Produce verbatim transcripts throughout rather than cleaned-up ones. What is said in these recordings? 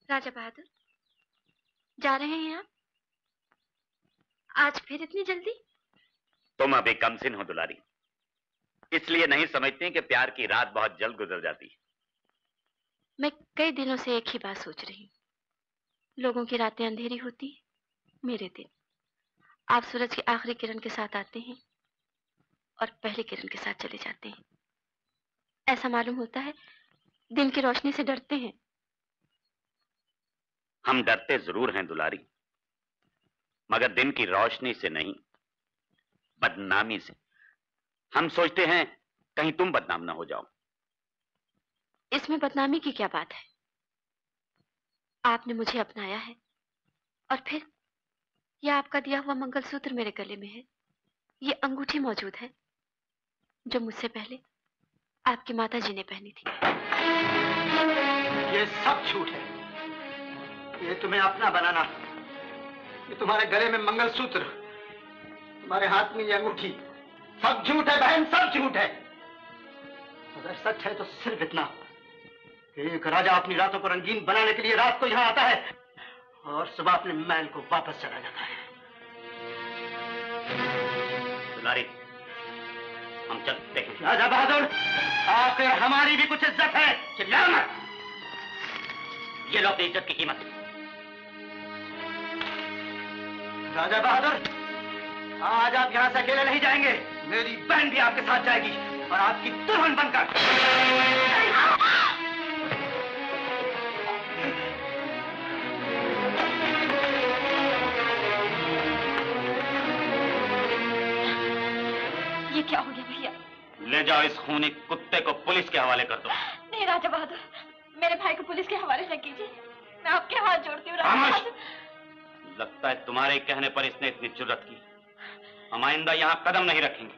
राजा बहादुर, जा रहे हैं आप? आज फिर इतनी जल्दी? तुम अभी कमसिन हो दुलारी, इसलिए नहीं समझती कि प्यार की रात बहुत जल्द गुजर जाती है। मैं कई दिनों से एक ही बात सोच रही हूँ। लोगों की रातें अंधेरी होती, मेरे दिन आप सूरज की आखिरी किरण के साथ आते हैं और पहली किरण के साथ चले जाते हैं। ऐसा मालूम होता है दिन की रोशनी से डरते हैं। हम डरते जरूर हैं दुलारी, मगर दिन की रोशनी से नहीं, बदनामी से। हम सोचते हैं कहीं तुम बदनाम ना हो जाओ। इसमें बदनामी की क्या बात है? आपने मुझे अपनाया है और फिर यह आपका दिया हुआ मंगलसूत्र मेरे गले में है। ये अंगूठी मौजूद है जो मुझसे पहले आपकी माता जी ने पहनी थी। ये सब झूठ है। ये तुम्हें अपना बनाना, ये तुम्हारे गले में मंगलसूत्र, तुम्हारे हाथ में ये अंगूठी, सब झूठ है बहन, सब झूठ है। अगर सच है तो सिर्फ इतना कि एक राजा अपनी रातों को रंगीन बनाने के लिए रात को यहाँ आता है और सुबह अपने महल को वापस चला जाता है। दुलारी, हम चलते हैं। राजा बहादुर, आखिर हमारी भी कुछ इज्जत है। चिल्ला मत। ये लो अपनी इज्जत की कीमत। राजा बहादुर, आज आप यहाँ से अकेले नहीं जाएंगे। मेरी बहन भी आपके साथ जाएगी और आपकी दुल्हन बनकर। ये क्या हो गया भैया? ले जाओ इस खूनी कुत्ते को पुलिस के हवाले कर दो। नहीं राजा बहादुर, मेरे भाई को पुलिस के हवाले न कीजिए। मैं आपके हाथ जोड़ती हूँ राजा बहादुर। लगता है तुम्हारे कहने पर इसने इतनी जुर्रत की। हम आइंदा यहाँ कदम नहीं रखेंगे।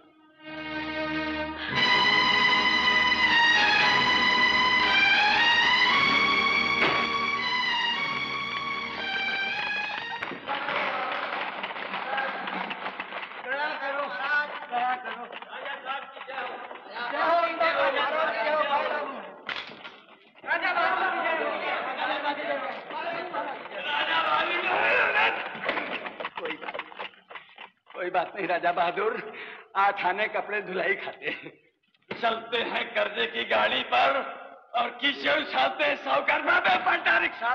कोई बात नहीं राजा बहादुर, आज थाने कपड़े धुलाई खाते हैं। चलते हैं कर्जे की गाड़ी पर और किसी उछालते हैं साहूकार बाबे पलटा रिक्शा।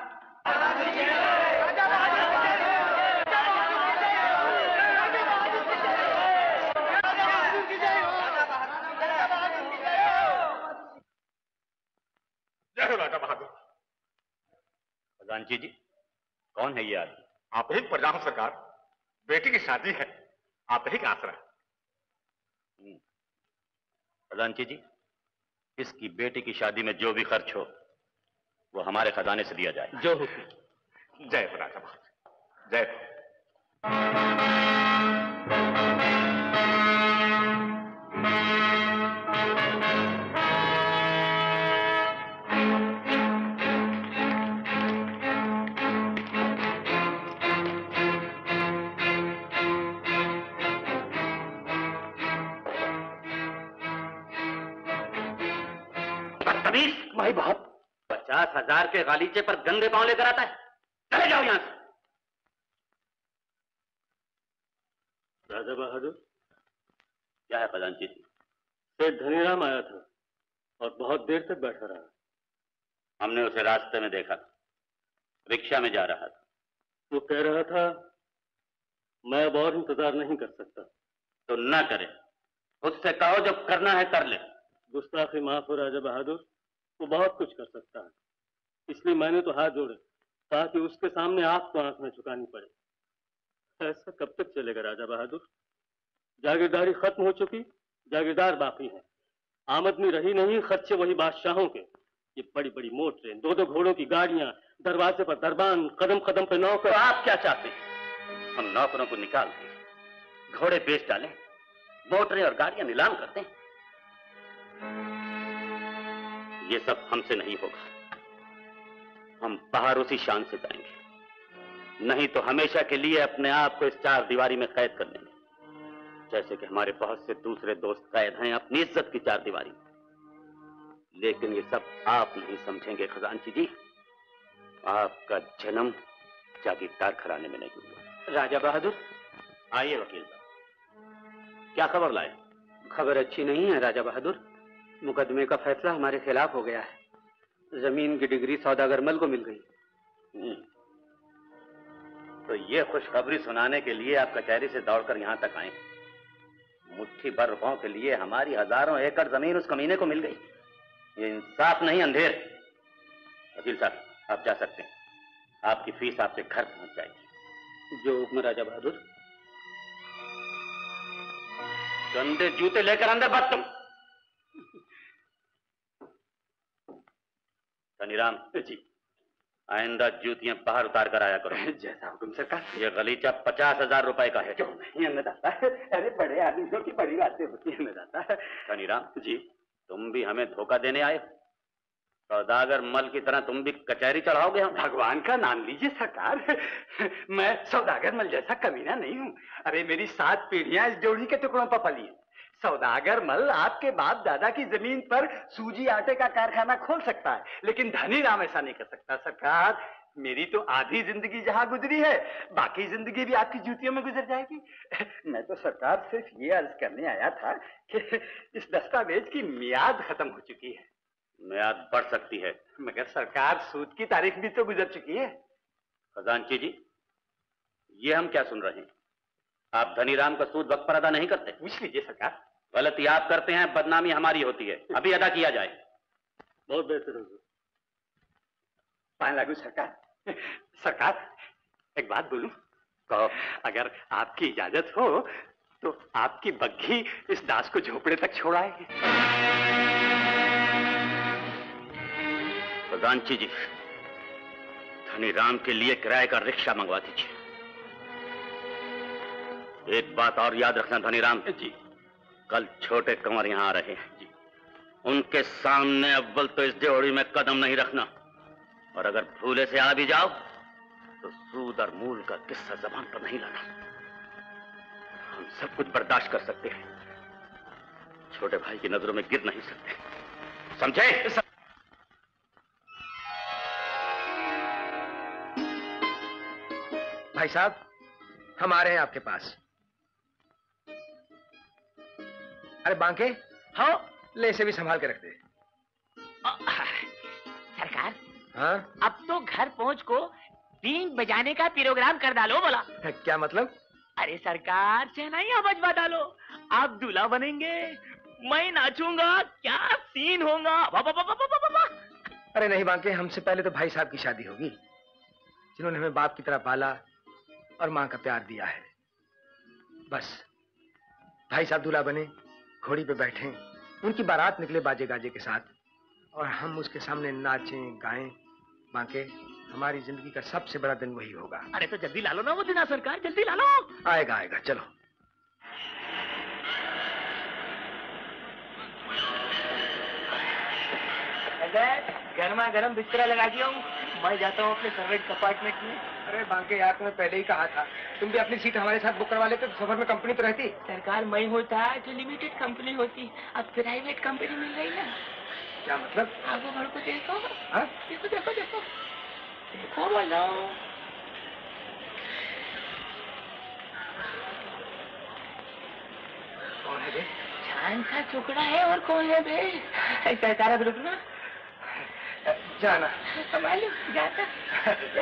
जय हो राजा बहादुर। खजांची जी, कौन है ये आदमी? आप ही प्रजा हो सरकार, बेटी की शादी है, आप ही का आसरा। खजांची जी, इसकी बेटी की शादी में जो भी खर्च हो वो हमारे खजाने से दिया जाए। जो हुक्म। जय हो राजा बहादुर, जय हो। भाई बाप, पचास हजार के गालीचे पर गंदे पांव लेकर आता है। चले जाओ यहां से। राजा बहादुर, क्या है खजांची जी? सेठ धनीराम आया था और बहुत देर तक बैठा रहा। हमने उसे रास्ते में देखा, रिक्शा में जा रहा था। वो कह रहा था मैं अब और इंतजार नहीं कर सकता। तो ना करे, उससे कहो जो करना है कर ले। गुस्ताखी माफ हो राजा बहादुर, वो बहुत कुछ कर सकता है, इसलिए मैंने तो हाथ जोड़े ताकि उसके सामने आपको आंख न झुकानी पड़े। ऐसा कब तक चलेगा राजा बहादुर? जागीरदारी खत्म हो चुकी, जागीरदार बाकी है। आमदनी रही नहीं, खर्चे वही बादशाहों के। ये बड़ी बड़ी मोटरें, दो दो घोड़ों की गाड़ियां, दरवाजे पर दरबान, कदम कदम पे नौकर। तो आप क्या चाहते हैं? हम नौकरों को निकाल दें, घोड़े बेच डालें, मोटरें और गाड़ियां नीलाम करते हैं? ये सब हमसे नहीं होगा। हम बाहर उसी शान से जाएंगे, नहीं तो हमेशा के लिए अपने आप को इस चार दीवारी में कैद कर लेंगे, जैसे कि हमारे बहुत से दूसरे दोस्त कैद हैं अपनी इज्जत की चार दीवारी। लेकिन ये सब आप नहीं समझेंगे खजांची जी, आपका जन्म जागीरदार घराने में नहीं हुआ। राजा बहादुर, आइए वकील साहब, क्या खबर लाए? खबर अच्छी नहीं है राजा बहादुर। मुकदमे का फैसला हमारे खिलाफ हो गया है। जमीन की डिग्री सौदागर मल को मिल गई। तो ये खुशखबरी सुनाने के लिए आप कचहरी से दौड़कर यहाँ तक आए। मुट्ठी भर रुपयों के लिए हमारी हजारों एकड़ जमीन उस कमीने को मिल गई। ये इंसाफ नहीं, अंधेर। वकील साहब, आप जा सकते हैं। आपकी फीस आपके घर पहुंच जाएगी। जो हुक्म राजा बहादुर। गंदे जूते लेकर अंदर मत तुम। धनीराम जी, आइंदा जूतियां बाहर उतार कर आया करो। जैसा हुक्म सरकार। ये गलीचा पचास हजार रुपए का है। क्यों नहीं अन्नदाता? अरे बड़े आदमियों की बड़ी बातें होती है अन्नदाता। धनीराम जी, तुम भी हमें धोखा देने आए? सौदागर मल की तरह तुम भी कचहरी चढ़ाओगे हम? भगवान का नाम लीजिए सरकार। मैं सौदागर मल जैसा कमीना नहीं हूँ। अरे मेरी सात पीढ़ियां इस जोड़ी के टुकड़ों पर पली हैं। सौदागर मल आपके बाप दादा की जमीन पर सूजी आटे का कारखाना खोल सकता है, लेकिन धनीराम ऐसा नहीं कर सकता सरकार। मेरी तो आधी जिंदगी जहां गुजरी है, बाकी जिंदगी भी आपकी जूतियों में गुजर जाएगी। मैं तो सरकार सिर्फ ये अर्ज करने आया था कि इस दस्तावेज की मियाद खत्म हो चुकी है। मियाद बढ़ सकती है। मगर सरकार, सूद की तारीख भी तो गुजर चुकी है। खजांची जी, ये हम क्या सुन रहे हैं? आप धनीराम का सूद वक्त पर अदा नहीं करते? पूछ लीजिए सरकार। गलती आप करते हैं, बदनामी हमारी होती है। अभी अदा किया जाए। बहुत बेहतर होगा। पान लागू सरकार। सरकार, एक बात बोलूं? कहो। अगर आपकी इजाजत हो तो आपकी बग्घी इस दास को झोपड़े तक छोड़ाएगी। खजांची जी, धनीराम के लिए किराए का रिक्शा मंगवा दीजिए। एक बात और याद रखना धनीराम जी, कल छोटे कंवर यहाँ आ रहे हैं जी। उनके सामने अव्वल तो इस जोड़ी में कदम नहीं रखना, और अगर भूले से आ भी जाओ तो सूद और मूल का किस्सा जबान पर नहीं लाना। हम सब कुछ बर्दाश्त कर सकते हैं, छोटे भाई की नजरों में गिर नहीं सकते, समझे? भाई साहब, हम आ रहे हैं आपके पास। अरे बांके, हाँ, ले इसे भी संभाल के रख दे। सरकार, हाँ? अब तो घर पहुंच को बीन बजाने का प्रोग्राम कर डालो। बोला क्या मतलब? अरे सरकार, शहनाइयां बजवा डालो। आप दूल्हा बनेंगे, मैं नाचूंगा, क्या सीन होगा। बा, बा, बा, बा, बा, बा, बा। अरे नहीं बांके, हमसे पहले तो भाई साहब की शादी होगी, जिन्होंने हमें बाप की तरह पाला और माँ का प्यार दिया है। बस भाई साहब दूल्हा बने, घोड़ी पे बैठे, उनकी बारात निकले बाजे गाजे के साथ, और हम उसके सामने नाचें गाएं। बांके, हमारी जिंदगी का सबसे बड़ा दिन वही होगा। अरे तो जल्दी ला लो ना वो दिन, सरकार जल्दी ला लो। आएगा आएगा, चलो। गर्मा गर्म बिस्तरा लगा दिया हूँ, मैं जाता हूँ अपने सर्वेंट अपार्टमेंट में। अरे बांके यार, तुम्हें पहले ही कहा था, तुम भी अपनी सीट हमारे साथ बुक करवा लेते तो सफर में कंपनी तो रहती। सरकार, मैं होता जो लिमिटेड कंपनी होती, अब प्राइवेट कंपनी मिल रही ना। क्या मतलब? आप वो घर को देखो। हाँ? देखो देखो देखो देखो बोलो। कौन है बे? चांद का टुकड़ा है, और कौन है बे? सरकार अब रुकना, जाना संभालो, जाता, जाता।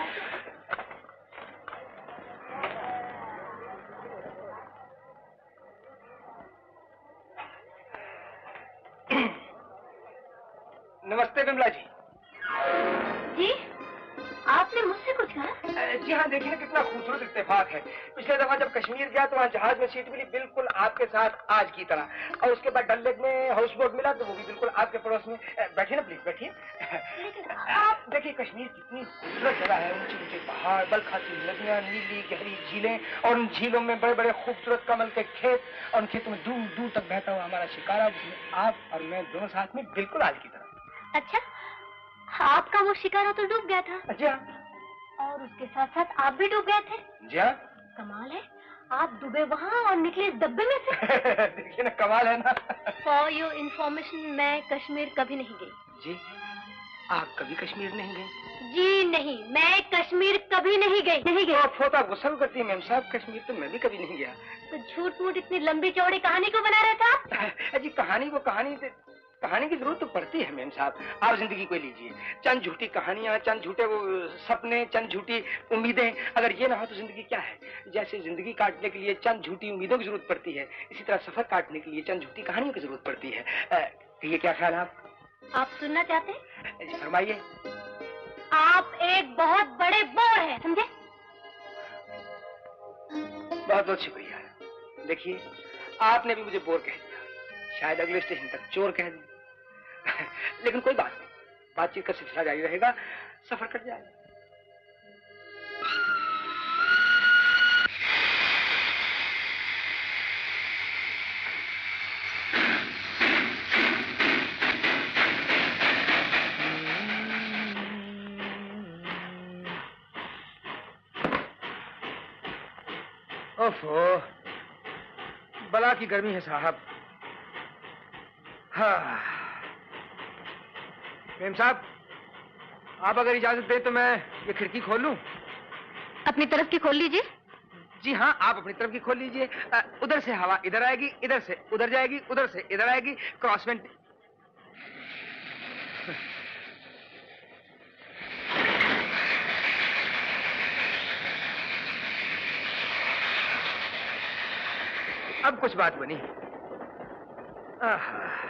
नमस्ते बिमला जी। जी, आपने मुझसे कुछ कहा? जी हाँ, देखिए ना कितना खूबसूरत इत्तेफाक है। पिछले दफा जब कश्मीर गया तो वहाँ जहाज में सीट मिली बिल्कुल आपके साथ आज की तरह, और उसके बाद डल लेक में हाउस बोट मिला तो वो भी बिल्कुल आपके पड़ोस में। बैठिए ना प्लीज, बैठिए। आप देखिए कश्मीर कितनी खूबसूरत जगह है, ऊंचे ऊंचे पहाड़, बल खाती नदियाँ, नीली गहरी झीलें, और उन झीलों में बड़े बड़े खूबसूरत कमल के खेत, और उन खेतों में दूर दूर तक बहता हुआ हमारा शिकारा, जिसमें आप और मैं दोनों साथ में बिल्कुल आज की तरह। अच्छा, आपका वो शिकारा तो डूब गया था? जी हाँ। और उसके साथ साथ आप भी डूब गए थे? जी हाँ। कमाल है, आप डूबे वहाँ और निकले इस डब्बे में से। देखिए ना, कमाल है ना। फॉर योर इंफॉर्मेशन, मैं कश्मीर कभी नहीं गई। जी, आप कभी कश्मीर नहीं गए? जी नहीं, मैं कश्मीर कभी नहीं गई, नहीं गई। आप फोता गुस्सा करती है मैम साहब, कश्मीर तो मैं भी कभी नहीं गया। तो झूठ मूठ इतनी लंबी चौड़ी कहानी को बना रहा था? अजी कहानी वो कहानी कहानी की जरूरत तो पड़ती है मैम साहब। आप जिंदगी को लीजिए, चंद झूठी कहानियां, चंद झूठे वो सपने, चंद झूठी उम्मीदें, अगर ये ना हो तो जिंदगी क्या है। जैसे जिंदगी काटने के लिए चंद झूठी उम्मीदों की जरूरत पड़ती है, इसी तरह सफर काटने के लिए चंद झूठी कहानियों की जरूरत पड़ती है। आ, ये क्या ख्याल है आप? आप सुनना चाहते हैं? जी फरमाइए। आप एक बहुत बड़े बोर हैं, समझे? बहुत बहुत शुक्रिया। देखिए आपने भी मुझे बोर कह दिया, शायद अगले स्टेशन तक चोर कह दें। लेकिन कोई बात नहीं, बातचीत का सिलसिला जारी रहेगा, सफर कट जाएगा। ओफो, बला की गर्मी है साहब। हाँ मेम साहब, आप अगर इजाजत दें तो मैं ये खिड़की खोल लूं? अपनी तरफ की खोल लीजिए। जी हाँ, आप अपनी तरफ की खोल लीजिए। उधर से हवा इधर आएगी, इधर से उधर जाएगी, उधर से इधर आएगी, क्रॉसमेंट। अब कुछ बात बनी। आह,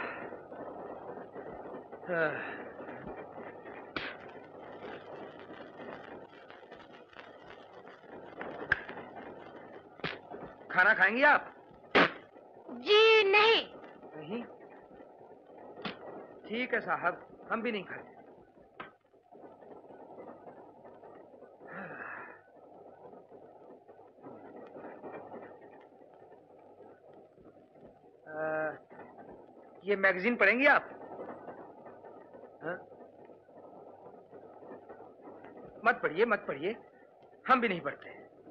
आह। खाना खाएंगी आप? जी नहीं। नहीं? ठीक है साहब, हम भी नहीं खाते। ये मैगजीन पढ़ेंगी आप? हाँ? मत पढ़िए, मत पढ़िए, हम भी नहीं पढ़ते।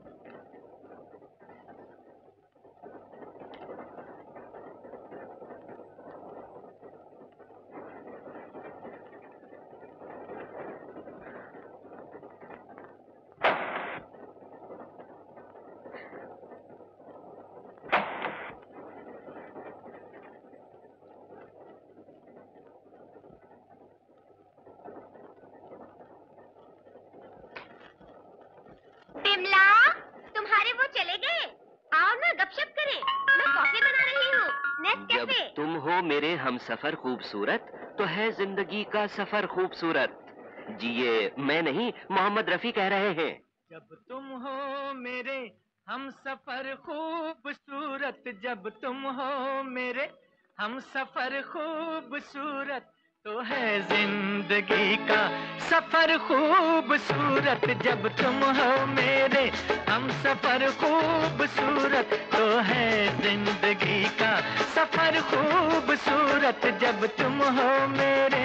तुम्हारे वो चले गए? आओ ना गपशप करें, मैं कॉफी बना रही हूँ। जब तुम हो मेरे हमसफर खूबसूरत, तो है जिंदगी का सफर खूबसूरत। जी ये मैं नहीं, मोहम्मद रफी कह रहे हैं। जब तुम हो मेरे हमसफर खूबसूरत, जब तुम हो मेरे हमसफर खूबसूरत, तो है जिंदगी का सफर खूबसूरत। जब तुम हो मेरे हमसफर खूबसूरत, तो है जिंदगी का सफर खूबसूरत। जब तुम हो मेरे।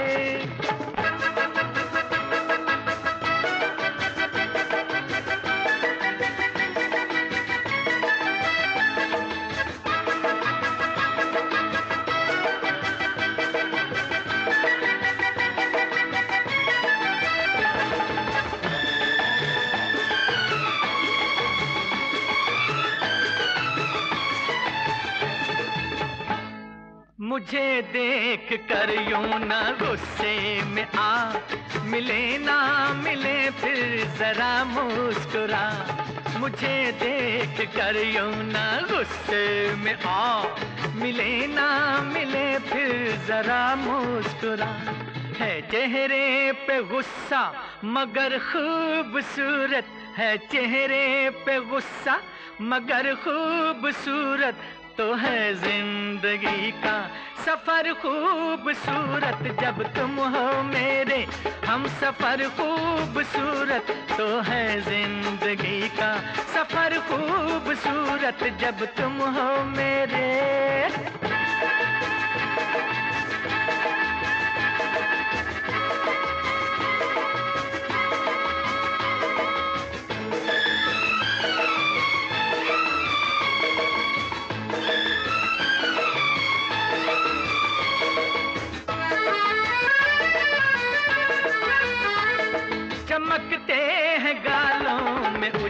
मुझे देख कर यूं ना गुस्से में आ, मिले ना मिले फिर जरा मुस्कुरा। मुझे देख कर यूं ना गुस्से में आ, मिले ना मिले फिर जरा मुस्कुरा। है चेहरे पे गुस्सा मगर खूबसूरत, है चेहरे पे गुस्सा मगर खूबसूरत, तो है जिंदगी का सफर खूबसूरत। जब तुम हो मेरे हम सफर खूबसूरत, तो है जिंदगी का सफर खूबसूरत। जब तुम हो मेरे।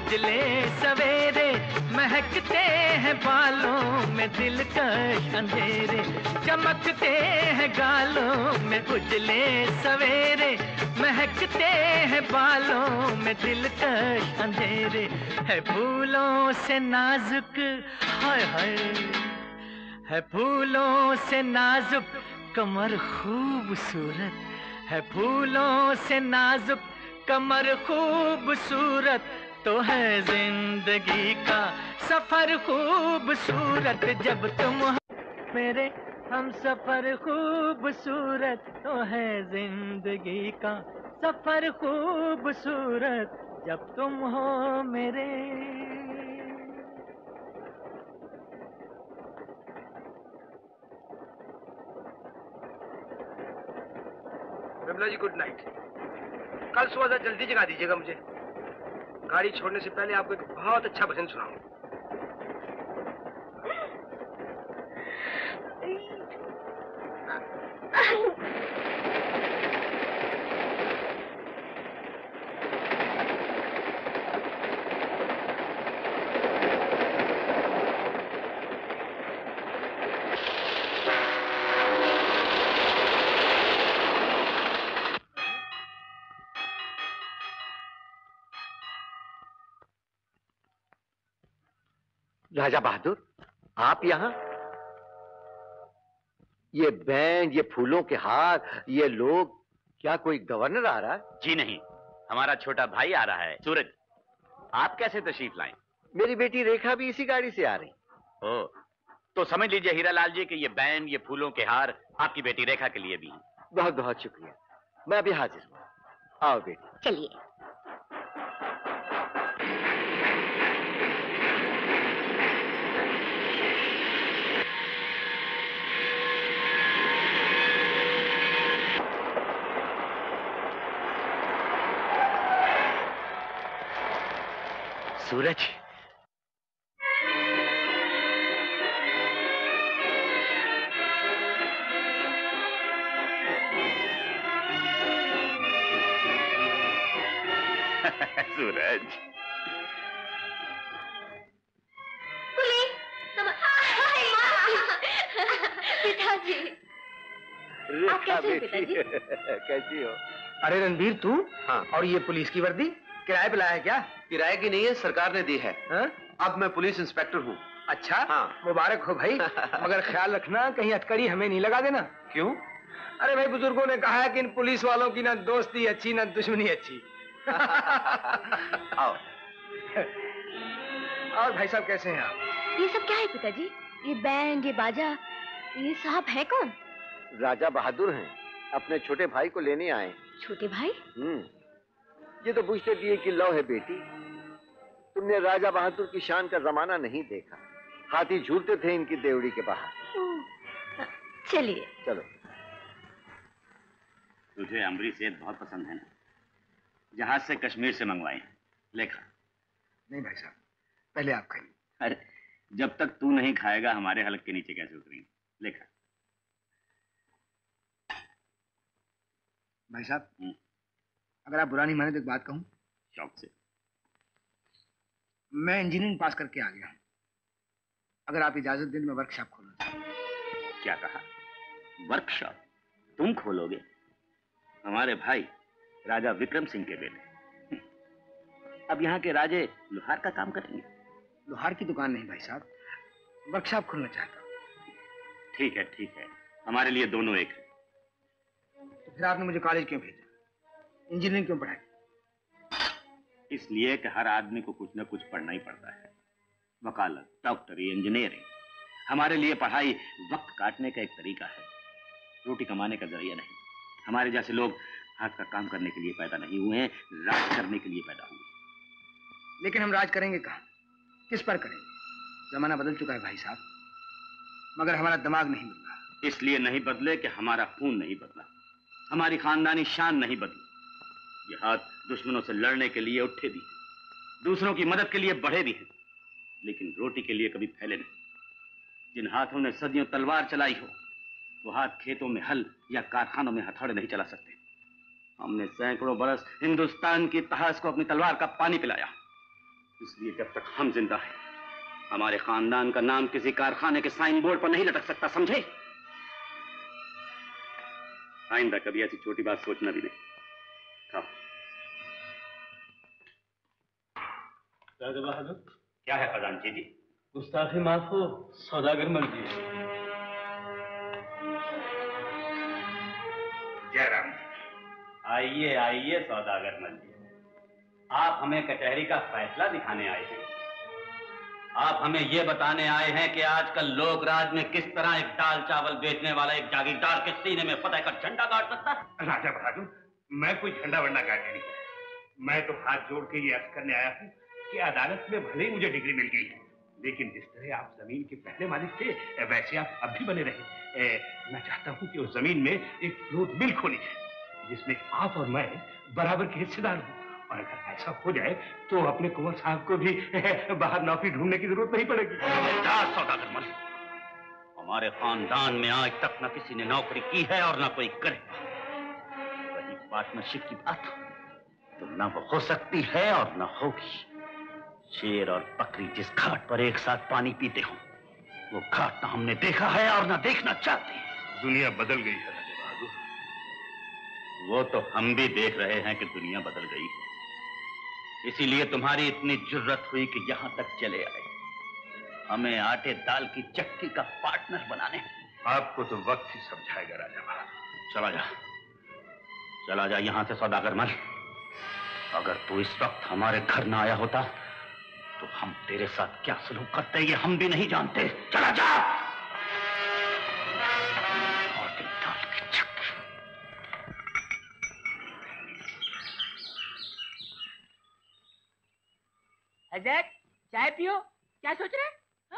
उजले सवेरे, महकते हैं बालों में दिलकश अंधेरे, चमकते हैं गालों में उजले सवेरे, महकते हैं बालों में दिलकश अंधेरे। है फूलों से नाजुक, हाय हाय, है फूलों से नाजुक कमर खूबसूरत, है फूलों से नाजुक कमर खूबसूरत, तो है जिंदगी का सफर खूबसूरत। जब तुम हो मेरे हम सफर खूबसूरत, तो है जिंदगी का सफर खूबसूरत, जब तुम हो मेरे। Vimla ji good night. कल सुबह जरा जल्दी जगा दीजिएगा मुझे। गाड़ी छोड़ने से पहले आपको एक बहुत अच्छा भजन सुनाऊंगा। राजा बहादुर, आप यहाँ? ये बैंड, ये फूलों के हार, ये लोग, क्या कोई गवर्नर आ रहा है? जी नहीं, हमारा छोटा भाई आ रहा है, सूरज। आप कैसे तशरीफ लाएं? मेरी बेटी रेखा भी इसी गाड़ी से आ रही। ओ, तो समझ लीजिए हीरालाल जी कि ये बैंड, ये फूलों के हार आपकी बेटी रेखा के लिए भी हैं। बहुत बहुत शुक्रिया, मैं अभी हाजिर हूँ। आओ बेटी। चलिए। सूरज, सूरज, पिताजी। रेखा कैसे हैं, बेटी? पिताजी? कैसी हो? अरे रणबीर तू? हाँ। और ये पुलिस की वर्दी किराए पे लाया है क्या? किराए की नहीं है, सरकार ने दी है। हा? अब मैं पुलिस इंस्पेक्टर हूँ। अच्छा? हाँ। मुबारक हो भाई। मगर ख्याल रखना कहीं हथकड़ी हमें नहीं लगा देना। क्यों? अरे भाई, बुजुर्गों ने कहा है कि इन पुलिस वालों की ना दोस्ती अच्छी ना दुश्मनी अच्छी। आओ। और भाई साहब कैसे हैं आप? ये सब क्या है पिताजी? ये बैंड, ये बाजा, ये साहब है कौन? राजा बहादुर हैं, अपने छोटे भाई को लेने आए। छोटे भाई? हम्म, ये तो पूछते दिए कि लो है बेटी, तुमने राजा बहादुर की शान का जमाना नहीं देखा। हाथी झूलते थे इनकी देवड़ी के बाहर। चलिए। चलो। तुझे अमरी सेठ बहुत पसंद है ना? जहाज से कश्मीर से मंगवाए। लेखा। नहीं भाई साहब, पहले आप खाइए। अरे, जब तक तू नहीं खाएगा हमारे हलक के नीचे कैसे उतरेंगे? लेखा। भाई साहब, अगर आप बुरा नहीं माने तो एक बात कहूं? शौक से। मैं इंजीनियरिंग पास करके आ गया हूं। अगर आप इजाजत दें तो मैं वर्कशॉप खोलना चाहता हूं। क्या कहा? वर्कशॉप तुम खोलोगे? हमारे भाई राजा विक्रम सिंह के बेटे। अब यहाँ के राजे लोहार का काम करेंगे। लोहार की दुकान नहीं भाई साहब, वर्कशॉप खोलना चाहता हूँ। ठीक है ठीक है, हमारे लिए दोनों एक है। तो फिर आपने मुझे कॉलेज क्यों भेजा? इंजीनियरिंग क्यों पढ़ाई? इसलिए कि हर आदमी को कुछ न कुछ पढ़ना ही पड़ता है। वकालत, डॉक्टरी, इंजीनियरिंग। हमारे लिए पढ़ाई वक्त काटने का एक तरीका है, रोटी कमाने का जरिया नहीं। हमारे जैसे लोग हाथ का काम करने के लिए पैदा नहीं हुए हैं, राज करने के लिए पैदा हुए। लेकिन हम राज करेंगे कहाँ? किस पर करेंगे? जमाना बदल चुका है भाई साहब, मगर हमारा दिमाग नहीं बदला। इसलिए नहीं बदले कि हमारा खून नहीं बदला, हमारी खानदानी शान नहीं बदली। ये हाथ दुश्मनों से लड़ने के लिए उठे भी हैं, दूसरों की मदद के लिए बढ़े भी हैं, लेकिन रोटी के लिए कभी फैले नहीं। जिन हाथों ने सदियों तलवार चलाई हो, वो हाथ खेतों में हल या कारखानों में हथौड़े नहीं चला सकते। हमने सैकड़ों बरस हिंदुस्तान की इतिहास को अपनी तलवार का पानी पिलाया। इसलिए जब तक हम जिंदा हैं, हमारे खानदान का नाम किसी कारखाने के साइन बोर्ड पर नहीं लटक सकता, समझे? आइंदा कभी ऐसी छोटी बात सोचना भी नहीं। खाओ। राजा बहादुर, क्या है खजानची जी? गुस्ताखी माफ हो, सौदागर मर गए। जयराम। आइए आइए सौदागर मल जी, आप हमें कचहरी का फैसला दिखाने आए हैं। आप हमें ये बताने आए हैं कि आजकल लोक राज में किस तरह एक दाल चावल बेचने वाला एक जागीरदार के सीने में फतह का झंडा गाड़ सकता है। राजा बहादुर, मैं कोई झंडा वंडा गाड़ने नहीं आया। मैं तो हाथ जोड़ के ये अर्ज करने आया हूँ कि अदालत में भले ही मुझे डिग्री मिल गई है, लेकिन जिस तरह आप जमीन के पहले मालिक थे, वैसे आप अब भी बने रहे। ए, मैं चाहता हूँ कि उस जमीन में एक फ्लोट मिल खोली जाए, जिसमें आप और मैं बराबर के हिस्सेदार हूँ। और अगर ऐसा हो जाए तो अपने कुंवर साहब को भी बाहर नौकरी ढूंढने की जरूरत नहीं पड़ेगी। सौदागर मल, हमारे खानदान में आज तक न किसी ने नौकरी की है और न कोई करे। वही पार्टनरशिप की बात तो न वो हो सकती है और न होगी। शेर और बकरी जिस घाट पर एक साथ पानी पीते हो, वो घाट न हमने देखा है और न देखना चाहते। दुनिया बदल गई है राजा बहादुर। वो तो हम भी देख रहे हैं कि दुनिया बदल गई है, इसीलिए तुम्हारी इतनी जुर्रत हुई कि यहां तक चले आए, हमें आटे दाल की चक्की का पार्टनर बनाने। आपको तो वक्त ही समझाएगा राजा बहादुर। चला जा, चला जा यहां से सौदागर मल। अगर तू इस वक्त हमारे घर ना आया होता तो हम तेरे साथ क्या सलूक करते ये हम भी नहीं जानते। चला जा। आटे दाल की चक्की। अजय, चाय पियो। क्या सोच रहे हैं?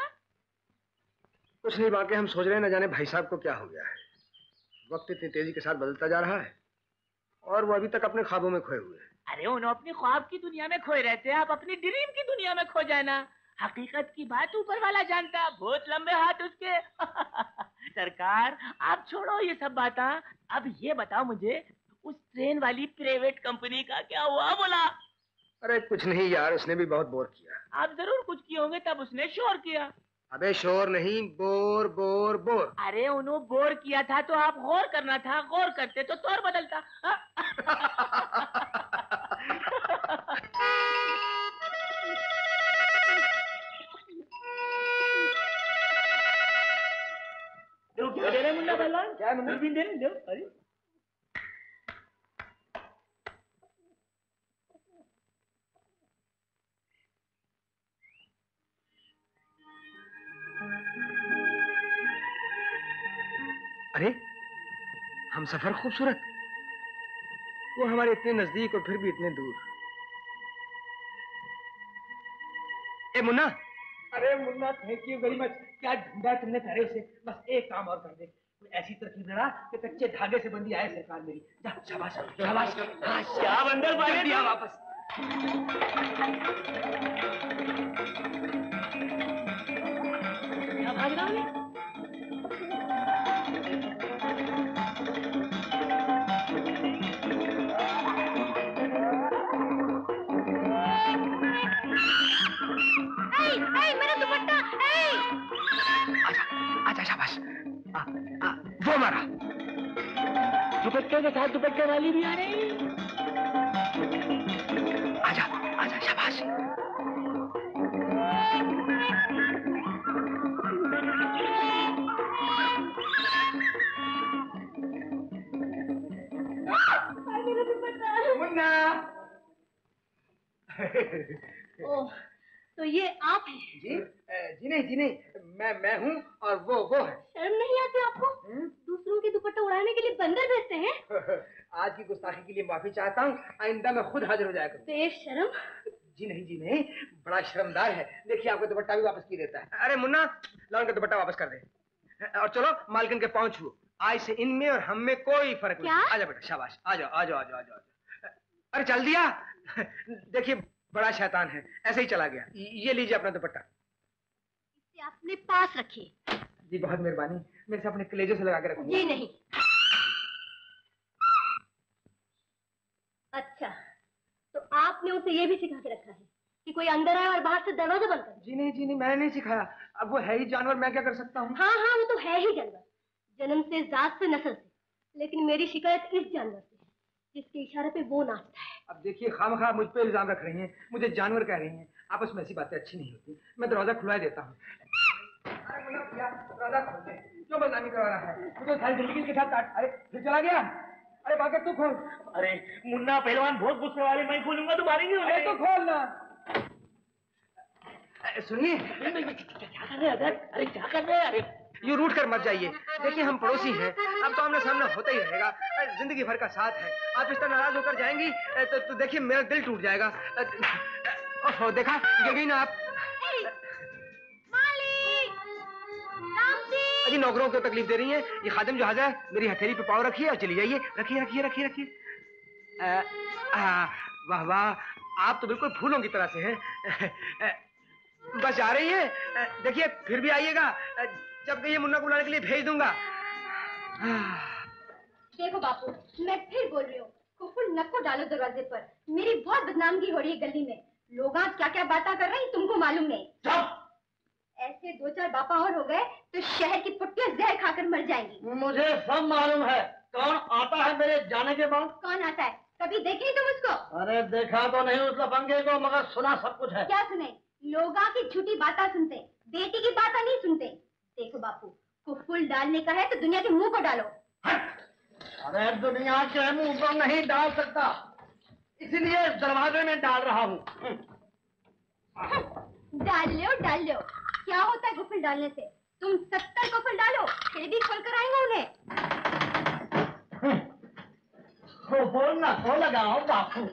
कुछ नहीं, बाकी हम सोच रहे हैं न जाने भाई साहब को क्या हो गया है। वक्त इतनी तेजी के साथ बदलता जा रहा है और वो अभी तक अपने ख्वाबों में खोए हुए हैं। अरे उन्होंने अपनी ख्वाब की दुनिया में खोए रहते हैं, आप अपनी ड्रीम की दुनिया में खो जाए ना। हकीकत की बात ऊपर वाला जानता, बहुत लंबे हाथ उसके। सरकार आप छोड़ो ये सब बातें, अब ये बताओ मुझे उस ट्रेन वाली प्राइवेट कंपनी का क्या हुआ? बोला अरे कुछ नहीं यार, उसने भी बहुत बोर किया। आप जरूर कुछ किए होंगे तब उसने शोर किया। अबे शोर नहीं, बोर बोर बोर। अरे उन्होंने बोर किया था तो आप गौर करना था, गौर करते तो तौर बदलता। क्या दे रहे मुन्ना भाई? क्या दूरबीन दे रहे? अरे अरे हम सफर खूबसूरत, वो हमारे इतने नजदीक और फिर भी इतने दूर। ए मुन्ना। अरे Munna, thank you very much. क्या ढूंढा तुमने तारे से? बस एक काम और कर दे, कोई ऐसी तरकीब लड़ा कि कच्चे धागे से बंदी आए सरकार मेरी। जा, शाबाश शाबाश। हाँ, क्या बंदर बाले दिया वापस। क्या भाग रहा है? मेरा दुपट्टा। आजा, आजा, शाबाश। आ, आ, वो मारा। दुपट्टे के साथ दुपट्टे वाली भी आ रही। आजा, आजा, शाबाश। मुन्ना। ओह, तो ये आप हैं? जी जी नहीं जी नहीं, मैं मैं हूँ और वो वो है। शर्म नहीं आती आपको? दूसरों के दुपट्टा उड़ाने के लिए बंदर भेजते हैं? आज की गुस्ताखी के लिए माफी चाहता हूँ, आइंदा मैं खुद हाजिर हो जाया करूँ। बेशर्म। जी नहीं जी नहीं, बड़ा शर्मदार है। देखिए आपका दुपट्टा भी वापस की देता है। अरे मुन्ना, लाओ उनका दुपट्टा वापस कर दे और चलो मालकिन के पाँव छुओ। आज से इनमें और हम में कोई फर्क नहीं। आजा बेटा, शाबाश। आ जाओ आ जाओ आ जाओ आ जाओ। अरे चल दिया। देखिए बड़ा शैतान है, ऐसे ही चला गया। ये लीजिए अपना दुपट्टा। इसे अपने पास रखिए। जी बहुत मेहरबानी, मेरे से अपने कलेजे से लगा के रखिए। जी नहीं। अच्छा, तो आपने उसे ये भी सिखा के रखा है कि कोई अंदर आए और बाहर से दरवाजा बंद करे? जी नहीं जी नहीं, मैंने नहीं सिखाया। अब वो है ही जानवर, मैं क्या कर सकता हूँ? हाँ हाँ, वो तो है ही जानवर, जन्म से, जात से, नस्ल से। लेकिन मेरी शिकायत इस जानवर से है जिसके इशारे पे वो नाचता है। अब देखिए, खामखा मुझ पे इल्जाम रख रही हैं, मुझे जानवर कह रही हैं। आपस में ऐसी बातें अच्छी नहीं होती। मैं दरवाजा खुलवा देता हूँ। दरवाजा खोल दे, क्यों बदनामी करवा रहा है? मुझे सारी जिंदगी के साथ काट। अरे फिर चला गया। अरे बाकी तू खोल। अरे मुन्ना पहलवान बहुत गुस्से वाले, मैं खोलूंगा तो मारेंगे उन्हें। अरे तो खोल ना। सुनिए, क्या कर रहे हैं अगर? अरे क्या कर रहे हैं? अरे यूँ रूठ कर मत जाइए। देखिए हम पड़ोसी हैं, अब तो आमने सामने होता ही रहेगा, जिंदगी भर का साथ है। आप इस तरह नाराज होकर जाएंगी तो, तो देखिए मेरा दिल टूट जाएगा। ओहो, देखा गिर गई ना आप। अजी नौकरों को तकलीफ दे रही हैं। ये खादिम जहाज है, मेरी हथेली पे पाँव रखिए और चली जाइए। रखिए रखिए रखिए रखिए। वाह वाह, आप तो बिल्कुल फूलों की तरह से हैं। बस आ रही है, देखिए फिर भी आइएगा। जब गई मुन्ना को बुलाने के लिए भेज दूंगा। देखो बापू, मैं फिर बोल रही हूँ, कुफुल नक्को डालो दरवाजे पर। मेरी बहुत बदनामगी हो रही है गली में। लोग आज क्या क्या बातें कर रहे हैं तुमको मालूम नहीं। ऐसे दो चार बापा और हो गए तो शहर की पुट्टियां जहर खाकर मर जाएंगी। मुझे सब मालूम है। कौन आता है मेरे जाने के बाद? कौन आता है? कभी देखे तुम उसको? अरे देखा तो नहीं उस लफंगे को, मगर सुना सब कुछ है। क्या सुने? लोगा की झूठी बातें सुनते, बेटी की बातें नहीं सुनते। देखो बापू, कुफुल डालने का है तो दुनिया के मुंह को डालो। अरे दुनिया के मुंह को नहीं डाल सकता, इसलिए दरवाजे में डाल रहा हूँ। डाल लो डाल लो, क्या होता है कुफुल डालने से? तुम सत्तर कुफुल डालो फिर भी खोल कर आएंगे उन्हें। कुफुल ना को लगाओ बापू।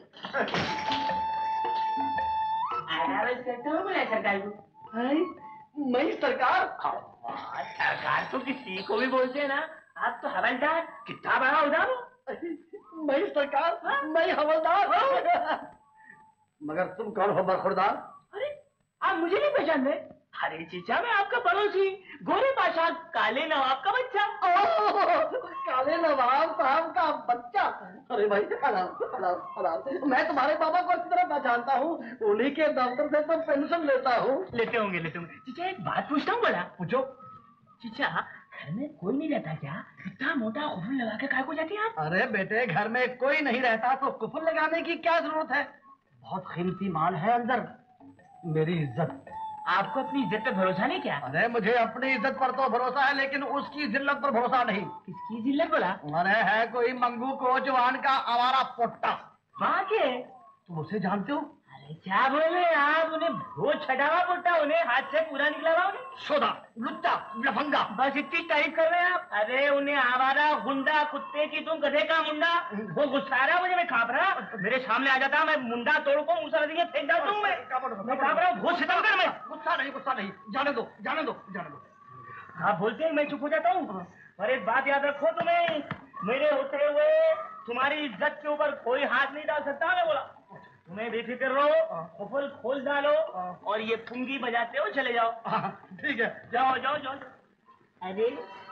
मैं सरकार? सरकार तो किसी को भी बोलते हैं ना। आप तो हवलदार, कितना बड़ा उदार हो। मैं सरकार? मैं हवलदार? मगर तुम कौन हो बरखुरदार? अरे आप मुझे नहीं पहचान रहे? अरे चीचा, मैं आपका पड़ोसी गोरे बादशाह काले नवाब का बच्चा। काले नवाब साहब का बच्चा? अरे भाई हलाल हलाल हलाल, मैं तुम्हारे बाबा को अच्छी तरह पहचानता हूँ, उन्हीं के दफ्तर से तो पेंशन लेता हूँ। लेते होंगे लेते होंगे। चीचा एक बात पूछता हूँ बड़ा। पूछो। चीचा, घर में कोई नहीं रहता क्या? इतना मोटा कुफुल लगा के काय को जाती है आप? अरे बेटे, घर में कोई नहीं रहता तो कुफुल लगाने की क्या जरूरत है? बहुत कीमती माल है अंदर। मेरी इज्जत। आपको अपनी इज्जत पर भरोसा नहीं क्या? अरे मुझे अपनी इज्जत पर तो भरोसा है, लेकिन उसकी जिल्लत पर भरोसा नहीं। किसकी जिल्लत बोला? अरे है कोई मंगू को जवान का आवारा पोट्टा। हाँ के? तुम उसे जानते हो? अरे क्या बोले आप? उन्हें भोज छटावा पोट्टा, उन्हें हाथ से पूरा निकला हुआ उन्हें। सोदा, लुच्चा, लफंगा, बस इतनी तारीफ कर रहे हैं आप। अरे उन्हें आवारा, गुंडा, कुत्ते की तुम गधे का मुंडा। वो गुस्सा रहा मुझे, मैं कांप रहा। मेरे सामने आ जाता, मैं मुंडा तोड़ को मुंह से फेंक डालता हूँ। मैं मैं कांप रहा हूँ, भोज छटाव कर। मैं गुस्सा नहीं गुस्सा नहीं, जाने दो जाने दो जाने दो। आप बोलते हैं मैं चुप हो जाता हूँ। पर एक बात याद रखो, तुम्हें मेरे होते हुए तुम्हारी इज्जत के ऊपर कोई हाथ नहीं डाल सकता। मैं बोला तुम्हें बेफिक्र रहो, कुफुल खोल डालो और ये पुंगी बजाते हो चले जाओ। ठीक है, जाओ जाओ जाओ। अरे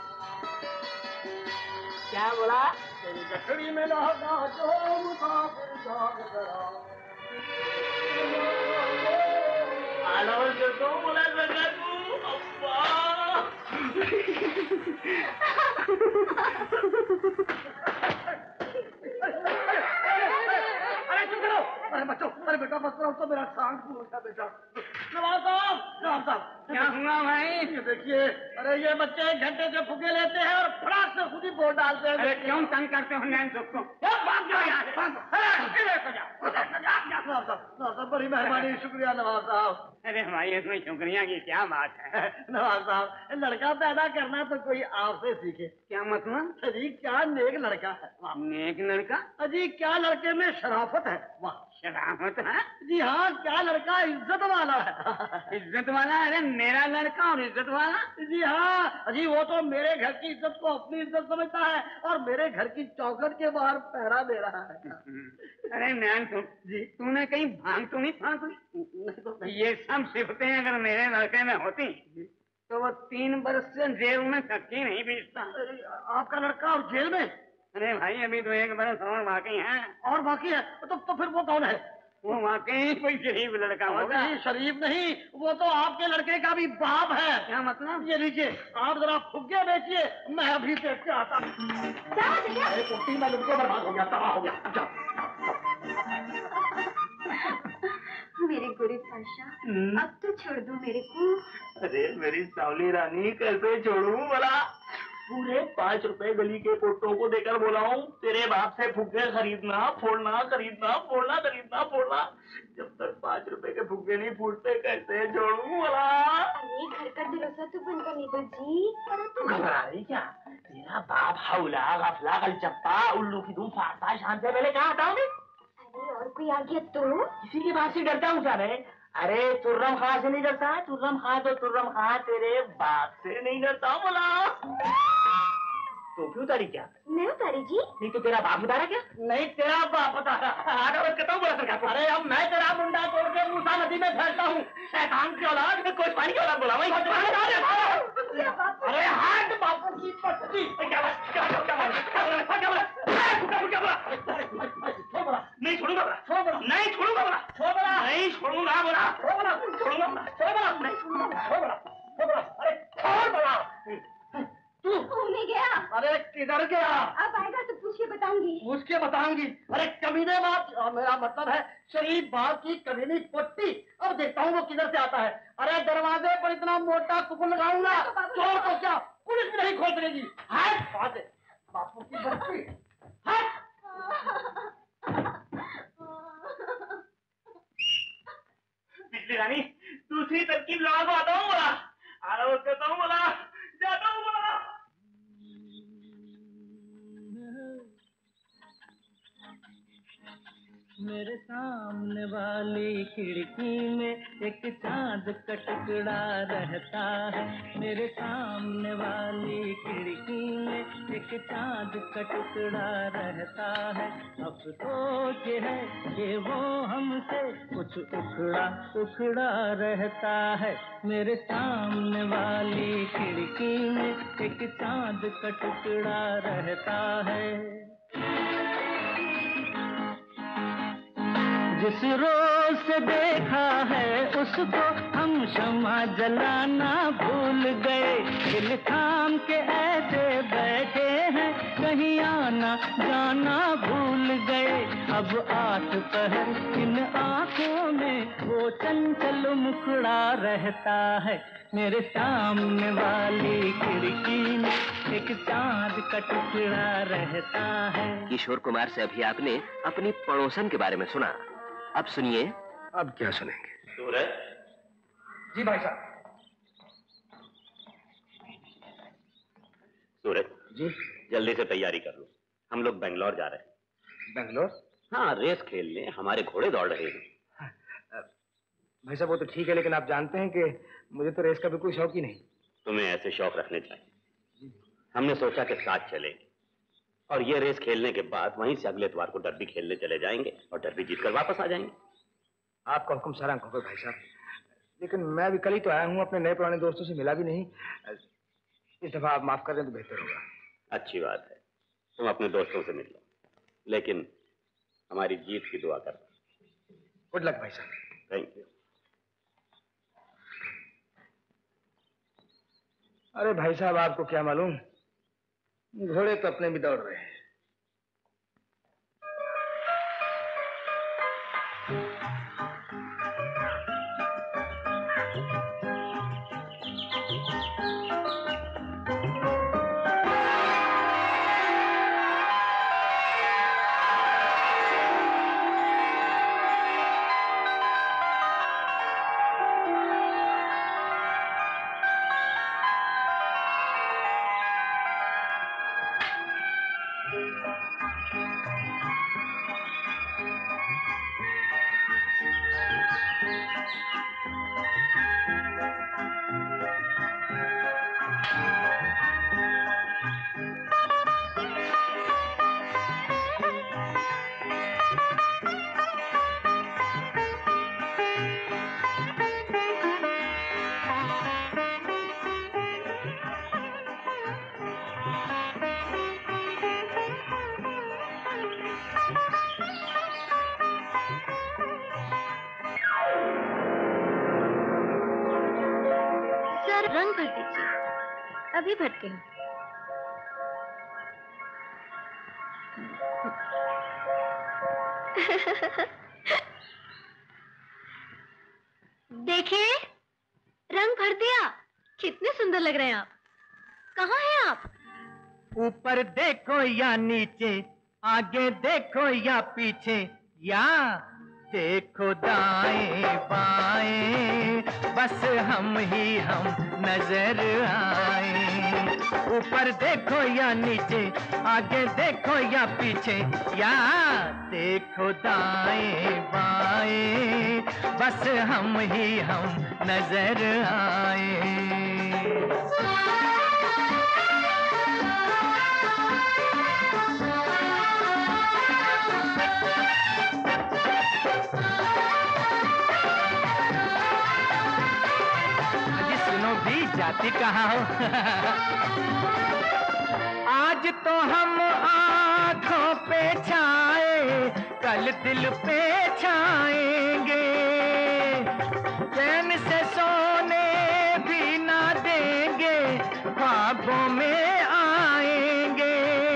क्या बोला? तेरी गठड़ी में लगा जो मुसाफिर जाग गया। आलावर जो तो बोला लगा तू अब्बा। अरे चुप करो। अरे बच्चों, अरे बेटा बस करो तो मेरा सांग फूल उठा बेटा। नवाब साहब, नवाब साहब, क्या हुआ भाई? ये देखिए, अरे ये बच्चे एक घंटे से फुके लेते हैं और फटाक से खुद ही बोल डालते हैं। अरे क्यों तंग करते हो नैन सबको? भाग जाओ यहाँ से। बड़ी मेहरबानी, शुक्रिया नवाब साहब। अरे भाई इसमें शुक्रिया की क्या बात है? नवाब साहब, लड़का पैदा करना तो कोई आपसे सीखे। क्या मतलब? अजी क्या नेक लड़का है। नेक लड़का? अजी क्या लड़के में शराफत है। वाह, शराफत है? जी हाँ, क्या लड़का इज्जत वाला है। इज्जत वाला? अरे मेरा लड़का और इज्जत वाला? जी हाँ, अजी वो तो मेरे घर की इज्जत को अपनी इज्जत समझता है और मेरे घर की चौखट के बाहर पहरा दे रहा है। अरे नैन तुम जी, तूने कहीं भांग तो नहीं फांक ली? ये सब सिफतें अगर मेरे लड़के में होती तो वो तीन बरस से जेल में चक्की नहीं बेचता। आपका लड़का और जेल में? अरे भाई अभी तो एक बरस और बाकी है। और बाकी है? तो, तो फिर वो कौन है? वो वाकई कोई शरीफ लड़का होगा। शरीफ नहीं, वो तो आपके लड़के का भी बाप है। क्या मतलब? ये लीजिए, आप जरा फुग्गे बेचिए, मैं अभी देख के आता हूँ। अरे कुट्टी में लुटको बर्बाद हो गया, तबाह हो गया। मेरे गुरु पाशा, अब तो छोड़ दो मेरे को। अरे मेरी सावली रानी, कैसे छोड़ूं भला? पूरे पाँच रुपए गली के पोटों को देकर बोला हूँ तेरे बाप से फुग्गे खरीदना फोड़ना खरीदना फोड़ना खरीदना फोड़ना। जब तक पाँच रुपए के फुग्गे नहीं फूटते कैसे छोड़ूं भला? अरे घर का दरवाजा तो बंद करने दो जी। तू घबरा रही क्या? तेरा बाप हौला गफला गलचप्पा उल्लू की धूम फाड़ता शांत से पहले कहाँ हटाओ? अरे और कोई आ गया तो? किसी की बात से डरता हूँ क्या मैं? अरे तुर्रम खां से नहीं डरता, तुर्रम खां तो तुर्रम खां तेरे बाप से नहीं डरता हूँ बोला। तो क्यों उतारी क्या? मैं उतारी जी? नहीं तो तेरा बाप उतारा क्या? नहीं तेरा बाप उतारा। कहता हूँ बोला सरकार। अरे अब मैं तेरा मुंडा तोड़ के मूसा नदी में फेंकता हूँ। शैतान की औलाद में कोई पानी की औलाद बोला वही। अरे हाथ बापू की पत्नी। क्या बात? क्या बात? क्या बात? क्या बात? नहीं छोड़ूंगा बोला, नहीं छोड़ूंगा बोला, नहीं छोड़ूंगा बोला, छोड़ूंगा बोला, नहीं छोड़ूंगा बोला, अरे छोड़ बोला। तू घूमने गया? अरे किधर गया? अब आएगा तो पूछ के बताऊंगी। पूछ के बताऊंगी? अरे कमीने बाप, मेरा मतलब है शरीफ बाप की कमीनी पट्टी। अब देखता हूँ वो किधर से आता है। अरे दरवाजे पर इतना मोटा कुकुर लगाऊंगा चोर को क्या पुलिस भी नहीं खोल सकेगी। हाथ बापू की बच्ची, हाथ। बिजली रानी दूसरी तरकीब लगा को आता हूँ बोला, आ रहा करता हूँ बोला, जाता हूँ बोला। मेरे सामने वाली खिड़की में एक चांद का टुकड़ा रहता है। मेरे सामने वाली खिड़की में एक चांद का टुकड़ा रहता है। अफसोस है कि वो हमसे कुछ उखड़ा उखड़ा रहता है। मेरे सामने वाली खिड़की में एक चांद का टुकड़ा रहता है। जिस रोज से देखा है उसको हम शम्मा जलाना भूल गए। दिल थाम के ऐसे बैठे हैं कहीं आना जाना भूल गए। अब आठ पहर इन आंखों में वो चंचल मुखड़ा रहता है। मेरे सामने वाली खिड़की में एक चांद का टुकड़ा रहता है। किशोर कुमार से अभी आपने अपनी पड़ोसन के बारे में सुना, अब सुनिए। अब क्या सुनेंगे? सूरज जी भाई साहब। सूरज जी जल्दी से तैयारी कर लो, हम लोग बेंगलोर जा रहे हैं। बेंगलोर? हाँ, रेस खेलने, हमारे घोड़े दौड़ रहे हैं। भाई साहब वो तो ठीक है, लेकिन आप जानते हैं कि मुझे तो रेस का बिल्कुल शौक ही नहीं। तुम्हें ऐसे शौक रखने चाहिए। हमने सोचा कि साथ चलेंगे और ये रेस खेलने के बाद वहीं से अगले इतवार को डर्बी खेलने चले जाएंगे और डर्बी जीतकर वापस आ जाएंगे। आपका हुक्म सारा होगा भाई साहब, लेकिन मैं अभी कल ही तो आया हूँ, अपने नए पुराने दोस्तों से मिला भी नहीं। इस दफा आप माफ कर दें तो बेहतर होगा। अच्छी बात है, तुम अपने दोस्तों से मिल लो, लेकिन हमारी जीत की दुआ करना। गुड लक भाई साहब। Thank you. अरे भाई साहब आपको क्या मालूम, घोड़े तो अपने भी दौड़ रहे हैं। रंग भर दीजिए, अभी भरती हूँ। देखिए, रंग भर दिया। कितने सुंदर लग रहे हैं आप। कहाँ हैं आप? ऊपर देखो या नीचे, आगे देखो या पीछे, या देखो दाएं बाएं, बस हम ही हम नजर आए। ऊपर देखो या नीचे, आगे देखो या पीछे, या देखो दाएं बाएं, बस हम ही हम नजर आए। जाती कहाँ हो? आज तो हम आँखों पे छाए, कल दिल पे छाएंगे। चैन से सोने भी ना देंगे, ख्वाबों में आएंगे।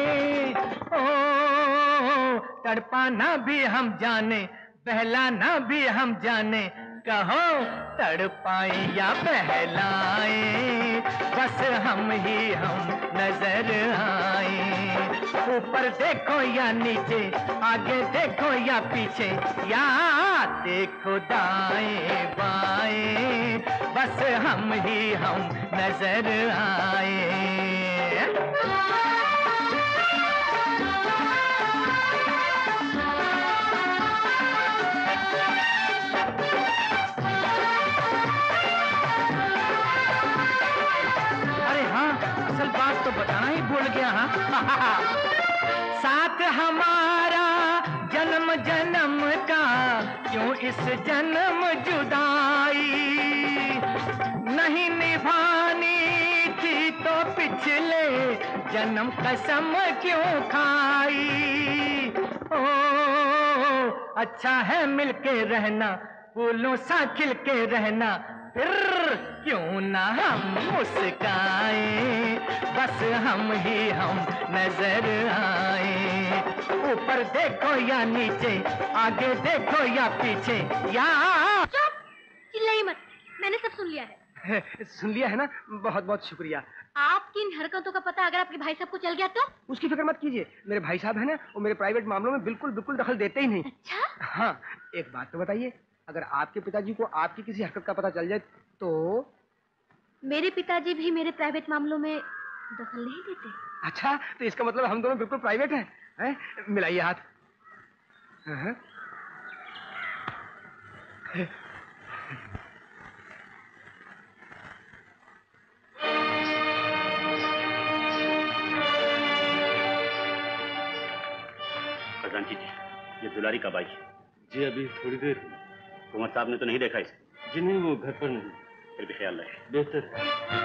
ओ तड़पाना भी हम जाने, बहलाना भी हम जाने, कहो तड़पाए या बहलाए, बस हम ही हम नजर आए। ऊपर देखो या नीचे, आगे देखो या पीछे, या देखो दाएं बाएं, बस हम ही हम नजर आए। बात तो बताना ही भूल गया। हाँ साथ हमारा जन्म जन्म का, क्यों इस जन्म जुदाई, नहीं निभानी थी तो पिछले जन्म कसम क्यों खाई। ओ अच्छा है मिलके रहना, फूलों सा खिल के रहना, फिर क्यों ना हम मुस्काए, बस हम ही हम नजर आए। ऊपर देखो या नीचे, आगे देखो या पीछे, या चुप, चिल्लाइए मत, मैंने सब सुन लिया है। सुन लिया है ना? बहुत बहुत शुक्रिया। आपकी इन हरकतों का पता अगर आपके भाई साहब को चल गया तो? उसकी फिक्र मत कीजिए, मेरे भाई साहब है ना, वो मेरे प्राइवेट मामलों में बिल्कुल बिल्कुल दखल देते ही नहीं। अच्छा? हाँ, एक बात तो बताइए, अगर आपके पिताजी को आपकी किसी हरकत का पता चल जाए तो? मेरे पिताजी भी मेरे प्राइवेट मामलों में दखल नहीं देते। अच्छा, तो इसका मतलब हम दोनों बिल्कुल प्राइवेट हैं, हैं? मिलाइए हाथ। हाँ। खजांची जी, ये दुलारी का भाई है। जी अभी थोड़ी देर। कुमार साहब ने तो नहीं देखा इसे? जी नहीं, वो घर पर नहीं। फिर भी ख्याल रहे। बेहतर है।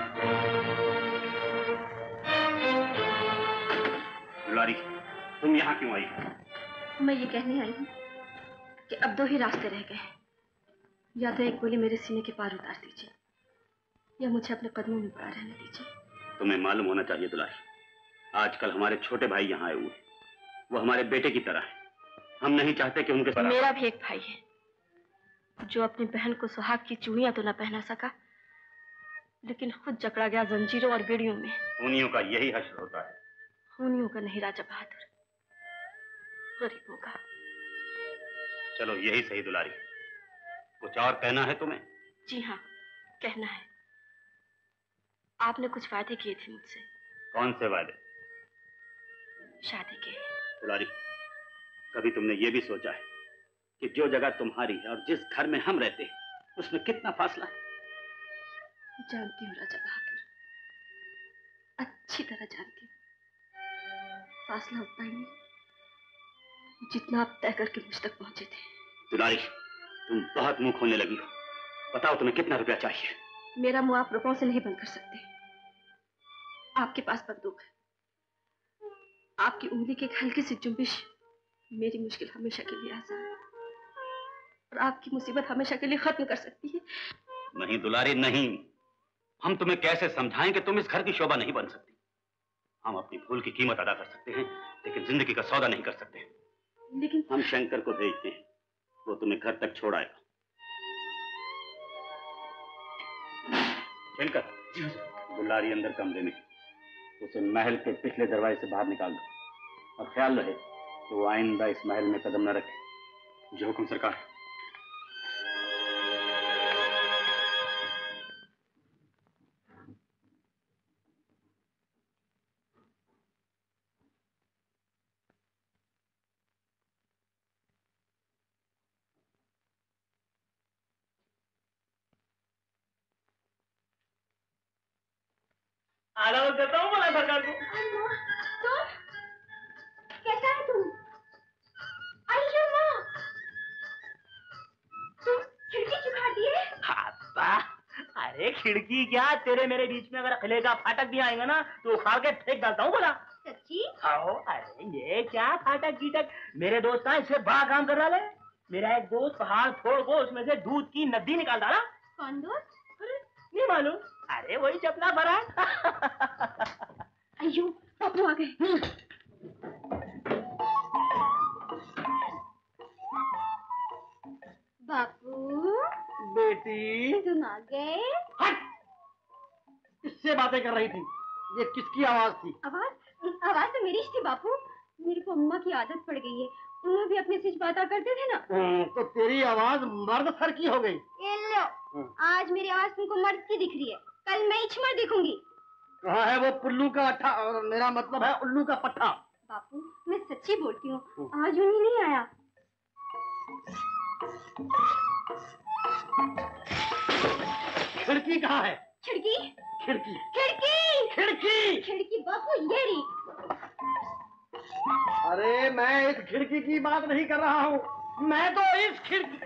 दुलारी, तुम यहाँ क्यों आई? मैं ये कहने आई हूँ कि अब दो ही रास्ते रह गए हैं, या तो एक गोली मेरे सीने के पार उतार दीजिए, या मुझे अपने कदमों में पड़ा रहने दीजिए। तुम्हें मालूम होना चाहिए दुलारी, आजकल हमारे छोटे भाई यहाँ आए हुए, वो हमारे बेटे की तरह है। हम नहीं चाहते कि उनके साथ। मेरा भी एक भाई है जो अपनी बहन को सुहाग की चूड़ियां तो न पहना सका, लेकिन खुद जकड़ा गया जंजीरों और बेड़ियों में। खूनियों का यही हश्र होता है। खूनियों का नहीं राजा बहादुर, गरीबों का। चलो यही सही दुलारी, कुछ और कहना है तुम्हें? जी हाँ, कहना है। आपने कुछ वादे किए थे मुझसे। कौन से वादे? शादी के। दुलारी, कभी तुमने ये भी सोचा है कि जो जगह तुम्हारी है और जिस घर में हम रहते हैं, उसमें कितना फासला है? जानती हूँ राजा बहादुर, अच्छी तरह जानती हूँ। फासला उतना ही नहीं जितना आप तय करके मुझ तक पहुंचे थे। दुलारी, तुम बहुत मुंह खोलने लगी हो। बताओ तुम्हें कितना रुपया चाहिए? मेरा मुंह आप रुपयों से नहीं बंद कर सकते। आपके पास बंदूक है, आपकी उंगली की एक हल्की सी जुम्बिश मेरी मुश्किल हमेशा के लिए आसान है, और आपकी मुसीबत हमेशा के लिए खत्म कर सकती है। नहीं दुलारी नहीं, हम तुम्हें कैसे समझाएं कि तुम इस घर की शोभा नहीं बन सकती। हम अपनी भूल की कीमत अदा कर सकते हैं, लेकिन जिंदगी का सौदा नहीं कर सकते। लेकिन हम शंकर को भेजते हैं, वो तुम्हें घर तक छोड़ आएगा। शंकर, दुलारी अंदर कमरे में, उसे महल के पिछले दरवाजे से बाहर निकाल दो और ख्याल रहे कि वो आइंदा इस महल में कदम न रखे। जो हुक्म सरकार। अलाउ देता हूँ बोला सरकार को। तो कैसा है तुम? अयो माँ, तुम खिड़की चुका दिए? अरे खिड़की क्या, तेरे मेरे बीच में अगर खिले का फाटक भी आएगा ना तो उखाड़ के फेंक डालता हूँ बोला। सच्ची? आओ, अरे ये क्या फाटक गीटक, मेरे दोस्त का इससे बड़ा काम कर रहा है। मेरा एक दोस्त पहाड़ फोड़ को उसमें से दूध की नदी निकाल डाला। कौन दोस्त? अरे नहीं मालूम। अरे वही चपला भरा। अयो बापू आ गए। बापू बेटी, तुम आ गए? हट! किससे बातें कर रही थी? ये किसकी आवाज थी? आवाज आवाज तो मेरी थी बापू। मेरे को अम्मा की आदत पड़ गई है, उन्हें भी अपने से बातें करते थे ना। तो तेरी आवाज मर्द सर की हो गई। ये लो, आज मेरी आवाज तुमको मर्द की दिख रही है, कल मैं इछमर दिखूंगी। कहाँ है वो पुल्लू का अट्ठा, और मेरा मतलब है उल्लू का पट्टा। बापू मैं सच्ची बोलती हूँ, आज उन्हीं नहीं आया। खिड़की कहाँ है? खिड़की खिड़की खिड़की खिड़की खिड़की बापू ये रही। अरे मैं इस खिड़की की बात नहीं कर रहा हूँ, मैं तो इस खिड़की।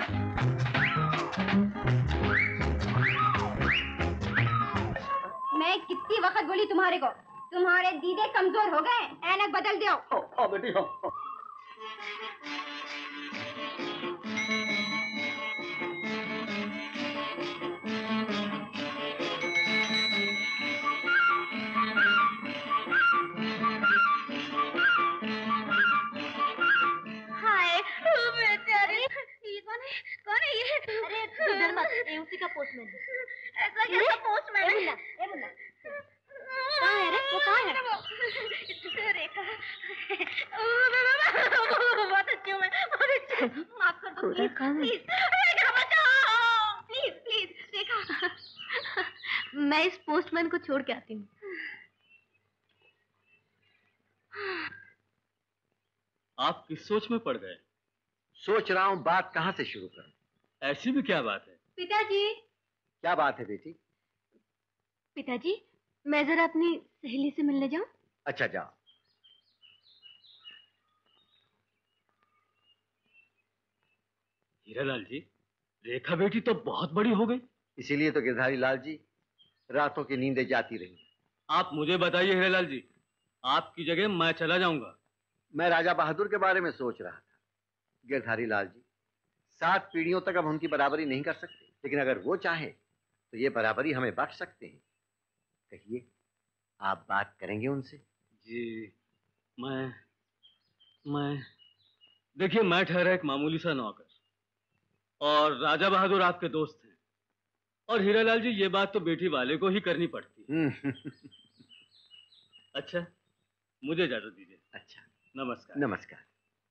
मैं कितनी वक्त बोली तुम्हारे को, तुम्हारे दीदे कमजोर हो गए, ऐनक बदल दो। हो, हो बेटी हो, हो। कौन है ये? अरे तू डर मत, ये उसी का पोस्टमैन है। ऐसा कैसा पोस्टमैन है? ए मुन्ना, ए मुन्ना, कहाँ है रे? वो कहाँ है? रेखा, बहुत अच्छी हूँ मैं, बहुत अच्छी। माफ कर दो प्लीज, प्लीज, रेखा बचाओ, प्लीज प्लीज रेखा। मैं इस पोस्टमैन को छोड़ के आती हूँ। आप किस सोच में पड़ गए? सोच रहा हूँ बात कहाँ से शुरू करूं। ऐसी भी क्या बात है? पिताजी। क्या बात है बेटी? पिताजी मैं जरा अपनी सहेली से मिलने जाऊं? अच्छा जाओ। हीरालाल जी, रेखा बेटी तो बहुत बड़ी हो गई। इसीलिए तो गिरधारी लाल जी रातों की नींदें जाती रही। आप मुझे बताइए हीरालाल जी, आपकी जगह मैं चला जाऊंगा। मैं राजा बहादुर के बारे में सोच रहा था। गिरधारी लाल जी, सात पीढ़ियों तक अब उनकी बराबरी नहीं कर सकते, लेकिन अगर वो चाहे तो ये बराबरी हमें बख्श सकते हैं। कहिए, आप बात करेंगे उनसे? जी मैं मैं देखिए, मैं ठहरा एक मामूली सा नौकर, और राजा बहादुर आपके दोस्त हैं, और हीरालाल जी ये बात तो बेटी वाले को ही करनी पड़ती है। अच्छा, मुझे इजाजत दीजिए। अच्छा, नमस्कार। नमस्कार।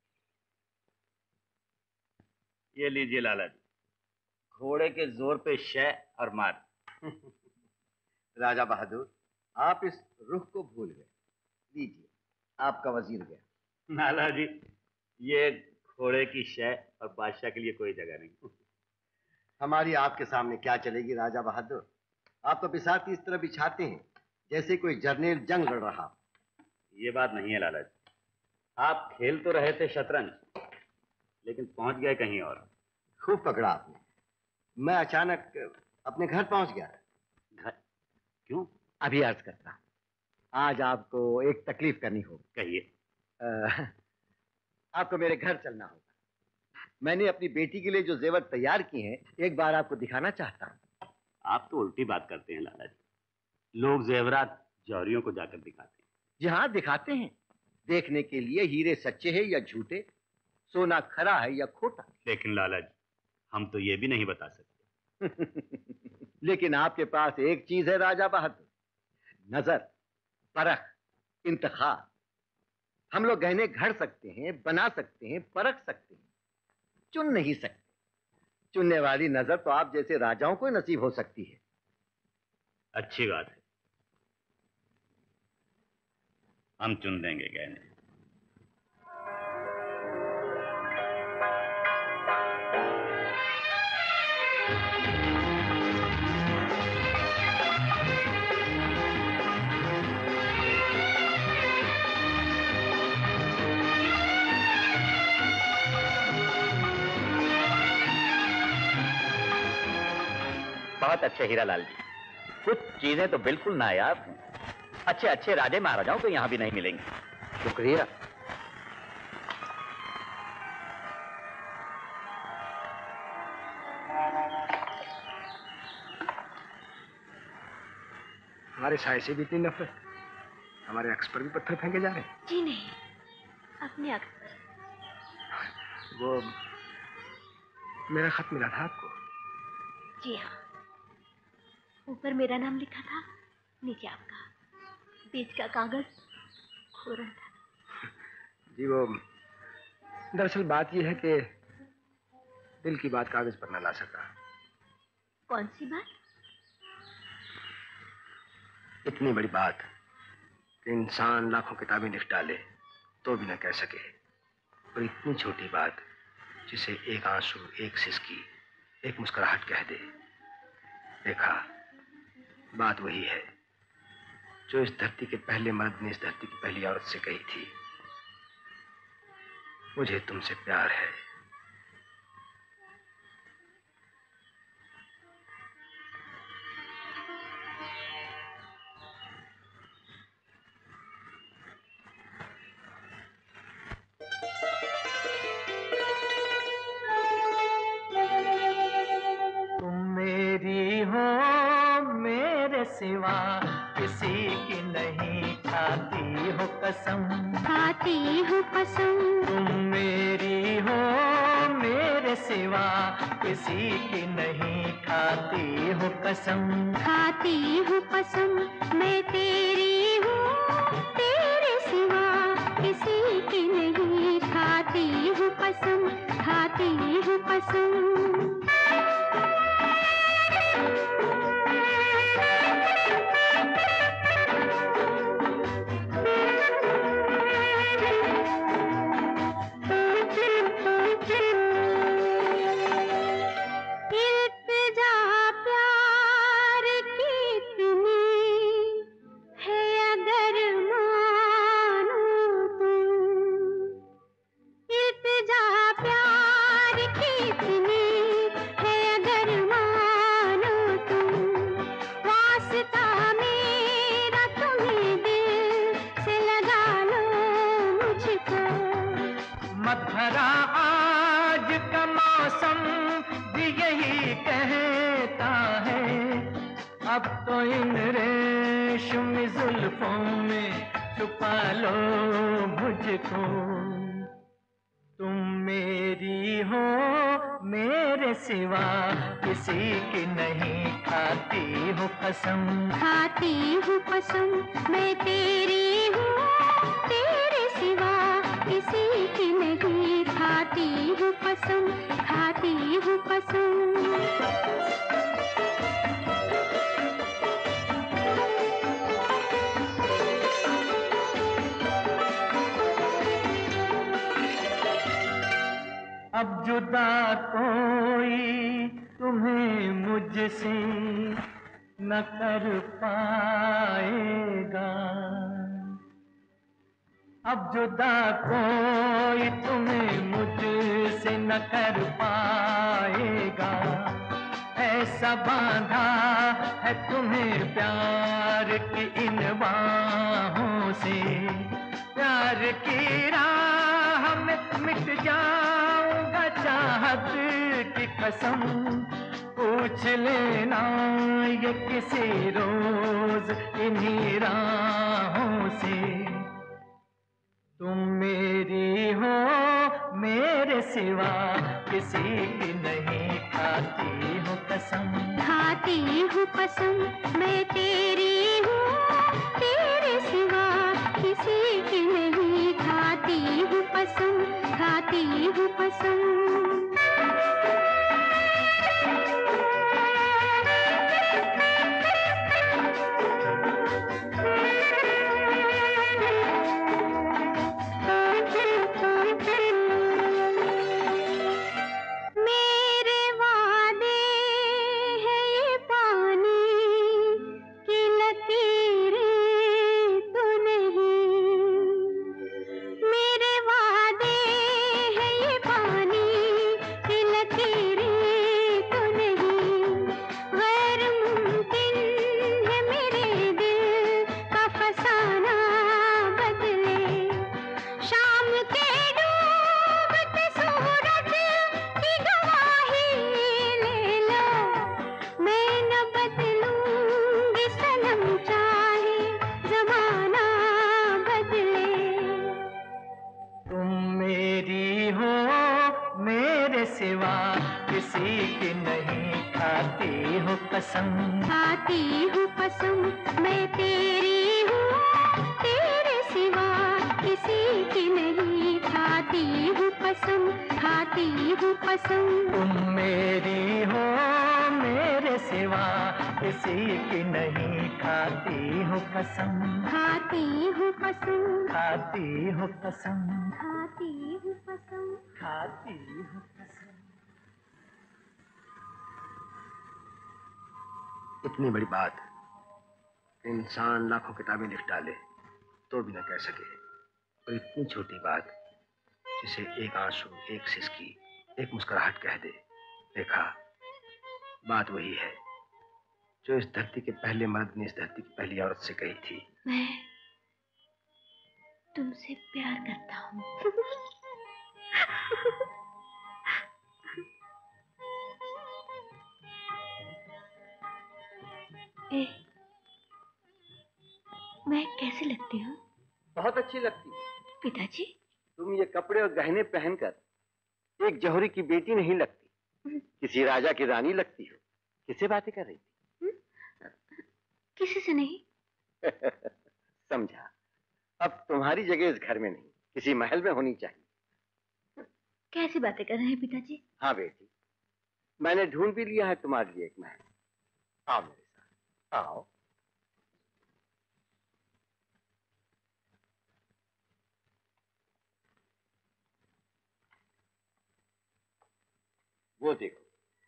ये लीजिए लाला जी, घोड़े के जोर पे शय और मार। राजा बहादुर, आप इस रुख को भूल गए। लीजिए, आपका वजीर गया। लाला जी, ये घोड़े की शय और बादशाह के लिए कोई जगह नहीं। हमारी आपके सामने क्या चलेगी राजा बहादुर? आप तो बिसाती इस तरह बिछाते हैं जैसे कोई जर्नेल जंग लड़ रहा। ये बात नहीं है लाला जी, आप खेल तो रहे थे शतरंज, लेकिन पहुंच गए कहीं और। खूब पकड़ा आपने। मैं अचानक अपने घर पहुंच गया। घर? क्यों? अभी अर्ज करता। आज आपको एक तकलीफ करनी होगी। कहिए। आपको मेरे घर चलना होगा। मैंने अपनी बेटी के लिए जो जेवर तैयार किए हैं, एक बार आपको दिखाना चाहता हूँ। आप तो उल्टी बात करते हैं लाला जी। लोग जेवरात जौहरियों को जाकर दिखाते हैं। जी हाँ, दिखाते हैं, देखने के लिए हीरे सच्चे हैं या झूठे, सोना खरा है या खोटा। लेकिन लाला जी, हम तो ये भी नहीं बता सकते। लेकिन आपके पास एक चीज है राजा बहादुर, नजर, परख, इंतखाब। हम लोग गहने घड़ सकते हैं, बना सकते हैं, परख सकते हैं, चुन नहीं सकते। चुनने वाली नजर तो आप जैसे राजाओं को नसीब हो सकती है। अच्छी बात है, हम चुन देंगे गहने। बहुत अच्छे हीरालाल जी, कुछ चीजें तो बिल्कुल नायाब हैं। अच्छे अच्छे राजे महाराजाओं को यहाँ भी नहीं मिलेंगे। शुक्रिया। हमारे साय से भी इतनी नफरत, हमारे अक्स पर भी पत्थर फेंके जा रहे हैं। जी नहीं, अपने अक्स पर। वो मेरा खत मिला था आपको? जी हाँ, ऊपर मेरा नाम लिखा था, नीचे आपका। बीच का कागज खो रहा था। जी वो दरअसल बात यह है कि दिल की बात कागज पर न ला सका। कौन सी बात? इतनी बड़ी बात कि इंसान लाखों किताबें लिख डाले तो भी न कह सके, और इतनी छोटी बात जिसे एक आंसू, एक सिसकी, एक मुस्कुराहट कह दे। देखा, बात वही है जो इस धरती के पहले मर्द ने इस धरती की पहली औरत से कही थी, मुझे तुमसे प्यार है। सिवा किसी की नहीं खाती हो कसम, खाती हो कसम। तुम मेरी हो मेरे सिवा किसी की नहीं खाती हो कसम, खाती हो कसम। मैं तेरी हूँ तेरे सिवा किसी की नहीं खाती हो कसम, खाती हो कसम। अब तो इन रेशमी जुल्फों में छुपा लो मुझको, तुम मेरी हो मेरे सिवा किसी की नहीं खाती हो कसम, खाती हो कसम। मैं तेरी हूँ तेरे सिवा किसी की नहीं खाती हो कसम, खाती हो कसम। अब जुदा कोई तुम्हें मुझसे न कर पाएगा, अब जुदा कोई तुम्हें मुझसे न कर पाएगा। ऐसा बांधा है तुम्हें प्यार की इन बाहों से, प्यार की राह में मिट जाऊंगा चाहत की कसम। पूछ लेना ये किसी रोज इन्हीं राहों से। तुम मेरी हो मेरे सिवा किसी की नहीं, खाती हूँ कसम। खाती हूँ कसम मैं तेरी हूँ, तेरे सिवा किसी की नहीं। खाती हूँ कसम, खाती हूँ कसम। मेरे वादे हैं ये पानी की लकीरें तो नहीं। मेरे वादे हैं ये पानी की लकीरें तो नहीं। गैर मुमकिन है मेरे दिल का फसाना बदले। शाम के डूबते सूरज की गवाही ले लो, मैं न बदलूंगी सनम चाहे जमाना बदले। तुम मेरी हो मेरे सिवा किसी की नहीं, खाती हूँ कसम। खाती हूँ कसम मैं तेरी हूँ, तेरे सिवा किसी की नहीं। खाती हूँ कसम, खाती हूँ कसम। तुम मेरी हो मेरे सिवा किसी की नहीं, खाती हूँ कसम। खाती हूँ कसम, खाती हूँ कसम। खाती हूँ कसम। खाती हूँ कसम। इतनी बड़ी बात इंसान लाखों किताबें लिख डाले तो भी न कह सके, और इतनी छोटी बात जिसे एक आंसू, एक सिसकी, एक मुस्कुराहट कह दे। देखा, बात वही है जो इस धरती के पहले मर्द ने इस धरती की पहली औरत से कही थी। मैं तुमसे प्यार करता हूँ। ए, मैं कैसी लगती हूँ? बहुत अच्छी लगती। पिताजी, तुम ये कपड़े और गहने पहनकर एक जौहरी की बेटी नहीं लगती, किसी राजा की रानी लगती हो। किससे बातें कर रही थी? किसी से नहीं। समझा। अब तुम्हारी जगह इस घर में नहीं, किसी महल में होनी चाहिए। कैसी बातें कर रहे हैं पिताजी? हाँ बेटी, मैंने ढूंढ भी लिया है तुम्हारे लिए एक महल। आओ मेरे साथ, आओ। वो देखो,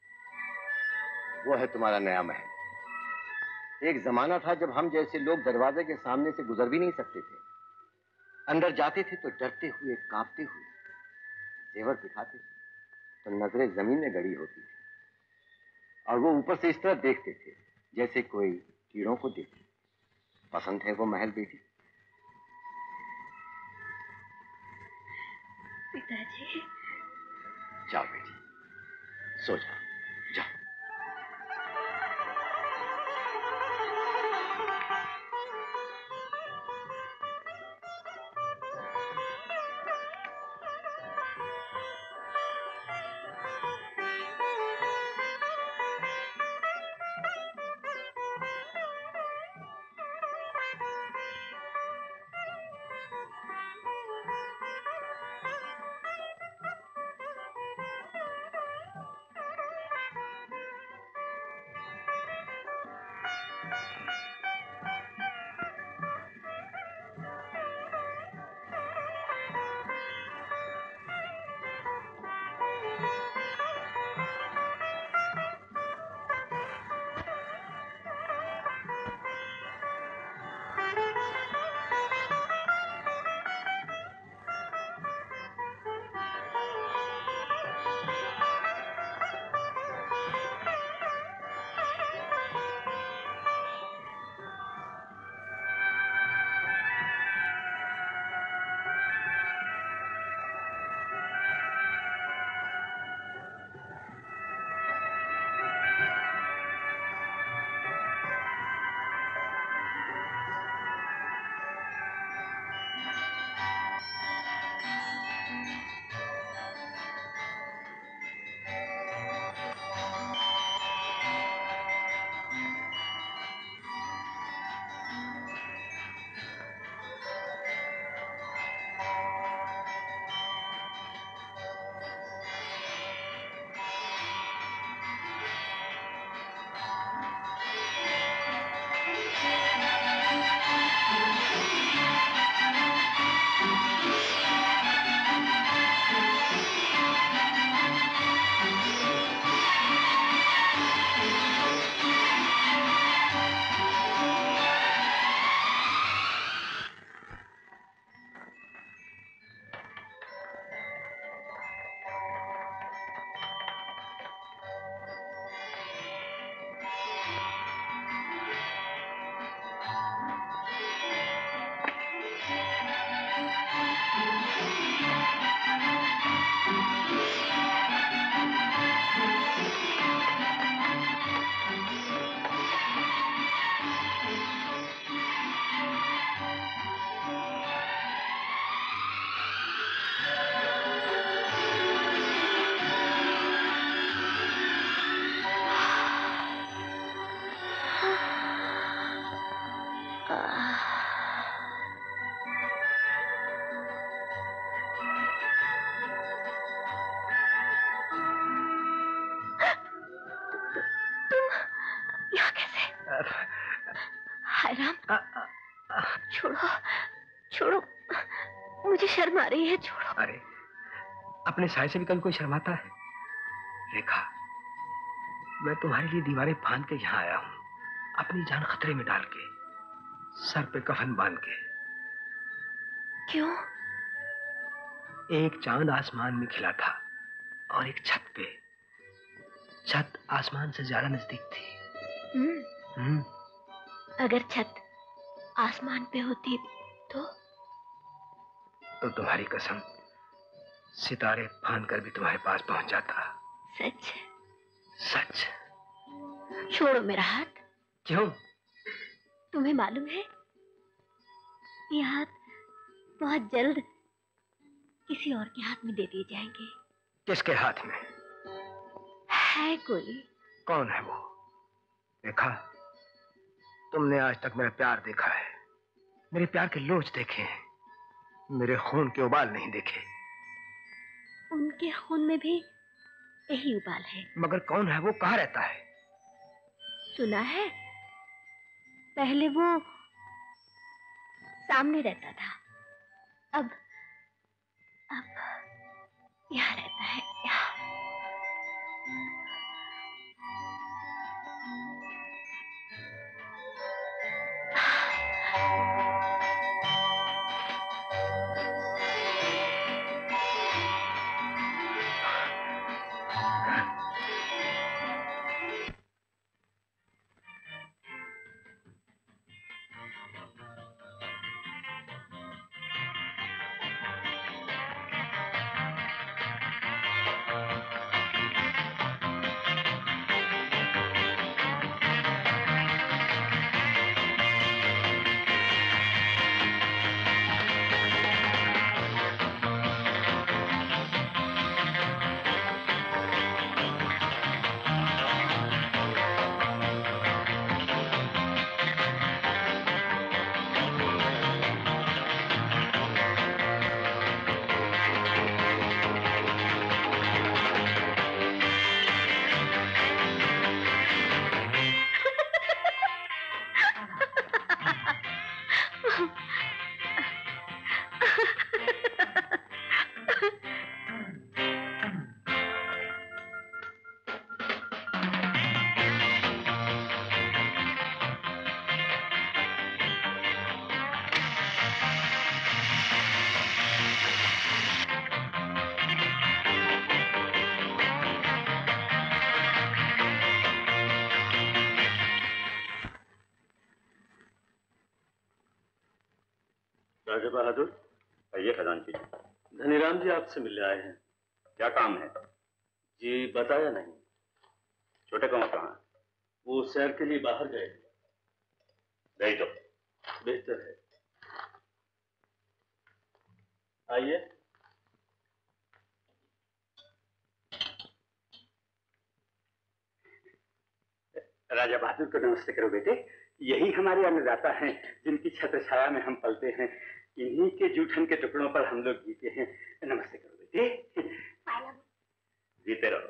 वो है तुम्हारा नया महल। एक जमाना था जब हम जैसे लोग दरवाजे के सामने से गुजर भी नहीं सकते थे। अंदर जाते थे तो डरते हुए, कांपते हुए। जेवर दिखाते थे तो नजरें जमीन में गड़ी होती थी, और वो ऊपर से इस तरह देखते थे जैसे कोई कीड़ों को देखे। पसंद है वो महल बेटी? पिताजी। जाओ बेटी, सो जाओ, जाओ। आ रही है, छोड़ो। अरे अपने साय से भी कभी कोई शर्माता है? रेखा, मैं तुम्हारे लिए दीवारें फांद के यहाँ आया हूँ, अपनी जान खतरे में डाल के, सर पे कफन बांध के। क्यों? एक चांद आसमान में खिला था और एक छत पे। छत आसमान से ज्यादा नजदीक थी। हम्म। हम्म। अगर छत आसमान पे होती तो तो तुम्हारी कसम, सितारे फांद कर भी तुम्हारे पास पहुंच जाता। सच? सच। छोड़ो मेरा हाथ। क्यों? तुम्हें मालूम है ये हाथ बहुत जल्द किसी और के हाथ में दे दिए जाएंगे। किसके हाथ में? है कोई। कौन है वो? देखा, तुमने आज तक मेरा प्यार देखा है, मेरे प्यार के लोच देखे हैं, मेरे खून के उबाल नहीं देखे। उनके खून में भी यही उबाल है। मगर कौन है वो? कहाँ रहता है? सुना है पहले वो सामने रहता था, अब अब यहाँ रहता है, यहाँ। राजा बहादुर, आइए खजानची। धनीराम जी आपसे मिलने आए हैं। क्या काम है? जी बताया नहीं। छोटे कौन कहाँ? वो सैर के लिए बाहर गए। भेज दो। बेहतर है। आइए। राजा बहादुर को नमस्ते करो बेटे। यही हमारे अन्नदाता हैं, जिनकी छत्र छाया में हम पलते हैं। इन्हीं के जूठन के टुकड़ों पर हम लोग जीते हैं। नमस्ते करो बेटे। जीते रहो।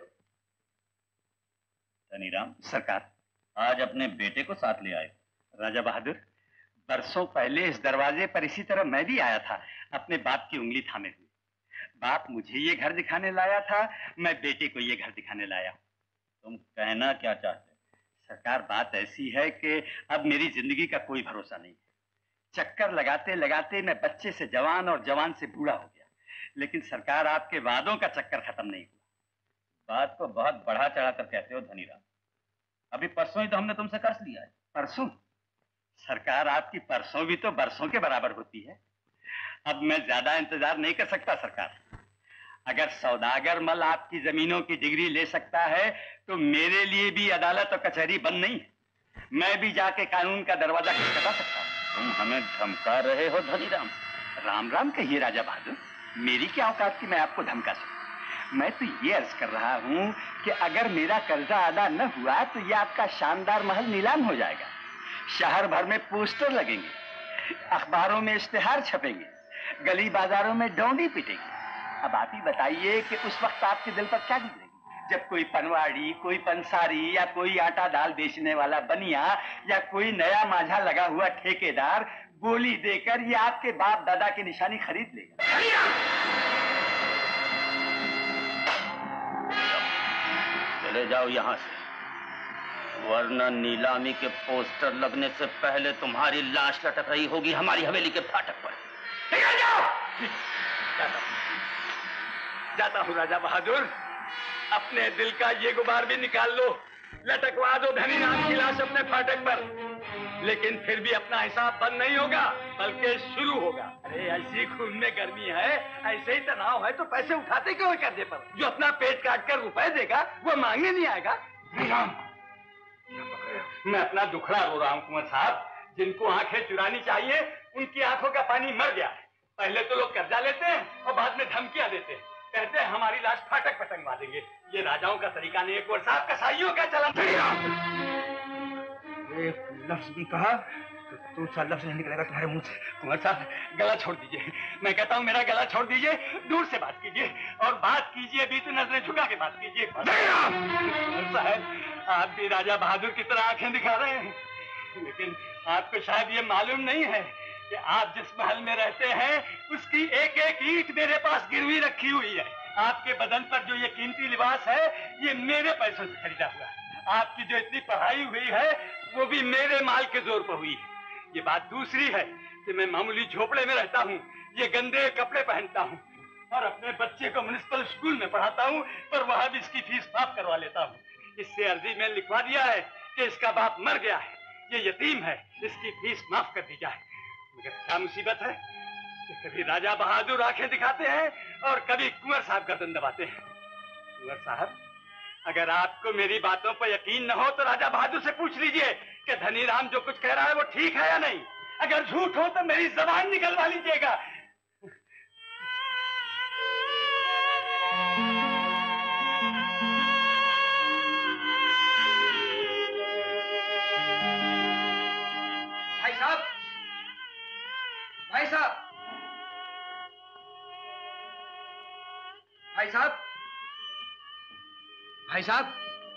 धनीराम सरकार, आज अपने बेटे को साथ ले आए। राजा बहादुर, बरसों पहले इस दरवाजे पर इसी तरह मैं भी आया था, अपने बाप की उंगली थामे हुए। बाप मुझे ये घर दिखाने लाया था, मैं बेटे को ये घर दिखाने लाया। तुम कहना क्या चाहते? सरकार, बात ऐसी है कि अब मेरी जिंदगी का कोई भरोसा नहीं है। चक्कर लगाते लगाते मैं बच्चे से जवान और जवान से बूढ़ा हो गया। लेकिन सरकार, आपके वादों का चक्कर खत्म नहीं हुआ। बात को बहुत बढ़ा चढ़ा कर कहते हो धनीराम। अभी परसों ही तो हमने तुमसे कर्ज लिया है। परसों? सरकार, आपकी परसों भी तो बरसों के बराबर होती है। अब मैं ज्यादा इंतजार नहीं कर सकता सरकार। अगर सौदागर मल आपकी जमीनों की डिग्री ले सकता है तो मेरे लिए भी अदालत और कचहरी बंद नहीं है। मैं भी जाके कानून का दरवाजा खटखटा सकता हूँ। तुम हमें धमका रहे हो धनीराम? राम राम कहिए राजा बहादुर, मेरी क्या औकात कि मैं आपको धमका सकूं। मैं तो ये अर्ज कर रहा हूँ कि अगर मेरा कर्जा अदा न हुआ तो ये आपका शानदार महल नीलाम हो जाएगा। शहर भर में पोस्टर लगेंगे, अखबारों में इश्तेहार छपेंगे, गली बाजारों में डोंडी पिटेगी। अब आप ही बताइए कि उस वक्त आपके दिल पर क्या गुजरेगी, जब कोई पनवाड़ी, कोई पंसारी या कोई आटा दाल बेचने वाला बनिया या कोई नया माझा लगा हुआ ठेकेदार गोली देकर ये आपके बाप दादा की निशानी खरीद लेगा। चले जाओ यहाँ से, वरना नीलामी के पोस्टर लगने से पहले तुम्हारी लाश लटक रही होगी हमारी हवेली के फाटक पर। निकल जाओ। जाता, जाता हूँ राजा बहादुर, अपने दिल का ये गुबार भी निकाल लो, लटकवा दो धनी राम की लाश अपने फाटक पर, लेकिन फिर भी अपना हिसाब बंद नहीं होगा, बल्कि शुरू होगा। अरे ऐसी खून में गर्मी है, ऐसे ही तनाव है तो पैसे उठाते क्यों कर्जे पर? जो अपना पेट काट कर रुपए देगा वो मांगने नहीं आएगा। मैं अपना दुखड़ा रो रहा हूँ कुंवर साहब। जिनको आंखें चुरानी चाहिए उनकी आंखों का पानी मर गया। पहले तो लोग कर्जा लेते हैं और बाद में धमकियां देते हैं, कहते हैं हमारी लाश फाटक पर टंगवा देंगे। ये राजाओं का तरीका नहीं है कुंवर साहब, कसाईयों का चलन। एक लफ्ज भी कहा तो दूसरा लफ्ज नहीं निकलेगा तुम्हारे मुंह से। कुंवर साहब गला छोड़ दीजिए, मैं कहता हूँ मेरा गला छोड़ दीजिए, दूर से बात कीजिए और बात कीजिए भी तो नजरें झुका के बात कीजिए। कुंवर साहब आप भी राजा बहादुर की तरह आंखें दिखा रहे हैं, लेकिन आपको शायद ये मालूम नहीं है कि आप जिस महल में रहते हैं उसकी एक एक ईंट मेरे पास गिरवी रखी हुई है। आपके बदन पर जो ये कीमती लिबास है ये मेरे पैसों से खरीदा हुआ है। आपकी जो इतनी पढ़ाई हुई है वो भी मेरे माल के जोर पर हुई है। ये बात दूसरी है कि मैं मामूली झोपड़े में रहता हूँ, ये गंदे कपड़े पहनता हूँ और अपने बच्चे को म्युनिसिपल स्कूल में पढ़ाता हूँ, पर वहां भी इसकी फीस माफ करवा लेता हूँ। इससे अर्जी में लिखवा दिया है कि इसका बाप मर गया है, ये यतीम है, इसकी फीस माफ कर दी जाए। मगर क्या मुसीबत है कि कभी राजा बहादुर आंखें दिखाते हैं और कभी कुंवर साहब गर्दन दबाते हैं। कुंवर साहब अगर आपको मेरी बातों पर यकीन न हो तो राजा बहादुर से पूछ लीजिए कि धनीराम जो कुछ कह रहा है वो ठीक है या नहीं। अगर झूठ हो तो मेरी जबान निकलवा लीजिएगा। भाई साहब, भाई साहब, भाई साहब, भाई साहब,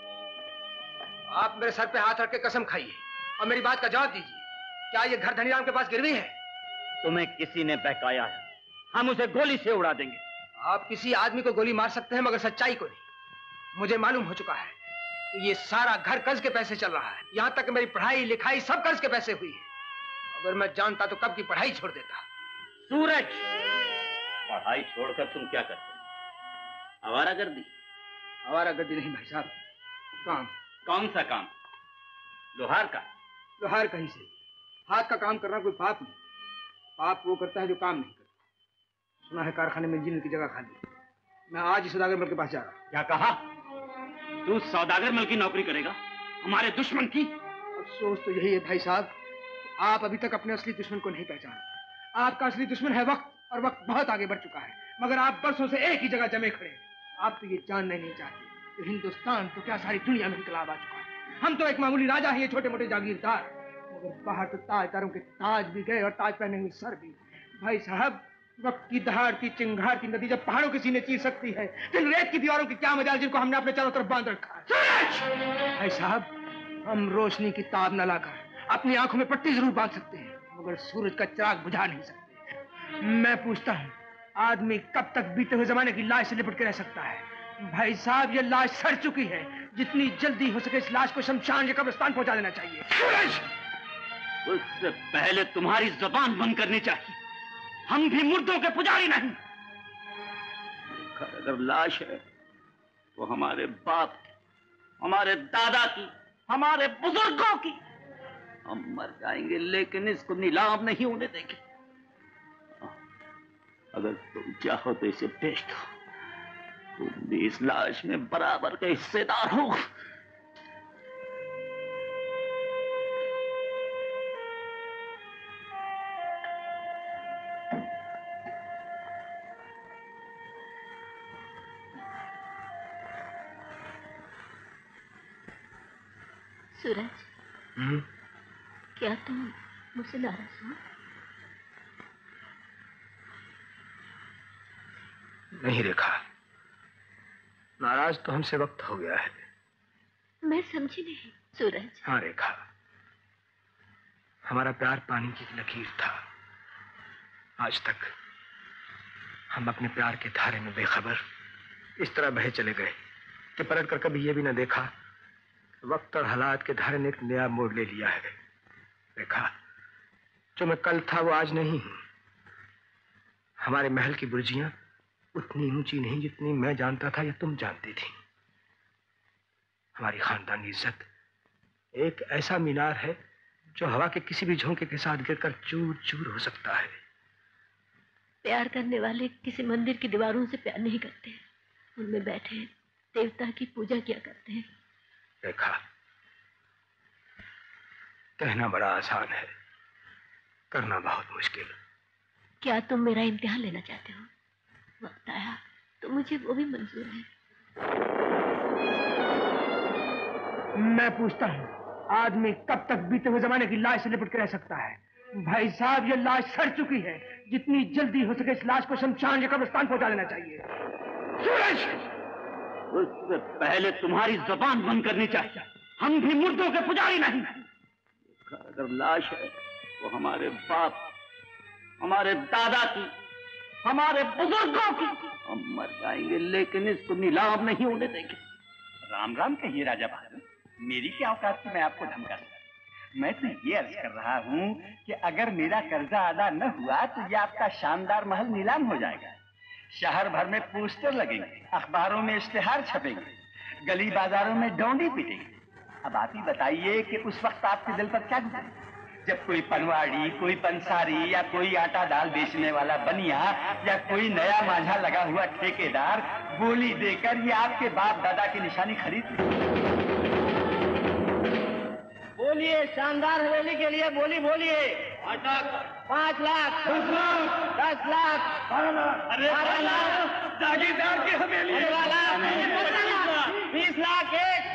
आप मेरे सर पे हाथ रख के कसम खाइए और मेरी बात का जवाब दीजिए, क्या ये घर धनीराम के पास गिरवी है? तुम्हें किसी ने बहकाया है, हम उसे गोली से उड़ा देंगे। आप किसी आदमी को गोली मार सकते हैं मगर सच्चाई को नहीं। मुझे मालूम हो चुका है कि ये सारा घर कर्ज के पैसे चल रहा है, यहाँ तक मेरी पढ़ाई लिखाई सब कर्ज के पैसे हुई है। अगर मैं जानता तो कब की पढ़ाई छोड़ देता। सूरज, पढ़ाई छोड़कर तुम क्या करते? आवारागर्दी? आवारागर्दी नहीं भाई साहब, काम। कौन सा काम? लोहार का? लोहार कहीं से, हाथ का काम करना कोई पाप नहीं। पाप वो करता है जो काम नहीं करता। सुना है कारखाने में इंजीनियर की जगह खाली। मैं आज ही सौदागर मल के पास जा रहा। क्या कहा? तू सौदागर मल की नौकरी करेगा हमारे दुश्मन की? अफसोस तो यही है भाई साहब, आप अभी तक अपने असली दुश्मन को नहीं पहचानते। आपका असली दुश्मन है वक्त, और वक्त बहुत आगे बढ़ चुका है, मगर आप बरसों से एक ही जगह जमे खड़े हैं। आप तो ये जानना नहीं चाहते तो हिंदुस्तान तो क्या सारी दुनिया में इनकलाब आ चुका है। हम तो एक मामूली राजा हैं, ये छोटे मोटे जागीरदार, मगर बाहर तो ताजदारों के ताज भी गए और ताज पहने हुए सर भी। भाई साहब, वक्त की दहाड़ती चिंगार की नदी जब पहाड़ों के सीने चीर सकती है तो इन रेत की दीवारों की क्या मजाल जिनको हमने अपने चारों तरफ बांध रखा है। भाई साहब, हम रोशनी की ताब न लाकर अपनी आंखों में पट्टी जरूर बांध सकते हैं, मगर सूरज का चिराग बुझा नहीं सकते। मैं पूछता हूँ, आदमी कब तक बीते हुए जमाने की लाश से लिपट के रह सकता है? भाई साहब, ये लाश सड़ चुकी है, जितनी जल्दी हो सके इस लाश को शमशान या कब्रिस्तान पहुंचा देना चाहिए। सूरज, उससे पहले तुम्हारी जबान बंद करनी चाहिए। हम भी मुर्दों के पुजारी नहीं। अगर लाश है तो हमारे बाप, हमारे दादा की, हमारे बुजुर्गों की। हम मर जाएंगे लेकिन इसको नीलाम नहीं होने देंगे। अगर तुम चाहो तो इसे बेच दो, तुम भी इस लाश में बराबर के हिस्सेदार हो। सूरज, क्या तुम मुझसे नाराज हो? नहीं रेखा, नाराज तो हमसे वक्त हो गया है। मैं समझी नहीं सूरज। हाँ रेखा, हमारा प्यार पानी की लकीर था, आज तक हम अपने प्यार के धारे में बेखबर इस तरह बहे चले गए कि पलट कर कभी यह भी न देखा वक्त और हालात के धारे ने एक नया मोड़ ले लिया है। देखा, जो मैं कल था वो आज नहीं हूं। हमारे महल की बुर्जियां उतनी ऊंची नहीं जितनी मैं जानता था या तुम जानती थी। हमारी खानदानी इज्जत एक ऐसा मीनार है जो हवा के किसी भी झोंके के साथ गिरकर चूर चूर हो सकता है। प्यार करने वाले किसी मंदिर की दीवारों से प्यार नहीं करते, उनमें बैठे देवता की पूजा किया करते हैं। देखा, कहना बड़ा आसान है, करना बहुत मुश्किल। क्या तुम मेरा इम्तिहान लेना चाहते हो? वक्त आया तो मुझे वो भी मंजूर है। मैं पूछता हूँ, आदमी कब तक बीते हुए जमाने की लाश से लिपट के रह सकता है? भाई साहब, ये लाश सड़ चुकी है। जितनी जल्दी हो सके इस लाश को शमशान या कब्रिस्तान पहुंचा देना चाहिए। सूरज! उससे पहले तुम्हारी जबान बंद करनी चाहिए। हम भी मुर्दों के पुजारी नहीं। अगर लाश है वो हमारे बाप, हमारे दादा की, हमारे बुजुर्गों की। हम मर जाएंगे लेकिन इसको नीलाम नहीं होने देंगे। राम राम कहिए राजा बहादुर, मेरी क्या औकात से मैं आपको धमका दूं? मैं तो ये अर्ज कर रहा हूँ कि अगर मेरा कर्जा अदा न हुआ तो ये आपका शानदार महल नीलाम हो जाएगा। शहर भर में पोस्टर लगेंगे, अखबारों में इश्तेहार छपेंगे, गली बाजारों में डोंडी पिटेंगे। अब आप ही बताइए कि उस वक्त आपके दिल पर क्या गुजरे जब कोई पनवाड़ी, कोई पंसारी या कोई आटा दाल बेचने वाला बनिया या कोई नया माझा लगा हुआ ठेकेदार बोली देकर ये आपके बाप दादा की निशानी खरीद ले। बोलिए, शानदार हवेली के लिए बोली बोलिए। पाँच लाख, दस लाख, बारह लाख, जागीरदार की हवेली, बीस लाख एक।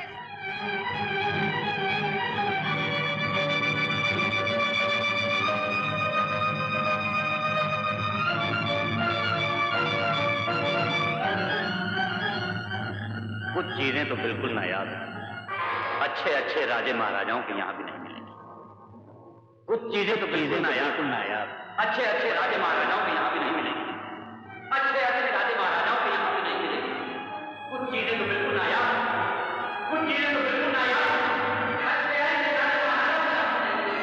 कुछ चीजें तो बिल्कुल नायाब हैं। अच्छे अच्छे राजे महाराजाओं के यहाँ भी नहीं मिलेंगी। कुछ चीजें तो बिल्कुल नायाब नायाब अच्छे अच्छे राजे महाराजाओं के यहाँ भी नहीं मिलेंगी। अच्छे अच्छे राजे महाराजाओं के यहाँ भी नहीं मिलेंगी। कुछ चीजें तो बिल्कुल नायाब, कुछ चीजें तो बिल्कुल नायाब अच्छे अच्छे राजे महाराजाओं के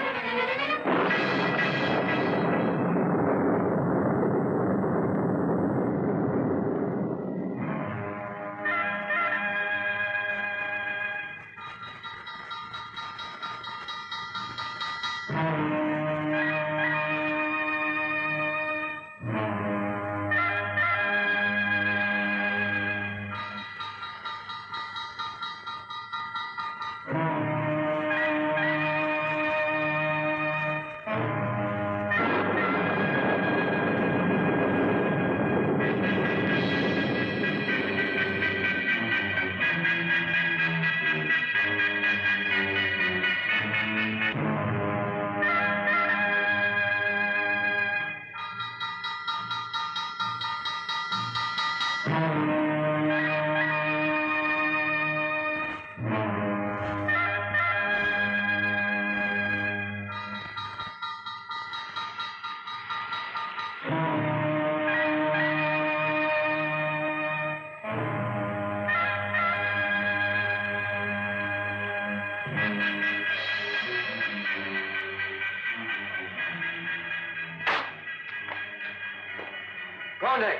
कौन है?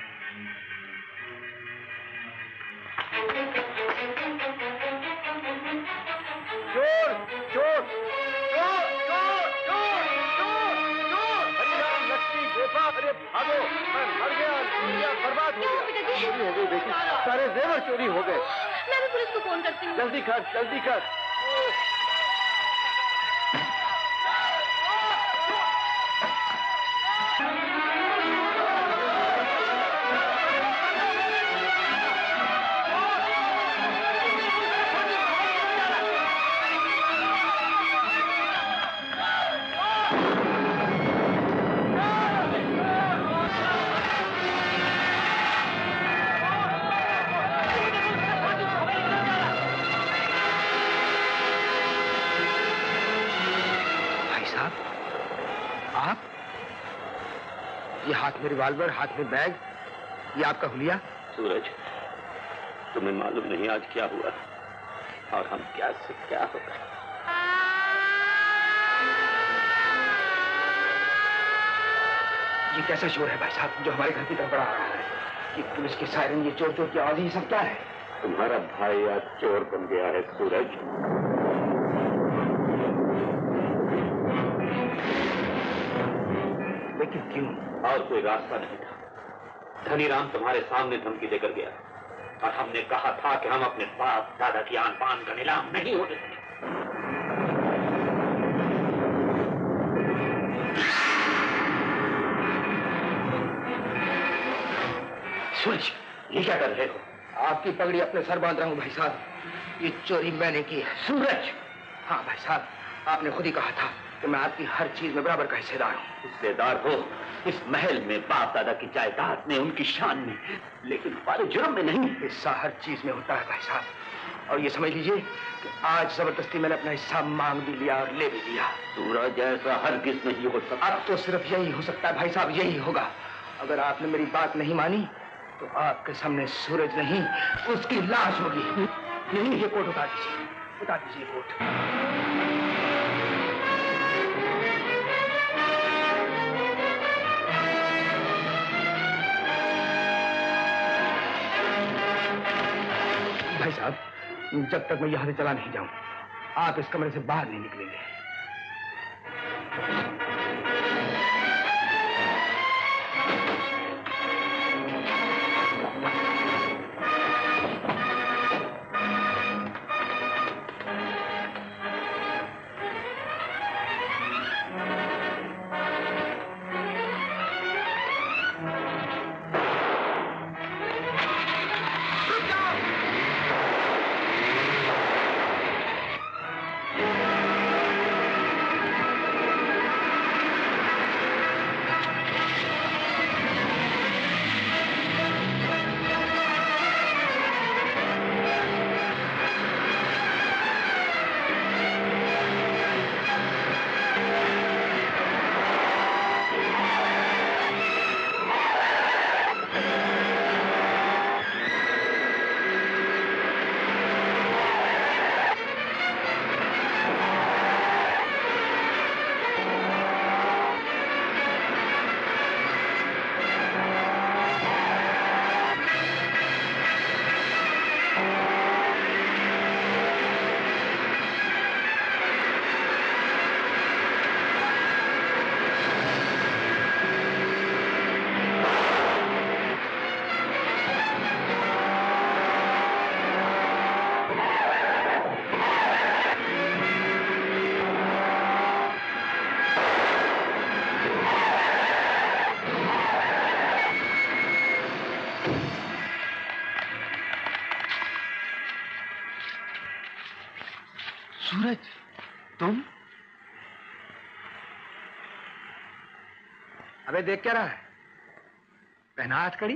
चोर, चोर, चोर, चोर, चोर, चोर, चोर! हरिराम, लक्ष्मी, गोपा, अरे भागो! मैं मर गया, दुनिया बर्बाद हो गया। चोरी हो गई बेटी, सारे जेवर चोरी हो गए। मैं भी पुलिस को फोन करती हूँ। जल्दी कर, जल्दी कर। ये हाथ में रिवॉल्वर, हाथ में बैग, ये आपका हुलिया? सूरज, तुम्हें मालूम नहीं आज क्या हुआ और हम क्या से क्या हो गए। ये कैसा शोर है भाई साहब जो हमारे घर की तरफ बढ़ा आ रहा है? ये पुलिस की सायरन, ये चोर चोर की आवाज, ये सब क्या है? तुम्हारा भाई आज चोर बन गया है सूरज। लेकिन क्यों? और कोई रास्ता नहीं था। धनीराम तुम्हारे सामने धमकी देकर गया और हमने कहा था कि हम अपने बाप दादा की आन बान का नीलाम नहीं होने देंगे। सूरज, ये क्या कर रहे हो? आपकी पगड़ी अपने सर बांध रहा हूं भाई साहब। ये चोरी मैंने की है। सूरज! हाँ भाई साहब, आपने खुद ही कहा था कि मैं आपकी हर चीज में बराबर का हिस्सेदार हूँ। हिस्सेदार हो इस महल में, बाप दादा की जायदाद में, उनकी शान में, लेकिन हमारे जुर्म में नहीं। हिस्सा हर चीज में होता है भाई साहब। और ये समझ लीजिए कि आज जबरदस्ती मैंने अपना हिस्सा मांग भी लिया और ले भी लिया। सूरज, ऐसा हरगिज नहीं हो सकता। अब तो सिर्फ यही हो सकता है भाई साहब, यही होगा। अगर आपने मेरी बात नहीं मानी तो आपके सामने सूरज नहीं, उसकी लाश होगी। नहीं, ये कोट उतार दीजिए, उतार दीजिए कोट। भाई साहब, जब तक मैं यहां से चला नहीं जाऊं, आप इस कमरे से बाहर नहीं निकलेंगे। सूरज, तुम? अबे देख क्या रहा है? पहना हाथ कड़ी।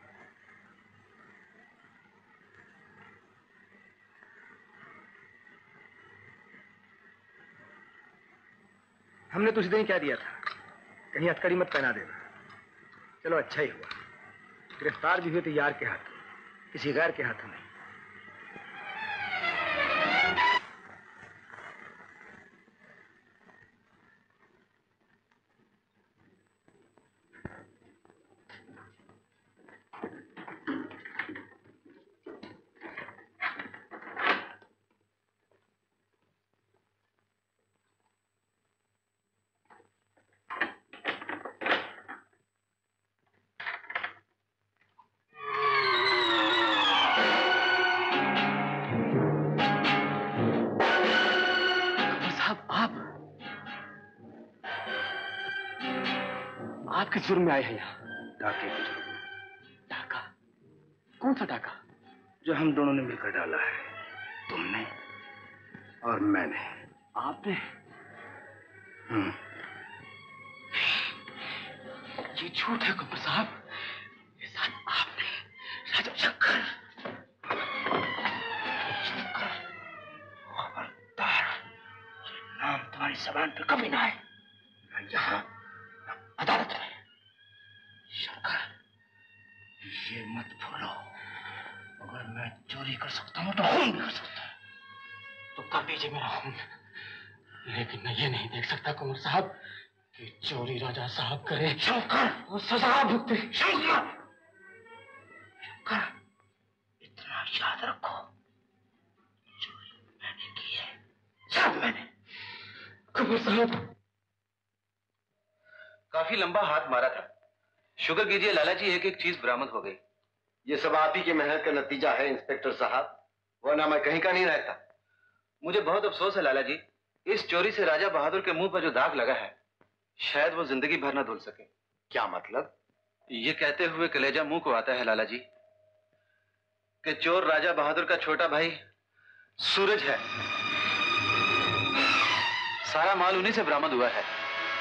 हमने तो उसी दिन ही कह दिया था कहीं हथकड़ी मत पहना देना। चलो अच्छा ही हुआ, गिरफ्तार भी हुए तो यार के हाथों, किसी गैर के हाथों नहीं। किस जुर्म में आए हैं यहाँ? डाके के जुर्म में। डाका? कौन सा डाका? जो हम दोनों ने मिलकर डाला है, तुमने और मैंने। आपने? हम्म। ये झूठ है कुमार साहब, ये साथ आपने राजा शंकर। खबरदार, नाम तुम्हारी जबान पे कभी ना आए, यहाँ अदालत में। शंकर, ये मत भूलो, अगर मैं चोरी कर सकता हूँ तो खून भी कर सकता हूँ, तो कर दीजिए मेरा खून। लेकिन मैं ये नहीं देख सकता कुंवर साहब कि चोरी राजा साहब करे शंकर और सजा भुगते। शंकर, शंकर, इतना याद रखो, चोरी मैंने की है, सब मैंने। कुंवर साहब, काफी लंबा हाथ मारा था। शुक्र कीजिए लाला जी, एक एक चीज बरामद हो गई। ये सब आप ही की मेहनत का नतीजा है इंस्पेक्टर साहब, वरना मैं कहीं का नहीं रहता। मुझे बहुत अफसोस है लाला जी, इस चोरी से राजा बहादुर के मुंह पर जो दाग लगा है, शायद वो जिंदगी भर न धुल सके। क्या मतलब? ये कहते हुए कलेजा मुंह को आता है लाला जी कि चोर राजा बहादुर का छोटा भाई सूरज है। सारा माल उन्हीं से बरामद हुआ है।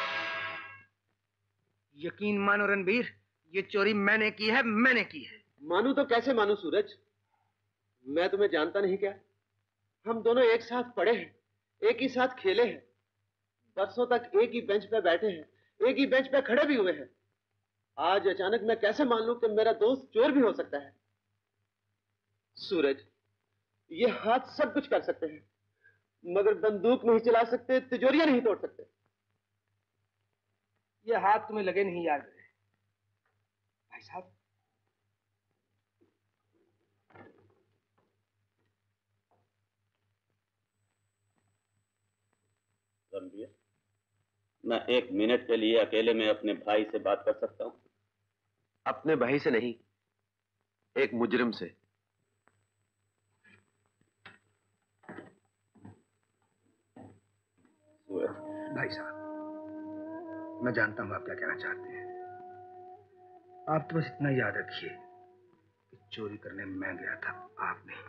यकीन मानो रणबीर, ये चोरी मैंने की है, मैंने की है। मानू तो कैसे मानू सूरज? मैं तुम्हें जानता नहीं क्या? हम दोनों एक साथ पढ़े हैं, एक ही साथ खेले हैं, बरसों तक एक ही बेंच पे बैठे हैं, एक ही बेंच पे खड़े भी हुए हैं। आज अचानक मैं कैसे मान लूं कि मेरा दोस्त चोर भी हो सकता है? सूरज, ये हाथ सब कुछ कर सकते हैं, मगर बंदूक नहीं चला सकते, तिजोरियां नहीं तोड़ सकते। ये हाथ तुम्हें लगे नहीं याद है भाई साहब। रणबीर, मैं एक मिनट के लिए अकेले में अपने भाई से बात कर सकता हूं? अपने भाई से नहीं, एक मुजरिम से। भाई साहब, मैं जानता हूं आप क्या कहना चाहते हैं। आप तो बस इतना याद रखिए कि चोरी करने मैं गया था, आप नहीं।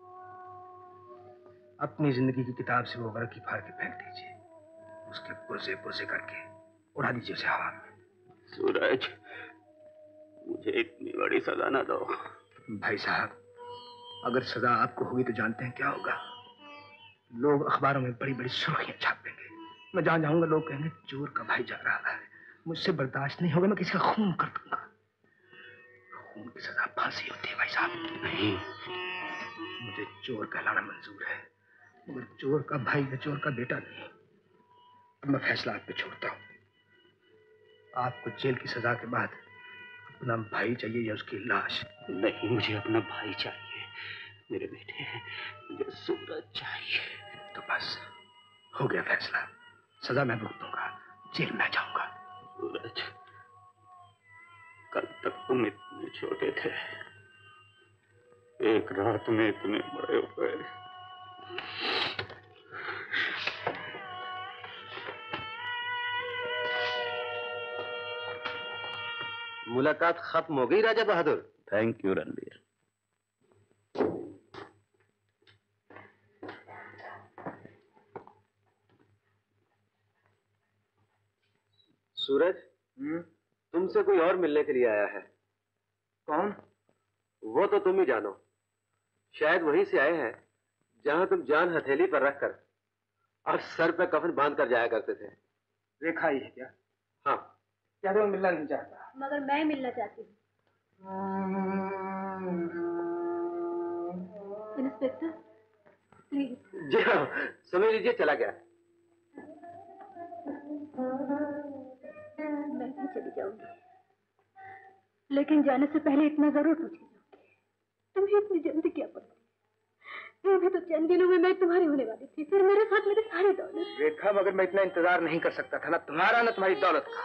अपनी जिंदगी की किताब से वो वर्की फाड़ के फेंक दीजिए, उसके पुरजे पुरजे करके उड़ा दीजिए उसे हवा में। सूरज, मुझे इतनी बड़ी सजा ना दो। भाई साहब, अगर सजा आपको होगी तो जानते हैं क्या होगा? लोग अखबारों में बड़ी बड़ी सुर्खियां छापेंगे। मैं जहां जाऊंगा लोग कहेंगे चोर का भाई जा रहा है। मुझसे बर्दाश्त नहीं होगा, मैं किसी का खून कर दूंगा। खून की सजा फांसी होती है भाई साहब। नहीं, मुझे चोर कहलाना मंजूर है, मगर चोर का भाई या चोर का बेटा नहीं। अब मैं फैसला आप पे छोड़ता हूँ। आपको जेल की सजा के बाद अपना भाई चाहिए या उसकी लाश? नहीं, मुझे अपना भाई चाहिए, मेरे बेटे, मुझे सूरज चाहिए। तो बस हो गया फैसला, सजा मैं भुगतूंगा, जेल में जाऊंगा। सूरज, कल तक तुम इतने छोटे थे, एक रात में इतने बड़े हो गए। मुलाकात खत्म हो गई राजा बहादुर। Thank you Ranbir. सूरज, तुमसे कोई और मिलने के लिए आया है। कौन? वो तो तुम ही जानो। शायद वहीं से आए हैं जहां तुम जान हथेली पर रखकर और सर पे कफन बांध कर जाया करते थे। रेखा ही है क्या? हाँ। क्या तो मिलना नहीं चाहता? मगर मैं मिलना चाहती हूँ। Inspector please. जी हाँ, समझ लीजिए चला गया। मैं भी चली जाऊंगी, लेकिन जाने से पहले इतना जरूर पूछ जाऊंगी, तुम्हें इतनी जल्दी क्या पड़ी? अभी तो चंद दिनों में मैं तुम्हारी होने वाली थी, फिर मेरे साथ मेरी सारी दौलत। रेखा, मगर मैं इतना इंतजार नहीं कर सकता था, ना तुम्हारा ना तुम्हारी दौलत का।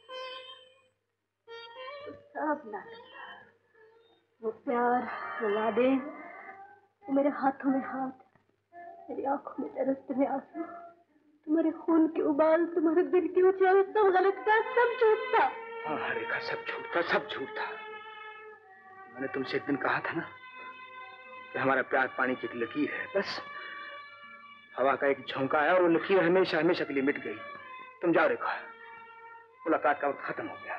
सब नाटक था, वो प्यार, वो वादे, वो मेरे हाथों में हाथ, मेरी आंखों में तरसते में आंसू, तुम्हारे खून के उबाल, तुम्हारे दिल की ऊंचाई, सब गलत था, सब झूठ था। हाँ रेखा, सब झूठ था, सब झूठ था। मैंने तुमसे एक दिन कहा था ना कि हमारा प्यार पानी की एक लकीर है, बस हवा का एक झोंका है और वो लकीर हमेशा हमेशा के लिए मिट गई। तुम जाओ रेखा, मुलाकात का वक्त खत्म हो गया।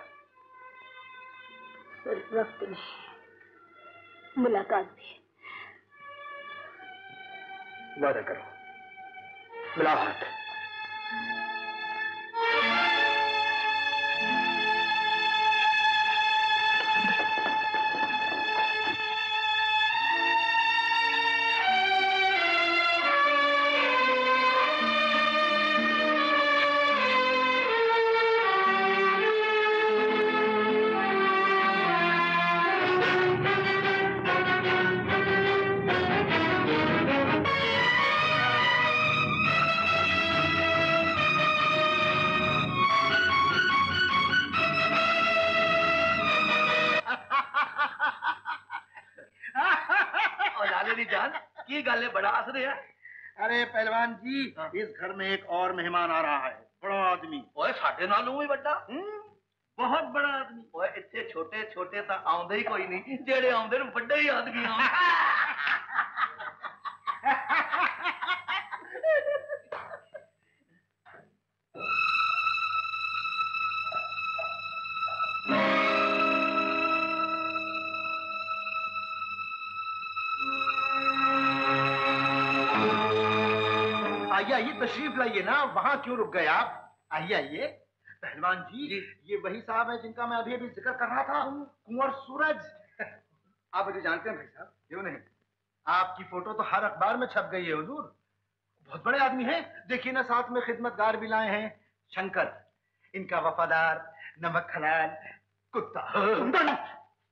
सिर्फ वक्त नहीं, मुलाकात भी। वादा करो, मिलाओ हाथ। पहले बड़ा आसरे है। अरे पहलवान जी, इस घर में एक और मेहमान आ रहा है, बड़ा आदमी। ओए साढ़े नालों भी बड़ा, बहुत बड़ा आदमी। ओए इतने छोटे छोटे तो आउंदे ही कोई नहीं, जेड़े आउंदे ने बड़े ही आदमी आउंदे। आइए आइए, तशरीफ लाइए ना, वहां क्यों रुक गए आप? आइए आइए। पहलवान जी, जी ये वही साहब है जिनका मैं अभी अभी जिक्र कर रहा था, कुंवर सूरज। आप मुझे जानते हैं भाई साहब? क्यों नहीं, आपकी फोटो तो हर अखबार में छप गई है हुजूर। बहुत बड़े आदमी हैं। देखिए ना, साथ में खिदमतगार भी लाए हैं, शंकर, इनका वफादार नमक हलाल कुत्ता।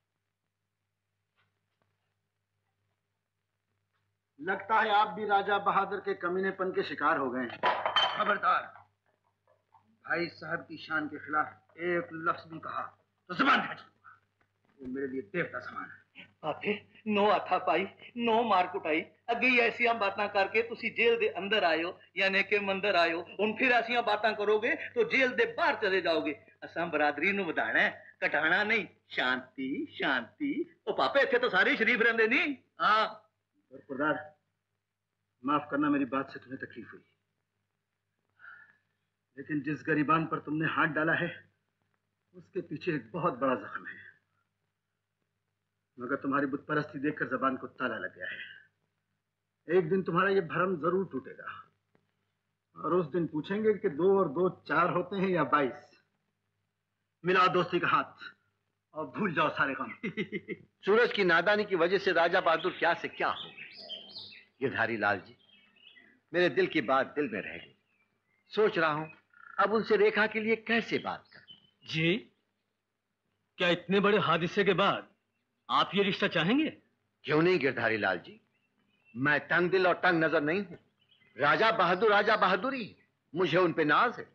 लगता है आप भी राजा बहादुर के कमीनेपन के शिकार हो गए हैं। खबरदार, भाई साहब की शान के खिलाफ एक लफ्ज भी कहा तो जुबान काट दूंगा। वो मेरे लिए देवता समान है। आपे नो हथा पाई, नो मार कुटाई, अगे ही ऐसिया बातें करके तुसी जेल दे अंदर आए हो यानी के मंदिर आए हो, हुन फिर ऐसिया बातें करोगे तो जेल दे बाहर चले जाओगे। असां बरादरी नूं वधाना है, घटाना नहीं। शांति शांति। ओ पापे इत्थे तो सारे शरीफ रहंदे नहीं। हां सरदार, माफ करना, मेरी बात से तुम्हें तकलीफ हुई, लेकिन जिस गरीबान पर तुमने हाथ डाला है उसके पीछे एक बहुत बड़ा जख्म है। मगर तुम्हारी बुत परस्ती देखकर जबान को ताला लग गया है। एक दिन तुम्हारा यह भरम जरूर टूटेगा और उस दिन पूछेंगे कि दो और दो चार होते हैं या बाईस। मिलाओ दोस्ती का हाथ और भूल जाओ सारे काम। सूरज की नादानी की वजह से राजा बहादुर क्या से क्या हो गए। गिरधारी लाल जी, मेरे दिल की बात दिल में रह गई। सोच रहा हूं अब उनसे रेखा के लिए कैसे बात करूं। जी, क्या इतने बड़े हादसे के बाद आप ये रिश्ता चाहेंगे? क्यों नहीं गिरधारी लाल जी, मैं तंग दिल और तंग नजर नहीं हूं। राजा बहादुर राजा बहादुर ही, मुझे उन पे नाज है।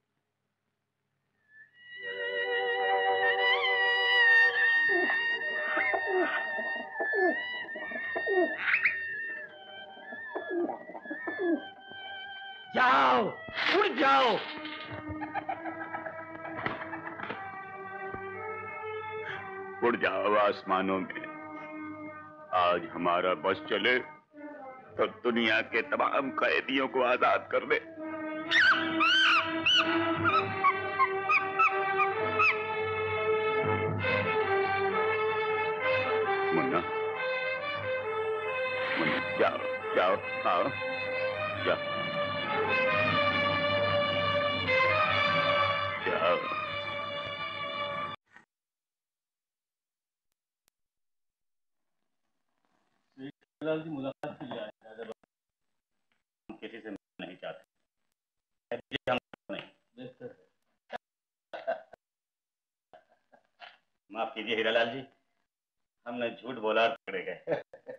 जाओ, उड़ जाओ। उड़ जाओ आसमानों में। आज हमारा बस चले तो दुनिया के तमाम कैदियों को आजाद कर दे। मुन्ना, मुन्ना जाओ जाओ, आओ जाओ जाओ। जी मुलाकात के लिए आए राजा बाबू। हम किसी से नहीं चाहते, हम नहीं। माफ कीजिए हीरालाल जी, हमने झूठ बोला, पकड़े गए।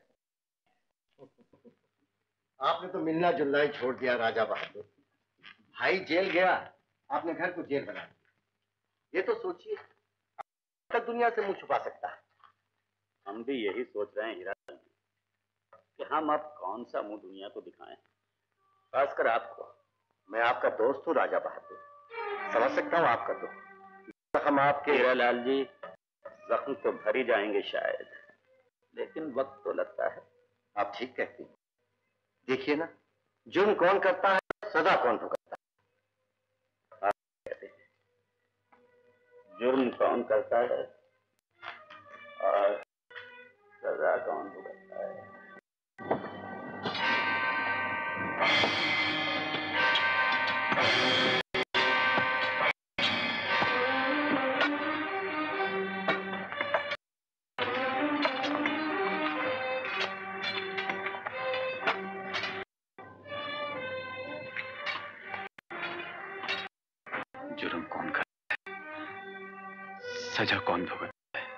आपने तो मिलना जुलना ही छोड़ दिया राजा बहादुर। भाई जेल गया, आपने घर को जेल बना दिया। ये तो सोचिए, तक दुनिया से मुंह छुपा सकता है। हम भी यही सोच रहे हैं हीरालाल जी कि हम अब कौन सा मुंह दुनिया को दिखाएं, खासकर आपको। मैं आपका दोस्त हूँ राजा बहादुर, समझ सकता हूँ आपका दुख। हम आपके हीरालाल जी, जख्म तो भर ही जाएंगे शायद, लेकिन वक्त तो लगता है। आप ठीक कहते हैं। देखिए ना, जुर्म कौन करता है, सजा कौन भुगतता है। आप कहते हैं जुर्म कौन करता है और सजा कौन भुगतता है। जुर्म कौन करता है, सजा कौन भुगतता है।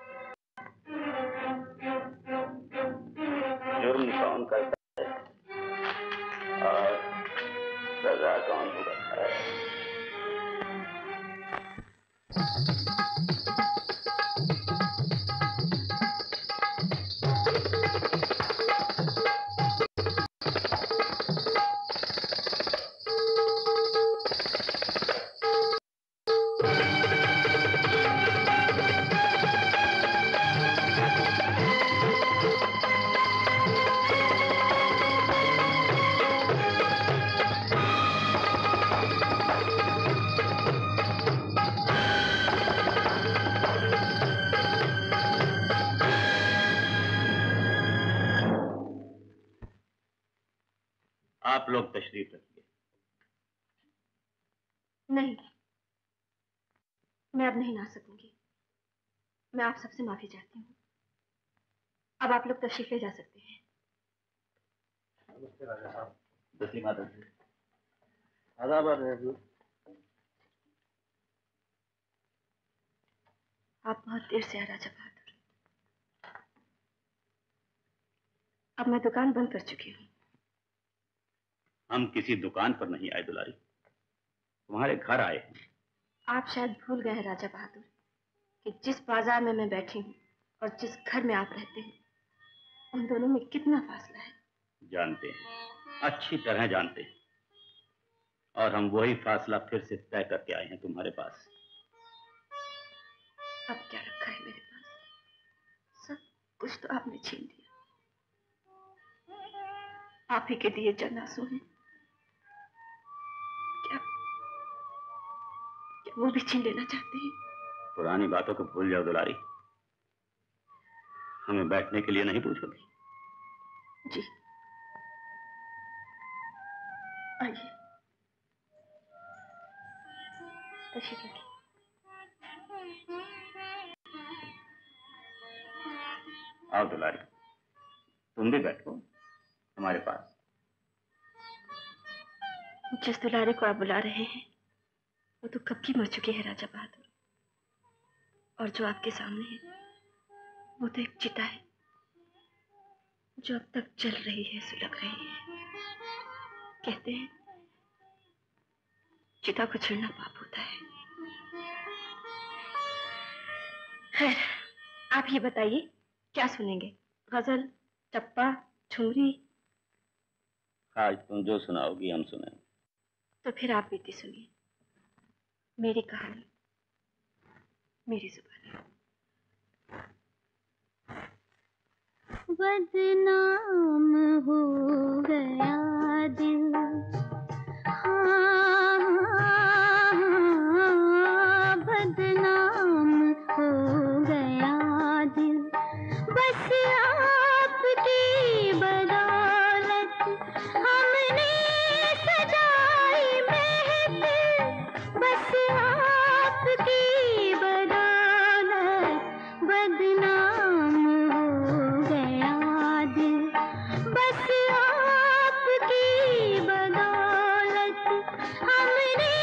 जुर्म कौन करता है और सजा कौन भुगतता है। आप लोग तशरीफ रखिए। नहीं, मैं अब नहीं ना सकूंगी। मैं आप सबसे माफी चाहती हूँ। अब आप लोग तशरीफ ले जा सकते हैं। नमस्ते राजा साहब। दसी माता जी। आदाब आप बहुत देर से आए राजा बहादुर। अब मैं दुकान बंद कर चुकी हूँ। हम किसी दुकान पर नहीं आए दुलारी, तुम्हारे घर आए हैं। आप शायद भूल गए हैं राजा बहादुर कि जिस बाजार में मैं बैठी हूँ और जिस घर में आप रहते हैं, उन दोनों में कितना फासला है। जानते हैं, अच्छी तरह जानते हैं, और हम वही फासला फिर से तय करके आए हैं तुम्हारे पास। अब क्या रखा है मेरे पास? सब कुछ तो आपने छीन लिया। आप ही के दिए जन आंसू हैं। क्या क्या वो भी छीन लेना चाहते हैं? पुरानी बातों को भूल जाओ दुलारी। हमें बैठने के लिए नहीं पूछोगी? जी आइए, तशरीफ रखिए। आओ दुलारी, तुम भी बैठो हमारे पास। जिस दुलारे को आप बुला रहे हैं वो तो कब की मर चुकी है राजा बहादुर, और जो आपके सामने है वो तो एक चिता है जो अब तक जल रही है, सुलग रही है। कहते हैं चिता को छेड़ना पाप होता है। खैर, आप ये बताइए क्या सुनेंगे? गजल, टप्पा, ठुमरी? आज तुम जो सुनाओगी हम सुनेंगे। तो फिर आप बीती सुनिए, मेरी कहानी, मेरी जुबानी। बदनाम हो गया दिल, हाँ, बदनाम हो गया दिल, बस आपकी बदौलत हमने सजाई महफिल, बस आपकी बदौलत बदनाम हो गया दिल, बस आपकी बदौलत हमने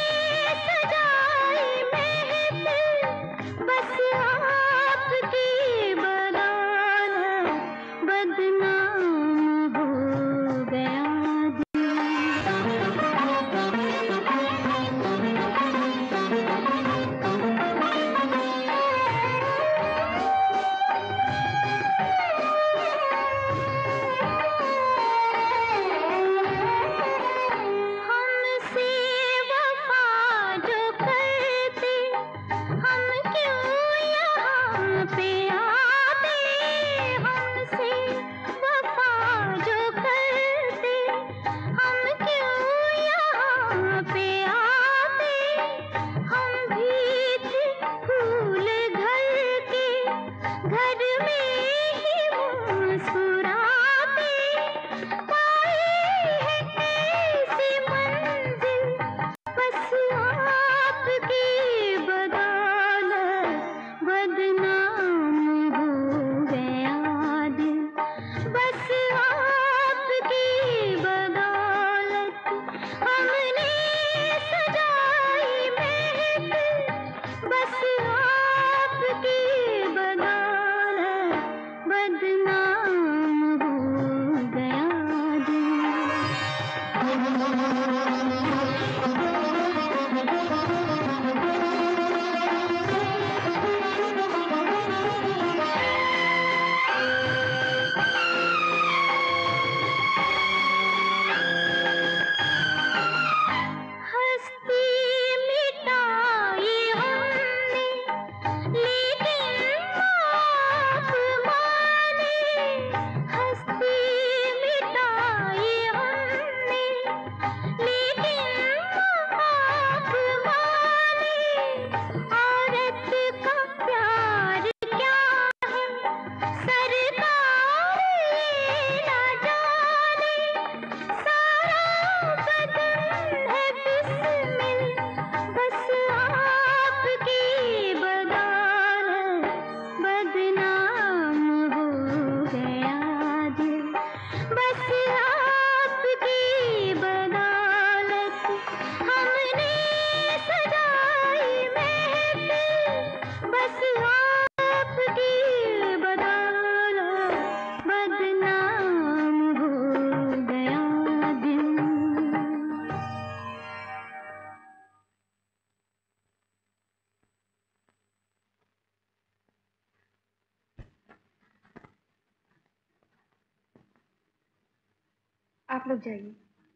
आप लोग जाइए।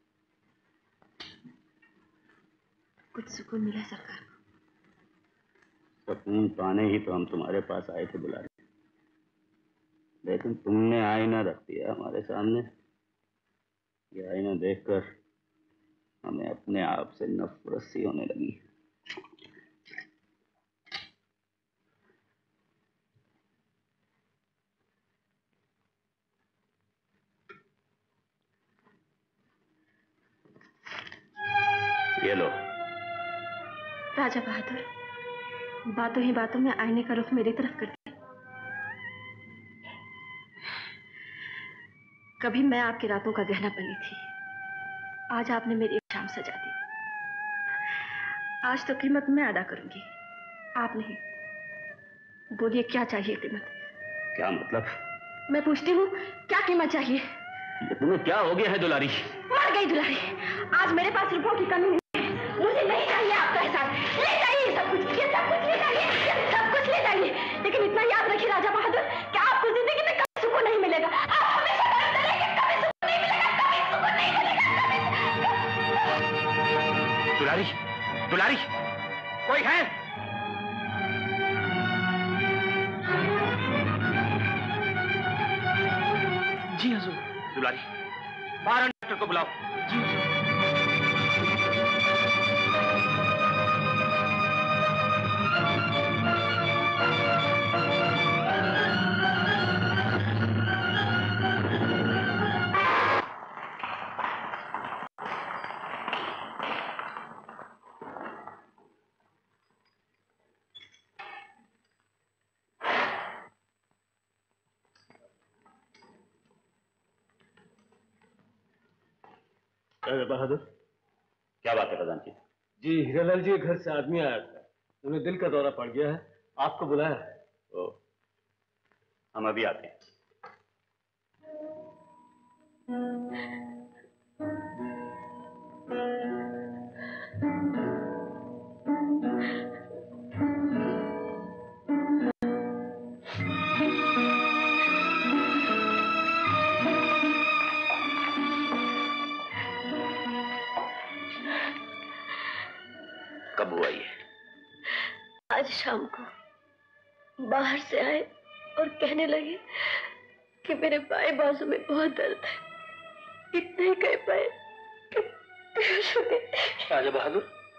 कुछ सुकून मिला सरकार को। सुकून पाने ही तो हम तुम्हारे पास आए थे दुलारी, लेकिन तुमने आईना रख दिया हमारे सामने। ये आईना देखकर हमें अपने आप से नफरत सी होने लगी। ये लो। राजा बहादुर, बातों ही बातों में आईने का रुख मेरी तरफ कर दिया। कभी मैं आपकी रातों का गहना बनी थी, आज आपने मेरी एक शाम सजा दी। आज तो कीमत मैं अदा करूंगी, आप नहीं। बोलिए क्या चाहिए कीमत? क्या मतलब? मैं पूछती हूँ, क्या कीमत चाहिए? तुम्हें क्या हो गया है दुलारी? मर गई दुलारी। आज मेरे पास रुपयों की कमी नहीं है। मुझे नहीं चाहिए आपका एहसान, ले जाइए सब कुछ, ये सब कुछ ले जाइए, ये सब कुछ ले जाइए। लेकिन इतना याद रखिए राजा बहादुर कि आपको जिंदगी में कभी सुकून नहीं मिलेगा। आप हमेशा डरते रहेंगे, कभी सुकून नहीं मिलेगा, कभी सुकून नहीं मिलेगा, कभी। दुलारी, दुलारी, कोई है? जी हुजूर। दुलारी, बाहर डॉक्टर को बुलाओ। जी हुजूर। राजा बहादुर। क्या बात है खजानची? जी हीरालाल जी के घर से आदमी आया था, उन्हें दिल का दौरा पड़ गया है, आपको बुलाया है। ओ, हम अभी आते हैं। कब हुआ ये? आज शाम को बाहर से आए और कहने लगे कि मेरे बाएं बाजू में बहुत दर्द है। इतना ही कह पाए कि बेहोश हो गए। राजा बहादुर,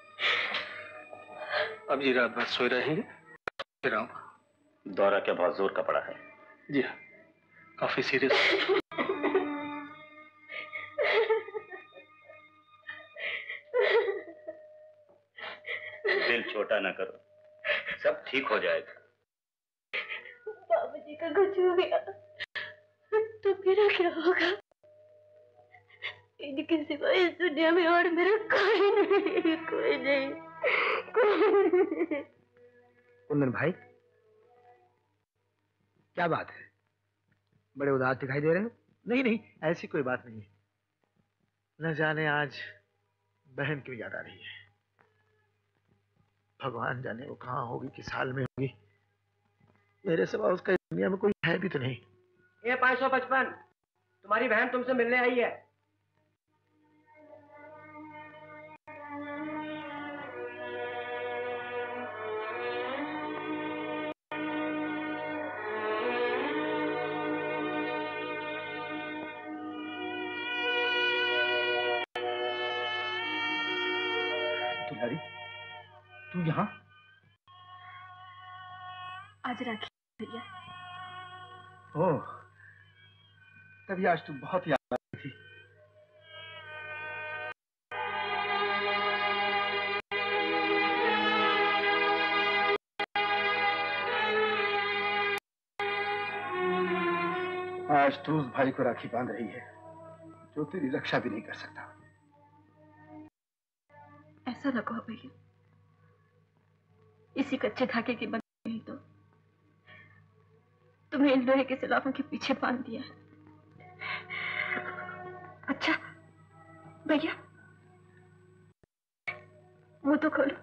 अब जी रात भर सोए रहेंगे? फिर आऊंगा। दौरा क्या बहुत जोर का पड़ा है? जी हाँ, काफी सीरियस। दिल छोटा ना करो, सब ठीक हो जाएगा। बाबूजी का कुछ हो गया तो मेरा क्या होगा? इनके सिवा इस दुनिया में और मेरा कोई नहीं, कोई नहीं, कोई नहीं। कुंदन भाई, क्या बात है? बड़े उदास दिखाई दे रहे हो। नहीं नहीं, ऐसी कोई बात नहीं है। न जाने आज बहन क्यों याद आ रही है। भगवान जाने वो कहाँ होगी, किस हाल में होगी। मेरे सिवा उसका इस दुनिया में कोई है भी तो नहीं। ये पाँच सौ पचपन, तुम्हारी बहन तुमसे मिलने आई है। दुलारी, तू यहाँ? आज राखी भैया। ओह, तभी आज तू बहुत याद आ रही थी। आज तू उस भाई को राखी बांध रही है जो तेरी रक्षा भी नहीं कर सकता। ऐसा न कहो भैया, इसी कच्चे धागे की बंधन नहीं तो तुम्हें इन लोहे के सलाखों के पीछे बांध दिया है। अच्छा भैया, वो तो खोलो।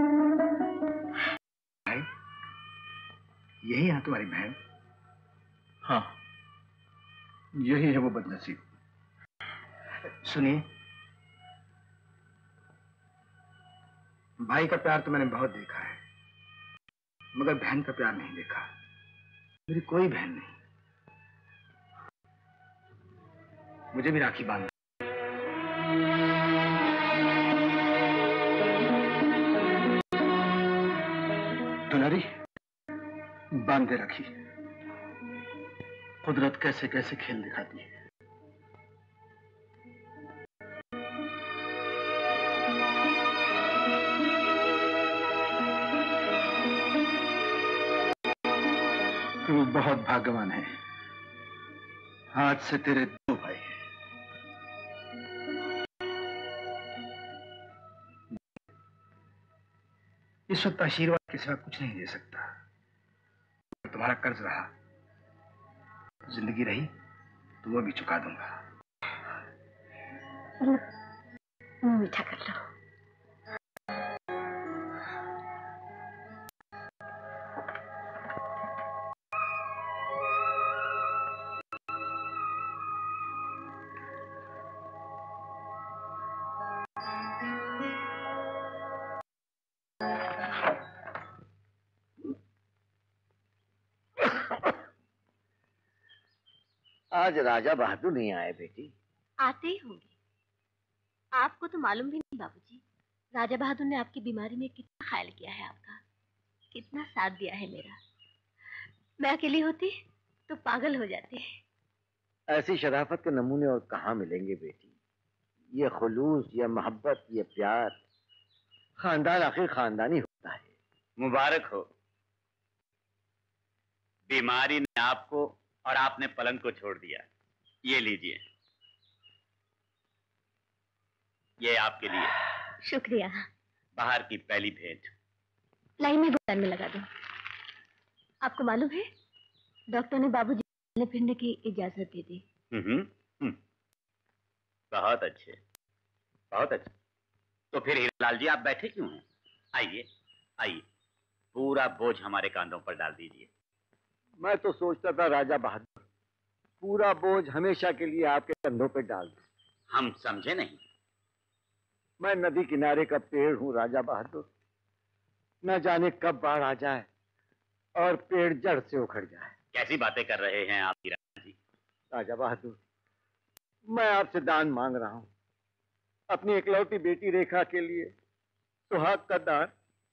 भाई, यही है तुम्हारी बहन। हाँ, यही है वो बदनसीब। सुनिए, भाई का प्यार तो मैंने बहुत देखा है, मगर बहन का प्यार नहीं देखा। मेरी कोई बहन नहीं। मुझे भी राखी बांध। दुलारी, बांध दे राखी। कुदरत कैसे कैसे खेल दिखाती है। तू बहुत भाग्यवान है, आज से तेरे दो भाई हैं। इस वक्त आशीर्वाद के सिवा कुछ नहीं दे सकता। तुम्हारा कर्ज रहा, जिंदगी रही तो वो भी चुका दूंगा। मुंह मीठा कर लो। आज राजा बहादुर नहीं आए बेटी। आते ही होंगे। आपको तो मालूम भी नहीं बाबूजी, राजा बहादुर ने आपकी बीमारी में कितना ख्याल किया है, आपका कितना साथ दिया है मेरा। मैं अकेली होती तो पागल हो जाती। ऐसी शराफत के नमूने और कहाँ मिलेंगे बेटी। ये खुलूस, ये मोहब्बत, ये प्यार, खानदान आखिर खानदानी होता है। मुबारक हो। बीमारी ने आपको और आपने पलंग को छोड़ दिया। ये लीजिए, ये आपके लिए। शुक्रिया। बाहर की पहली भेंट। लाइन में दुकान में लगा दो। आपको मालूम है, डॉक्टर ने बाबूजी को चलने फिरने की इजाजत दे दी। हम्म, हम्म, बहुत अच्छे, बहुत अच्छे। तो फिर हीरालाल जी, आप बैठे क्यों हैं? आइए आइए, पूरा बोझ हमारे कांधों पर डाल दीजिए। मैं तो सोचता था राजा बहादुर, पूरा बोझ हमेशा के लिए आपके कंधों पर डाल दूं। हम समझे नहीं। मैं नदी किनारे का पेड़ हूं राजा बहादुर, न जाने कब बाढ़ आ जाए और पेड़ जड़ से उखड़ जाए। कैसी बातें कर रहे हैं आप हीरालाल जी? राजा बहादुर, मैं आपसे दान मांग रहा हूं, अपनी इकलौती बेटी रेखा के लिए सुहाग का दान।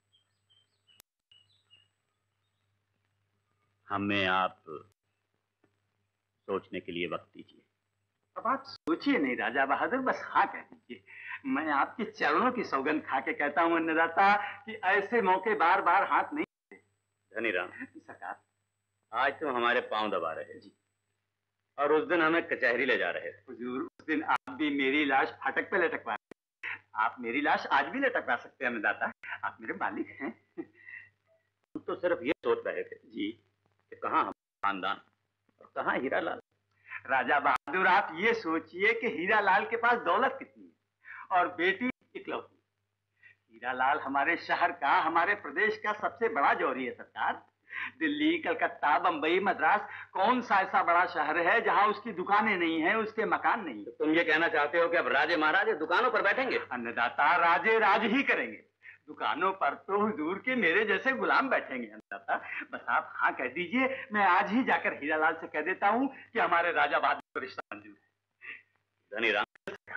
हमें आप सोचने के लिए वक्त दीजिए। अब आप सोचिए नहीं राजा बहादुर, बस हाँ कह दीजिए। मैं आपके चरणों की सौगंध खा के कहता हूँ अन्नदाता कि ऐसे मौके बार बार हाथ नहीं देते। धनीराम सरकार, आज तुम हमारे पांव दबा रहे जी, और उस दिन हमें कचहरी ले जा रहे थे। हुजूर, उस दिन आप भी मेरी लाश फाटक पे लटकवा, आप मेरी लाश आज भी लटकवा सकते हैं अन्नदाता। आप मेरे मालिक हैं। हम तो सिर्फ ये सोच रहे थे जी कि कहाँ खानदान और कहाँ हीरालाल। राजा बहादुर, आप ये सोचिए कि हीरालाल के पास दौलत कितनी है और बेटी इकलौती। हीरालाल हमारे शहर का, हमारे प्रदेश का सबसे बड़ा जौहरी है सरकार। दिल्ली, कलकत्ता, बंबई, मद्रास, कौन सा ऐसा बड़ा शहर है जहां उसकी दुकानें नहीं हैं, उसके मकान नहीं। तो तुम ये कहना चाहते हो कि अब राजे महाराजे दुकानों पर बैठेंगे? अन्नदाता, राजे राज ही करेंगे। दुकानों पर तो हुजूर के मेरे जैसे गुलाम बैठेंगे अन्नदाता। बस आप हाँ कह दीजिए, मैं आज ही जाकर हीरालाल से कह देता हूँ कि हमारे राजा बहादुर को रिश्ता मंजूर है। धनीराम,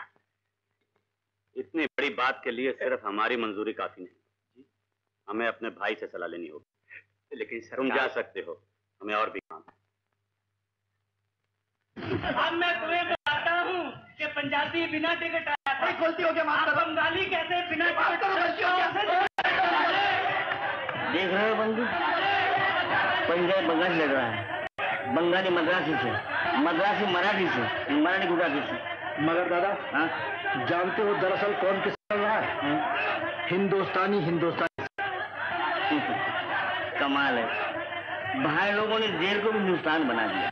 इतनी बड़ी बात के लिए सिर्फ हमारी मंजूरी काफी नहीं, हमें अपने भाई से सलाह लेनी होगी। लेकिन तुम जा सकते हो, हमें और भी काम है। अब मैं तुम्हें बताता हूँ कि पंजाबी बिना टिकट आया था। गलती हो गया, माफ करो। बंगाली कैसे बिना टिकट देख रहे हो बंधु, पंजाब बंगाली लग रहा है, बंगाली मद्रासी से, मद्रासी मराठी से, मराठी गुजराती से। मगर दादा, हाँ? जानते हो दरअसल कौन किस चल रहा है? हिंदुस्तानी हिंदुस्तानी। कमाल है, बाहर लोगों ने जेल को भी हिंदुस्तान बना दिया।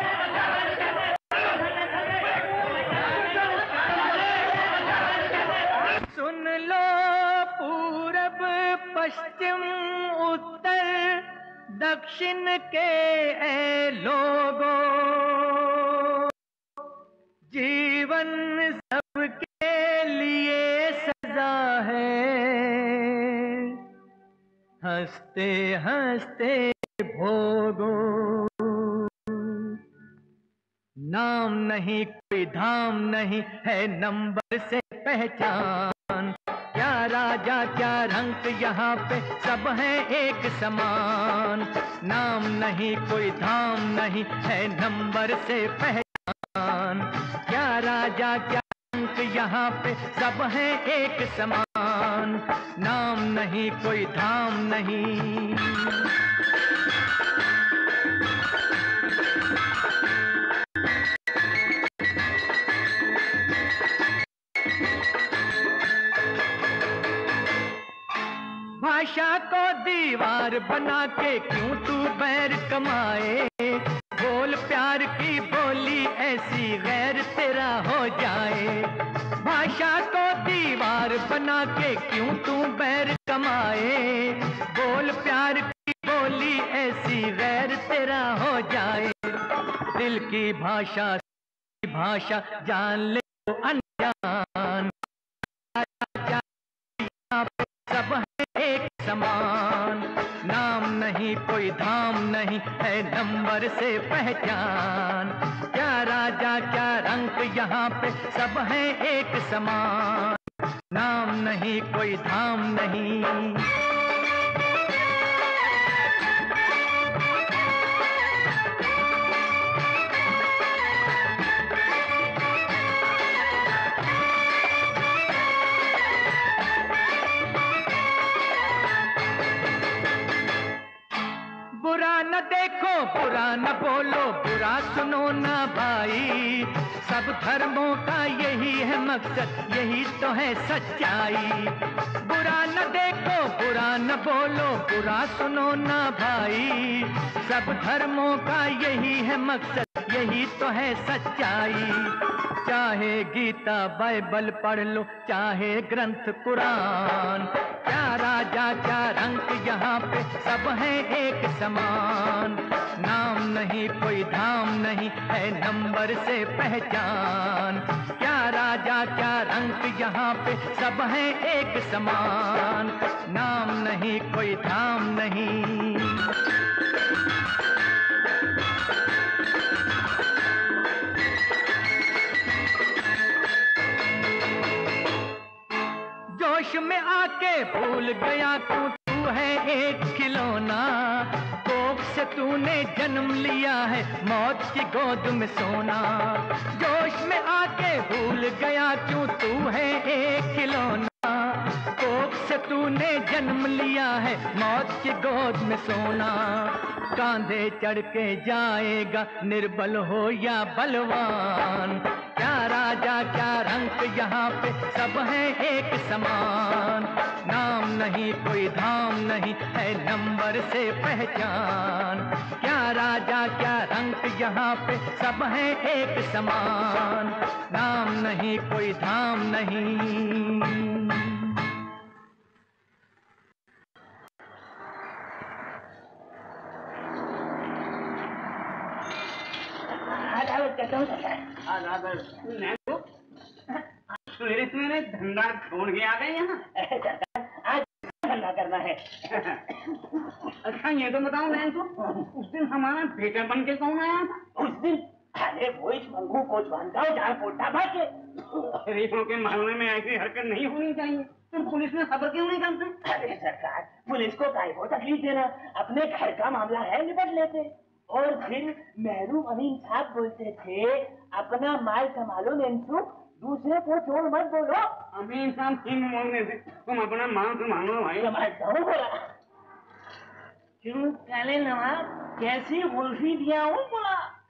सुन लो पूरब पश्चिम उत्तर दक्षिण के ए लोगों, जीवन सबके लिए सजा है, हंसते हंसते भोगो। नाम नहीं कोई धाम नहीं है नंबर से पहचान, क्या राजा क्या रंक यहाँ पे सब है एक समान। नाम नहीं कोई धाम नहीं है नंबर से पहचान, क्या राजा क्या रंक यहाँ पे सब है एक समान। नाम नहीं कोई धाम नहीं। भाषा को दीवार बना के क्यों तू बैर कमाए, बोल प्यार की बोली ऐसी गैर तेरा हो जाए। भाषा को दीवार बना के क्यों तू बैर कमाए, बोल प्यार की बोली ऐसी गैर तेरा हो जाए। दिल की भाषा भाषा जान ले तो अनजान, सब है एक समान। नाम नहीं कोई धाम नहीं है नंबर से पहचान, क्या राजा क्या रंक यहाँ पे सब है एक समान। नाम नहीं कोई धाम नहीं। बुरा न देखो बुरा न बोलो बुरा सुनो ना भाई, सब धर्मों का यही है मकसद यही तो है सच्चाई। बुरा न देखो बुरा न बोलो बुरा सुनो ना भाई, सब धर्मों का यही है मकसद यही तो है सच्चाई। चाहे गीता बाइबल पढ़ लो चाहे ग्रंथ कुरान, क्या राजा क्या रंग यहाँ पे सब है एक समान। नाम नहीं कोई धाम नहीं है नंबर से पहचान, क्या राजा क्या रंग यहाँ पे सब है एक समान। नाम नहीं कोई धाम नहीं। जोश में आके भूल गया तू तू है एक खिलौना, कोख से तूने जन्म लिया है मौत की गोद में सोना। जोश में आके भूल गया क्यों तू है एक खिलौना, कोख से तूने जन्म लिया है मौत की गोद में सोना। कांधे चढ़ के जाएगा निर्बल हो या बलवान, क्या राजा क्या रंग यहाँ पे सब है एक समान। नाम नहीं कोई धाम नहीं है नंबर से पहचान, क्या राजा क्या रंग यहाँ पे सब है एक समान। नाम नहीं कोई धाम नहीं। सवेरे सवेरे धंधा छोड़ के आ गए यहाँ। आज धंधा करना है। अच्छा ये तो बताओ मैं तो उस दिन हमारा बेटा बन के कौन आया था? उस दिन अरे वो इस मंगू को जानता हो जहाँ पोटा भागे। शरीफों के मामले में ऐसी हरकत नहीं होनी चाहिए। तुम पुलिस में खबर क्यों नहीं करते? अरे सरकार पुलिस को काहे को तकलीफ देना, अपने घर का मामला है निपट लेते। और फिर महरूम अमीन साहब बोलते थे अपना माल संभालो मेंसुख, दूसरे को छोड़ मत बोलो। अमीन साहब क्यों बोलने थे तुम अपना माल संभालो भाई। संभालता हूँ बोला। क्यों काले नवाब कैसी कुल्फी दिया हूँ बोला।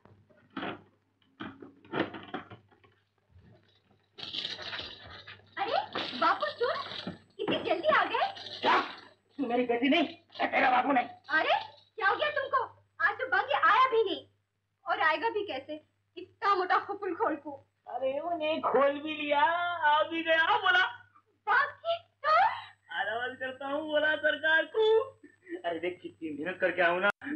अरे बापू सुन, इतनी जल्दी आ गए? क्या तू मेरी बेटी नहीं, तेरा बापू नहीं। अरे क्या हो गया तुमको? आज तो बंगी आया भी नहीं और आएगा भी कैसे, इतना मोटा खुफुल खोल को। अरे उन्हें खोल भी लिया आ भी गया बोला। बाकी तो आवाज करता हूँ बोला सरकार को। अरे देख कितनी मेहनत करके आऊँ ना,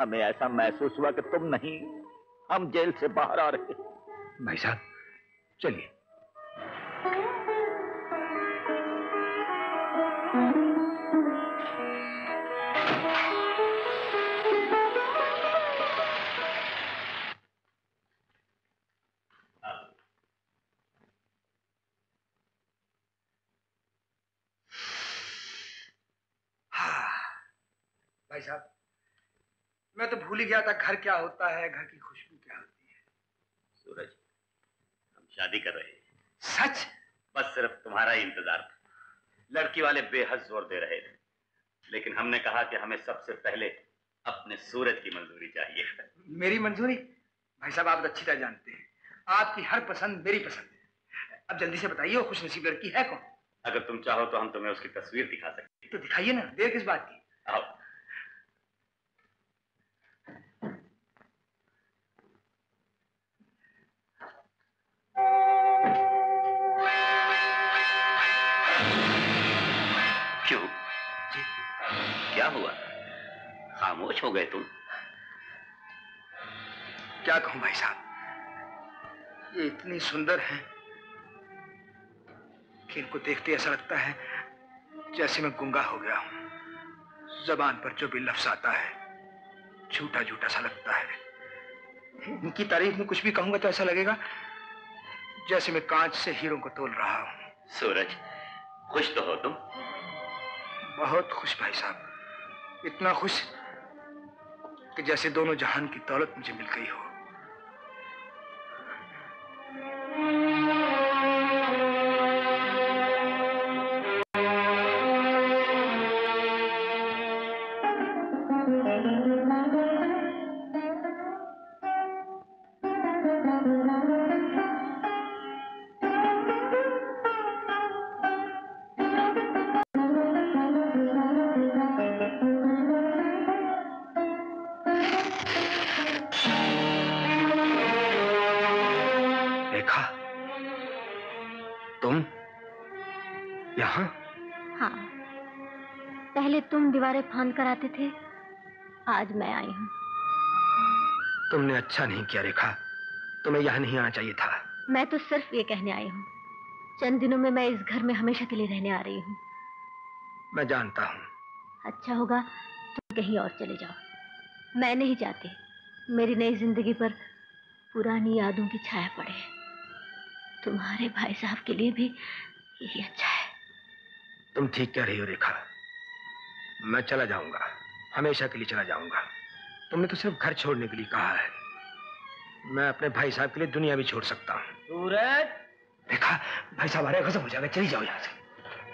हमें ऐसा महसूस हुआ कि तुम नहीं, हम जेल से बाहर आ रहे। भाई साहब चलिए। भाई साहब मैं तो भूल ही गया था घर क्या होता है, घर की खुशबू क्या होती है। सूरज, हम शादी कर रहे हैं। सच? बस सिर्फ तुम्हारा ही इंतजार था। लड़की वाले बेहद जोर दे रहे थे, लेकिन हमने कहा कि हमें सबसे पहले अपने सूरज की मंजूरी चाहिए। मेरी मंजूरी? भाई साहब आप तो अच्छी तरह जानते हैं, आपकी हर पसंद मेरी पसंद है। अब जल्दी से बताइए वो खुशनसीब लड़की है कौन? अगर तुम चाहो तो हम तुम्हें उसकी तस्वीर दिखा सकते हैं। तो दिखाइए ना, देर किस बात की। आओ। क्यों? जी? क्या हुआ? खामोश हो गए तुम? क्या कहूं भाई साहब, ये इतनी सुंदर है कि इनको देखते ऐसा लगता है जैसे मैं गूंगा हो गया हूं। जबान पर जो भी लफ्ज आता है झूठा झूठा सा लगता है। इनकी तारीफ में कुछ भी कहूंगा तो ऐसा लगेगा जैसे मैं कांच से हीरों को तोल रहा हूं। सूरज, खुश तो हो तुम? बहुत खुश भाई साहब, इतना खुश कि जैसे दोनों जहान की दौलत मुझे मिल गई हो। दीवारें फांद कर आते थे, आज मैं आई हूँ। तुमने अच्छा नहीं किया रेखा, तुम्हें यहाँ नहीं आना चाहिए था। मैं तो सिर्फ ये कहने आई हूँ, चंद दिनों में मैं इस घर में हमेशा के लिए रहने आ रही हूँ। मैं जानता हूँ। अच्छा होगा तुम कहीं और चले जाओ, मैं नहीं चाहती मेरी नई जिंदगी पर पुरानी यादों की छाया पड़े। तुम्हारे भाई साहब के लिए भी यही अच्छा है। तुम ठीक कह रही हो रेखा, मैं चला जाऊंगा, हमेशा के लिए चला जाऊंगा। तुमने तो सिर्फ घर छोड़ने के लिए कहा है, मैं अपने भाई साहब के लिए दुनिया भी छोड़ सकता हूँ। सूरज! देखा, भाई साहब आ रहे, खत्म हो जाएगा, चली जाओ यहाँ से।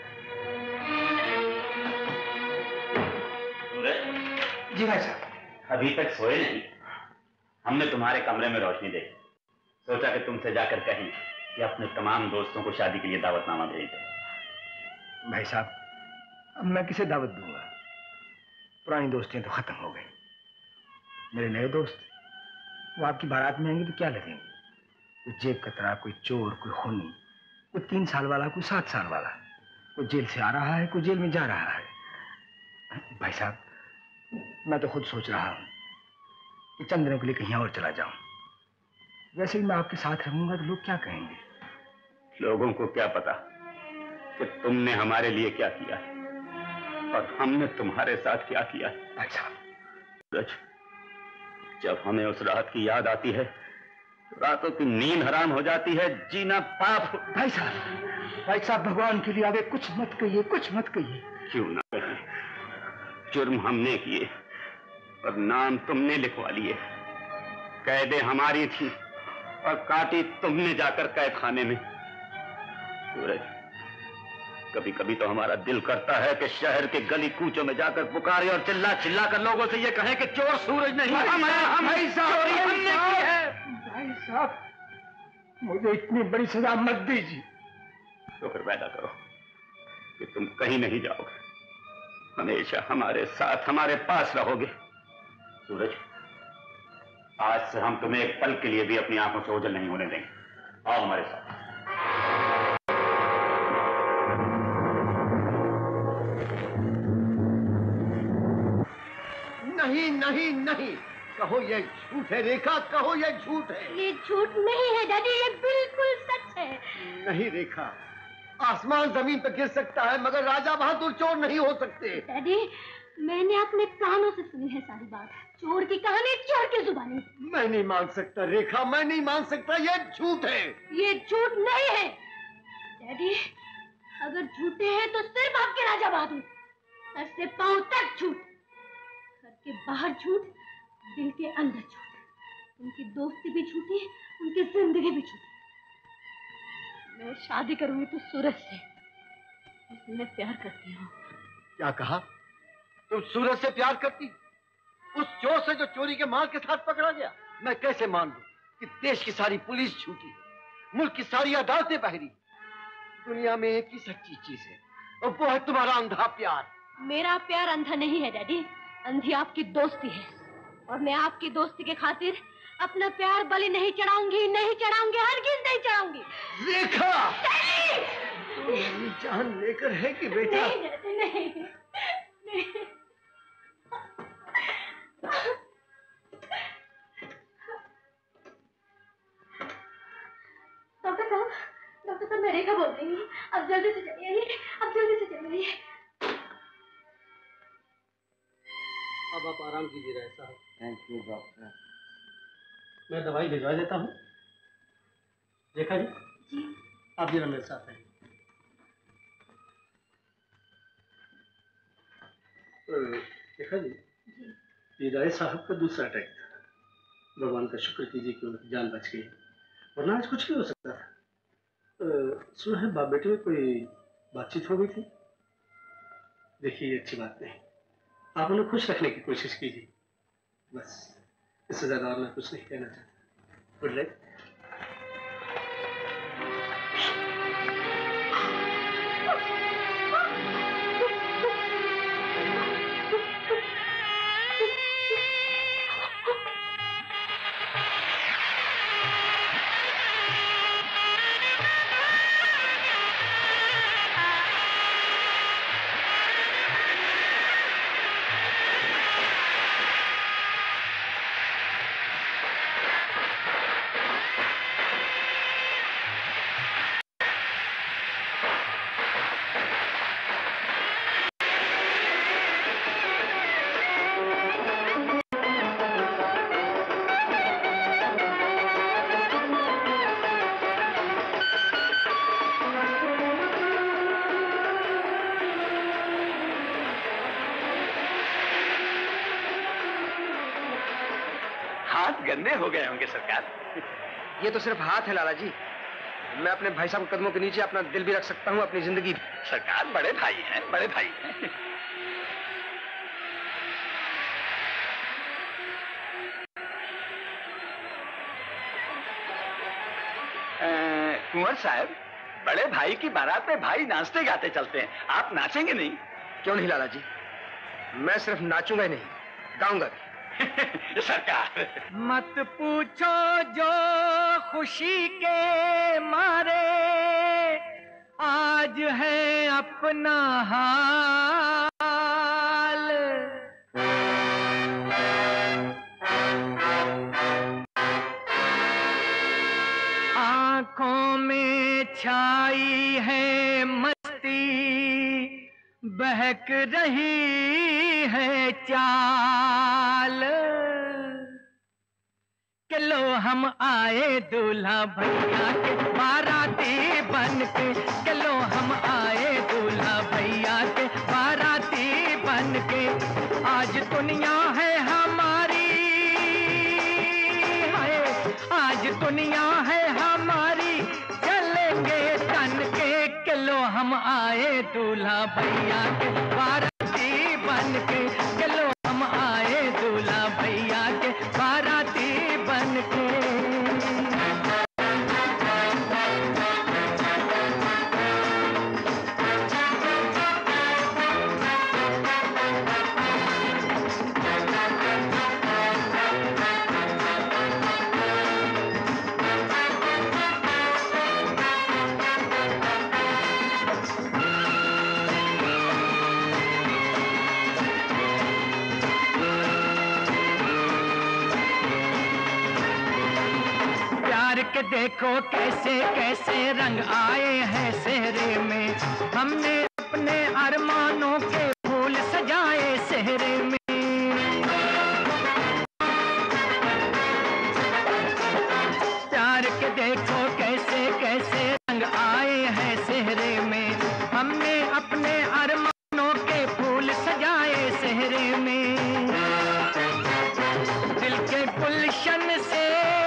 सूरज! जी भाई साहब। अभी तक सोए नहीं? हमने तुम्हारे कमरे में रोशनी देखी, सोचा कि तुमसे जाकर कहें कि अपने तमाम दोस्तों को शादी के लिए दावतनामा भेज दो। भाई साहब, अब मैं किसे दावत दूंगा? पुरानी दोस्तियां तो खत्म हो गई। मेरे नए दोस्त वो आपकी बारात में आएंगे तो क्या लगेंगे? कोई जेब कतरा, कोई चोर, कोई खूनी, कोई तीन साल वाला, कोई सात साल वाला, कोई जेल से आ रहा है, कोई जेल में जा रहा है। भाई साहब, मैं तो खुद सोच रहा हूँ कि चंद दिनों के लिए कहीं और चला जाऊं। वैसे भी मैं आपके साथ रहूंगा तो लोग क्या कहेंगे? लोगों को क्या पता कि तुमने हमारे लिए क्या किया और हमने तुम्हारे साथ क्या किया। भाई साहब, जब हमें उस रात की याद आती है, रातों की नींद हराम हो जाती है, जीना पाप। भाई साहब, भाई साहब, भगवान के लिए आगे कुछ मत कहिए, कुछ मत कहिए। क्यों ना कहिए? जुर्म हमने किए और नाम तुमने लिखवा लिए, कैदें हमारी थी और काटी तुमने जाकर कैद खाने में। सूरज, कभी कभी तो हमारा दिल करता है कि शहर के गली कूचों में जाकर पुकारे और चिल्ला चिल्ला कर लोगों से ये कहें कि चोर सूरज नहीं, हम हैं, हम भाई साहब, चोरी हमने की है। भाई साहब, मुझे इतनी बड़ी सजा मत दीजिए। तो फिर वादा करो कि तुम कहीं नहीं जाओगे, हमेशा हमारे साथ, हमारे पास रहोगे। सूरज, आज से हम तुम्हें एक पल के लिए भी अपनी आंखों से ओझल नहीं होने देंगे। आओ हमारे साथ। नहीं नहीं नहीं, कहो ये झूठ है रेखा, कहो ये झूठ है। ये झूठ नहीं है डैडी, ये बिल्कुल सच है। नहीं रेखा, आसमान जमीन पर गिर सकता है मगर राजा बहादुर चोर नहीं हो सकते। डैडी, मैंने अपने कानों से सुनी है सारी बात। चोर की कहानी चोर की जुबानी। मैं नहीं मान सकता रेखा, मैं नहीं मान सकता, ये झूठ है। ये झूठ नहीं है डैडी, अगर झूठे हैं तो सिर्फ आपके राजा बहादुर। सर से पांव तक झूठ, घर के बाहर झूठ, दिल के अंदर झूठ। उनकी दोस्ती भी झूठी, उनकी जिंदगी भी झूठी। मैं शादी करूंगी तो सूरज से, उससे मैं प्यार करती हूँ। क्या कहा? तुम सूरज से प्यार करती? उस चोर से जो चोरी के माल के साथ पकड़ा गया? मैं कैसे मान लूं कि देश की सारी पुलिस झूठी है, मुल्क की सारी अदालतें बहरी, दुनिया में एक ही सच्ची चीज है और वो है तुम्हारा अंधा प्यार। मेरा प्यार अंधा नहीं है डैडी, अंधी आपकी दोस्ती है। और मैं आपकी दोस्ती के खातिर अपना प्यार बलि नहीं चढ़ाऊंगी, नहीं चढ़ाऊंगी, हरगिज़ नहीं चढ़ाऊंगी। रेखा, तू मेरी जान लेकर है कि बेटा? नहीं, नहीं, नहीं। डॉक्टर साहब, डॉक्टर साहब, मैं रेखा बोल रही हूँ। अब जल्दी से चलिए, अब जल्दी से चलिए। अब आप आराम कीजिए राय साहब। Thank you doctor. मैं दवाई भिजवा देता हूँ। रेखा जी, जी, आप जरा मेरे साथ आइए। रेखा जी, ये राय साहब का दूसरा अटैक था। भगवान का शुक्र कीजिए कि उनकी जान बच गई, वरना आज कुछ भी हो सकता था। सुना है बाप बेटे में कोई बातचीत हो गई थी। देखिए ये अच्छी बात नहीं, आप उन्हें खुश रखने की कोशिश कीजिए, बस। इससे ज्यादा और मैं कुछ नहीं कहना चाहता। Good night. गंदे हो गए होंगे सरकार। ये तो सिर्फ हाथ है लाला जी, मैं अपने भाई साहब के कदमों के नीचे अपना दिल भी रख सकता हूँ, अपनी जिंदगी। सरकार बड़े भाई हैं, बड़े भाई हैं। कुंवर साहब, बड़े भाई की बारात में भाई नाचते गाते चलते हैं, आप नाचेंगे नहीं? क्यों नहीं लाला जी, मैं सिर्फ नाचूंगा ही नहीं, गाऊंगा भी। सरकार मत पूछो जो खुशी के मारे आज है अपना हाल। आंखों में छाई है मस्ती, बहक रही है चाल। के लो हम आए दूल्हा भैया के बाराती बन के, के लो हम आए दूल्हा भैया के बाराती बन के। आज दुनिया है हमारी, हाय आज दुनिया है हमारी, चलेंगे तन के। के लो हम आए दूल्हा भैया के बाराती बन के, के लो हम आए दूल्हा भैया के बाराती बन के। के देखो कैसे कैसे रंग आए हैं सेहरे में, हमने अपने अरमानों के फूल सजाए सेहरे में। प्यार के देखो कैसे कैसे रंग आए हैं सेहरे में, हमने अपने अरमानों के फूल सजाए सेहरे में। दिल के गुलशन से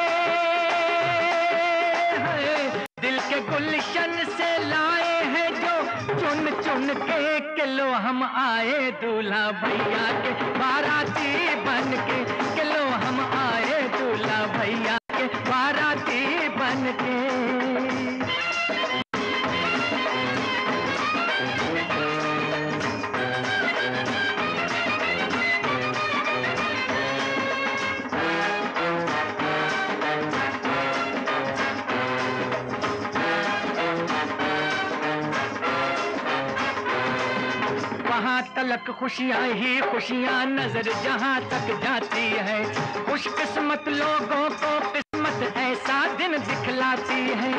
दिल के गुलशन से लाए हैं जो चुन चुन के किलो हम आए दूल्हा भैया के बाराती बन के, किलो हम आए दूल्हा भैया के बाराती बन के। वहाँ तलक खुशियाँ ही खुशियाँ नजर जहाँ तक जाती है, खुशकिस्मत लोगों को किस्मत ऐसा दिन दिखलाती है।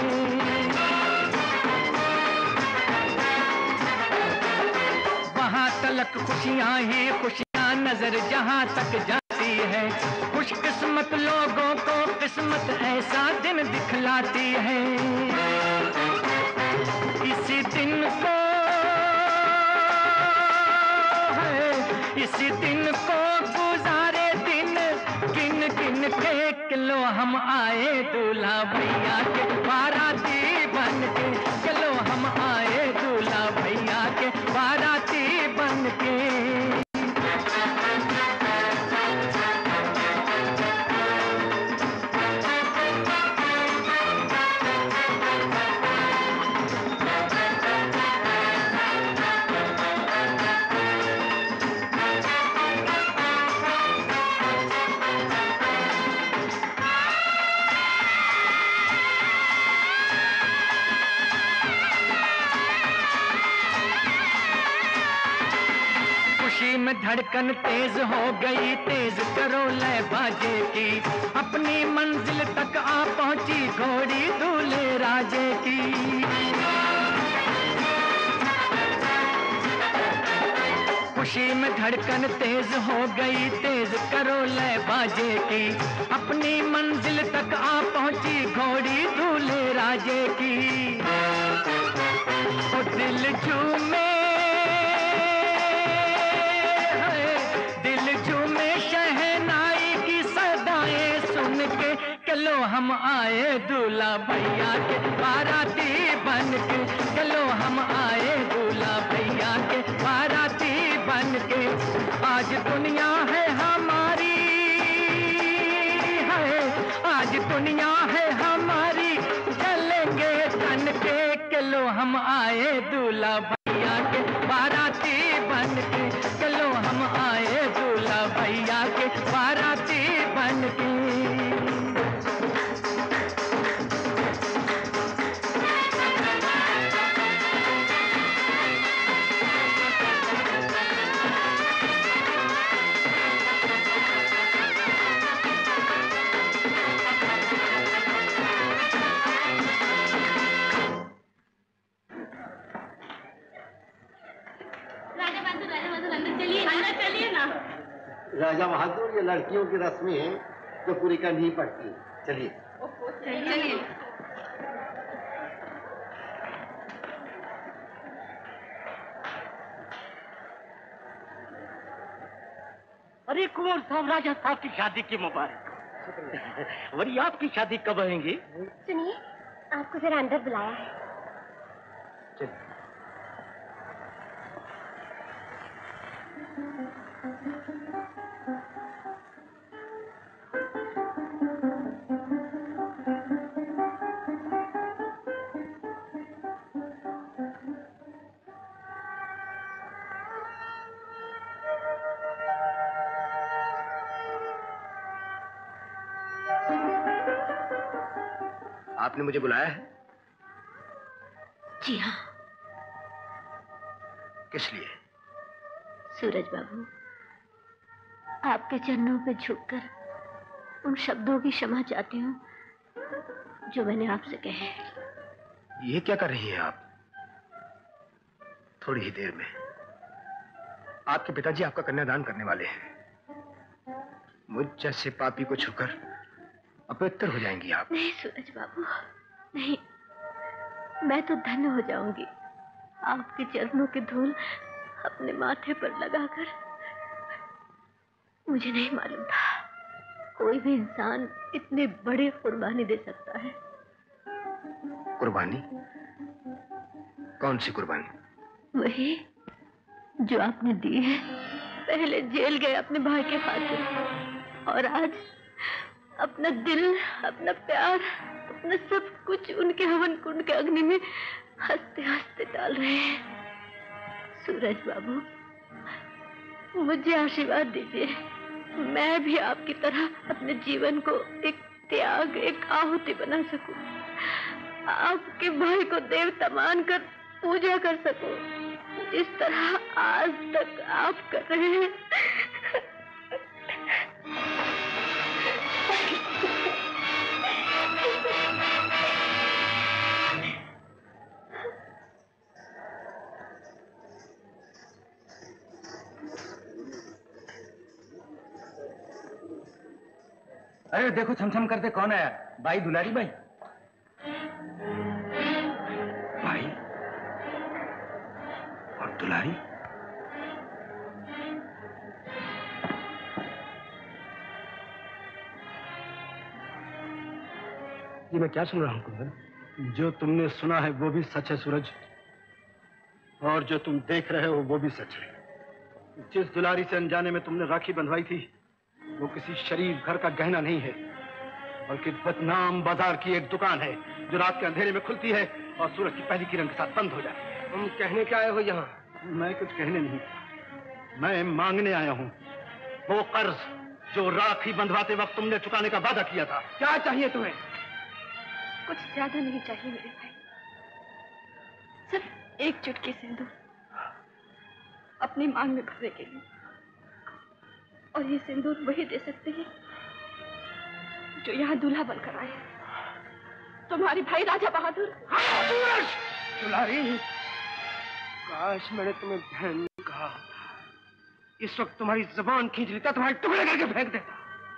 वहाँ तलक खुशियाँ ही खुशियाँ नजर जहाँ तक जाती है, खुशकिस्मत लोगों को किस्मत ऐसा दिन दिखलाती है। इसी दिन को इसी दिन को गुजारे दिन गिन गिन के किलो हम आए दूल्हा भैया के बाराती बन के, किलो हम आए दूल्हा भैया के बाराती बन के। में धड़कन तेज हो गई, तेज करो लय बाजे की, अपनी मंजिल तक आ पहुंची घोड़ी दूल्हे राजे की। खुशी में धड़कन तेज हो गई, तेज करो लय बाजे की, अपनी मंजिल तक आ पहुंची घोड़ी दूल्हे राजे की। ओ दिल झूमे चलो हम आए दूल्हा भैया के बाराती बन के, चलो हम आए दूल्हा भैया के बाराती बन के। आज दुनिया है हमारी है, आज दुनिया है हमारी, चलेंगे तन के, चलो हम आए दूल्हा भैया के बाराती बन के, चलो हम आए दूल्हा भैया के बाराती बन के। राजा बहादुर, ये लड़कियों की रस्में हैं जो पूरी करनी ही पड़ती है। चलिए चलिए। अरे कुंवर साहब, राजा साहब की शादी की मुबारक। वही आपकी शादी कब आएंगी? सुनिए, आपको जरा अंदर बुलाया है। आपने मुझे बुलाया है? जी हाँ। किस लिए? सूरज बाबू, आपके चरणों पे झुककर उन शब्दों की क्षमा चाहती हूँ जो मैंने आपसे कहे। ये क्या कर रही हैं आप? थोड़ी ही देर में आपके पिताजी आपका कन्यादान करने वाले हैं। मुझ जैसे पापी को छूकर अपवित्र हो जाएंगी आप। नहीं सूरज बाबू, नहीं, मैं तो धन्य हो जाऊंगी आपके चरणों की धूल अपने माथे पर लगाकर। मुझे नहीं मालूम था कोई भी इंसान इतने बड़े कुर्बानी दे सकता है। कुर्बानी? कौन सी कुर्बानी? वही जो आपने दी है। पहले जेल गए अपने भाई के खातिर, और आज अपना दिल, अपना प्यार, अपना सब कुछ उनके हवन कुंड के अग्नि में हंसते हंसते डाल रहे हैं। सूरज बाबू, मुझे आशीर्वाद दीजिए, मैं भी आपकी तरह अपने जीवन को एक त्याग, एक आहुति बना सकूं, आपके भाई को देवता मानकर पूजा कर सकूं, जिस तरह आज तक आप कर रहे हैं। अरे देखो, छमछम करते कौन आया? भाई दुलारी भाई। भाई और दुलारी? ये मैं क्या सुन रहा हूँ कुंदन? जो तुमने सुना है वो भी सच है सूरज, और जो तुम देख रहे हो वो भी सच है। जिस दुलारी से अनजाने में तुमने राखी बंधवाई थी वो किसी शरीफ घर का गहना नहीं है, बल्कि बदनाम बाजार की एक दुकान है जो रात के अंधेरे में खुलती है और सूरज की पहली किरण के साथ बंद हो जाती है। तुम कहने क्या आए हो यहाँ? मैं कुछ कहने नहीं, मैं मांगने आया हूँ वो कर्ज जो राखी बंधवाते वक्त तुमने चुकाने का वादा किया था। क्या चाहिए तुम्हें? कुछ ज्यादा नहीं चाहिए मेरे भाई, सिर्फ एक चुटकी सिंदूर अपनी मांग में भरने के लिए। और ये सिंदूर वही दे सकते हैं जो यहाँ दूल्हा बनकर आए, तुम्हारी भाई राजा बहादुर। दुलारी, काश मैंने तुम्हें बहन नहीं कहा, इस वक्त तुम्हारी जबान खींच लेता, तुम्हारे टुकड़े करके फेंक देता।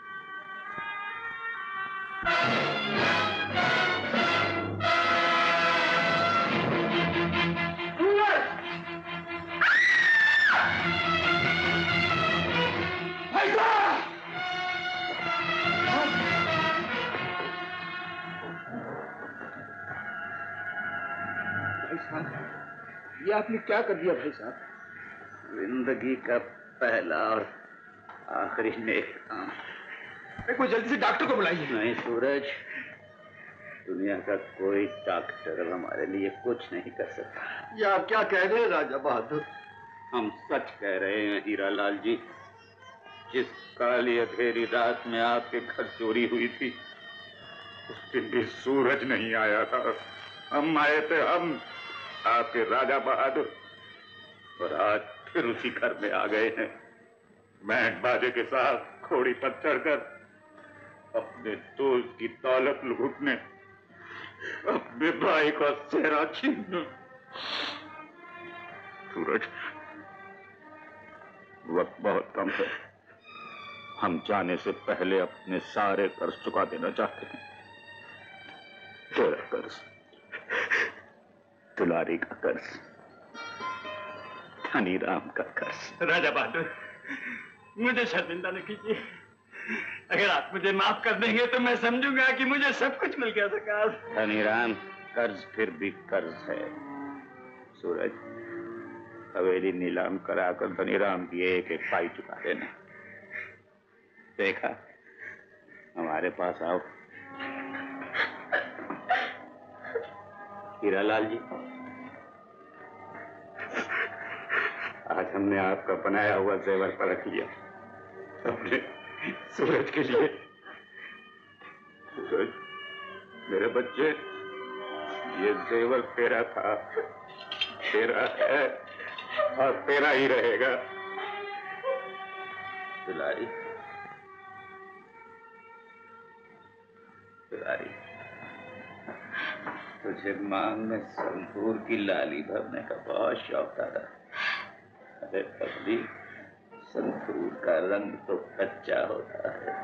ये आपने क्या कर दिया भाई साहब? जिंदगी का पहला और आखिरी नेक काम। कोई जल्दी से डॉक्टर को बुलाइए। नहीं सूरज, दुनिया का कोई डॉक्टर हमारे लिए कुछ नहीं कर सकता। ये आप क्या कह रहे हैं राजा बहादुर? हम सच कह रहे हैं हीरा लाल जी। जिस काली अंधेरी रात में आपके घर चोरी हुई थी उस दिन भी सूरज नहीं आया था। हम आए थे, हम आपके राजा बहादुर, और आज फिर उसी घर में आ गए हैं। बैंड बाजे के साथ घोड़ी पर चढ़कर अपने दोस्त की दौलत लूटने, अपने भाई का सेहरा छीनने। सूरज, वक्त बहुत कम है, हम जाने से पहले अपने सारे कर्ज चुका देना चाहते हैं। तेरा कर्ज, दुलारी का कर्ज, धनी राम का कर्ज। राजा बहादुर, मुझे शर्मिंदा न कीजिए। अगर आप मुझे माफ कर देंगे तो मैं समझूंगा कि मुझे सब कुछ मिल गया सरकार। धनी राम, कर्ज फिर भी कर्ज है। सूरज, हवेली नीलाम कराकर धनी राम की एक एक पाई चुका देना। देखा, हमारे पास आओ। हीरालाल जी, आज हमने आपका बनाया हुआ जेवर परख लिया अपने सूरज के लिए। सूरज, मेरे बच्चे, ये जेवर तेरा था, तेरा है और तेरा ही रहेगा। दुलारी, दुलारी। तुझे मांग में संतूर की लाली भरने का बहुत शौक था। अरे पगली, संतूर का रंग तो कच्चा होता है।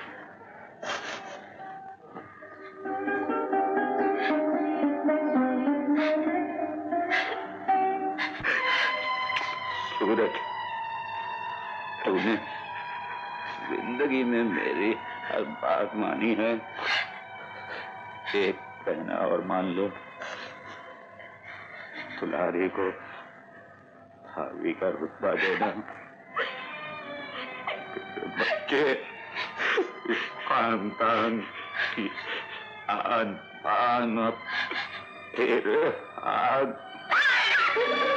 सूरज, तूने जिंदगी में मेरी हर बात मानी है। एक कहना और मान लो, दुलारी को भाभी का रुतबा देना। बच्चे इस खानदान की आन बान अब तेरे हाथ।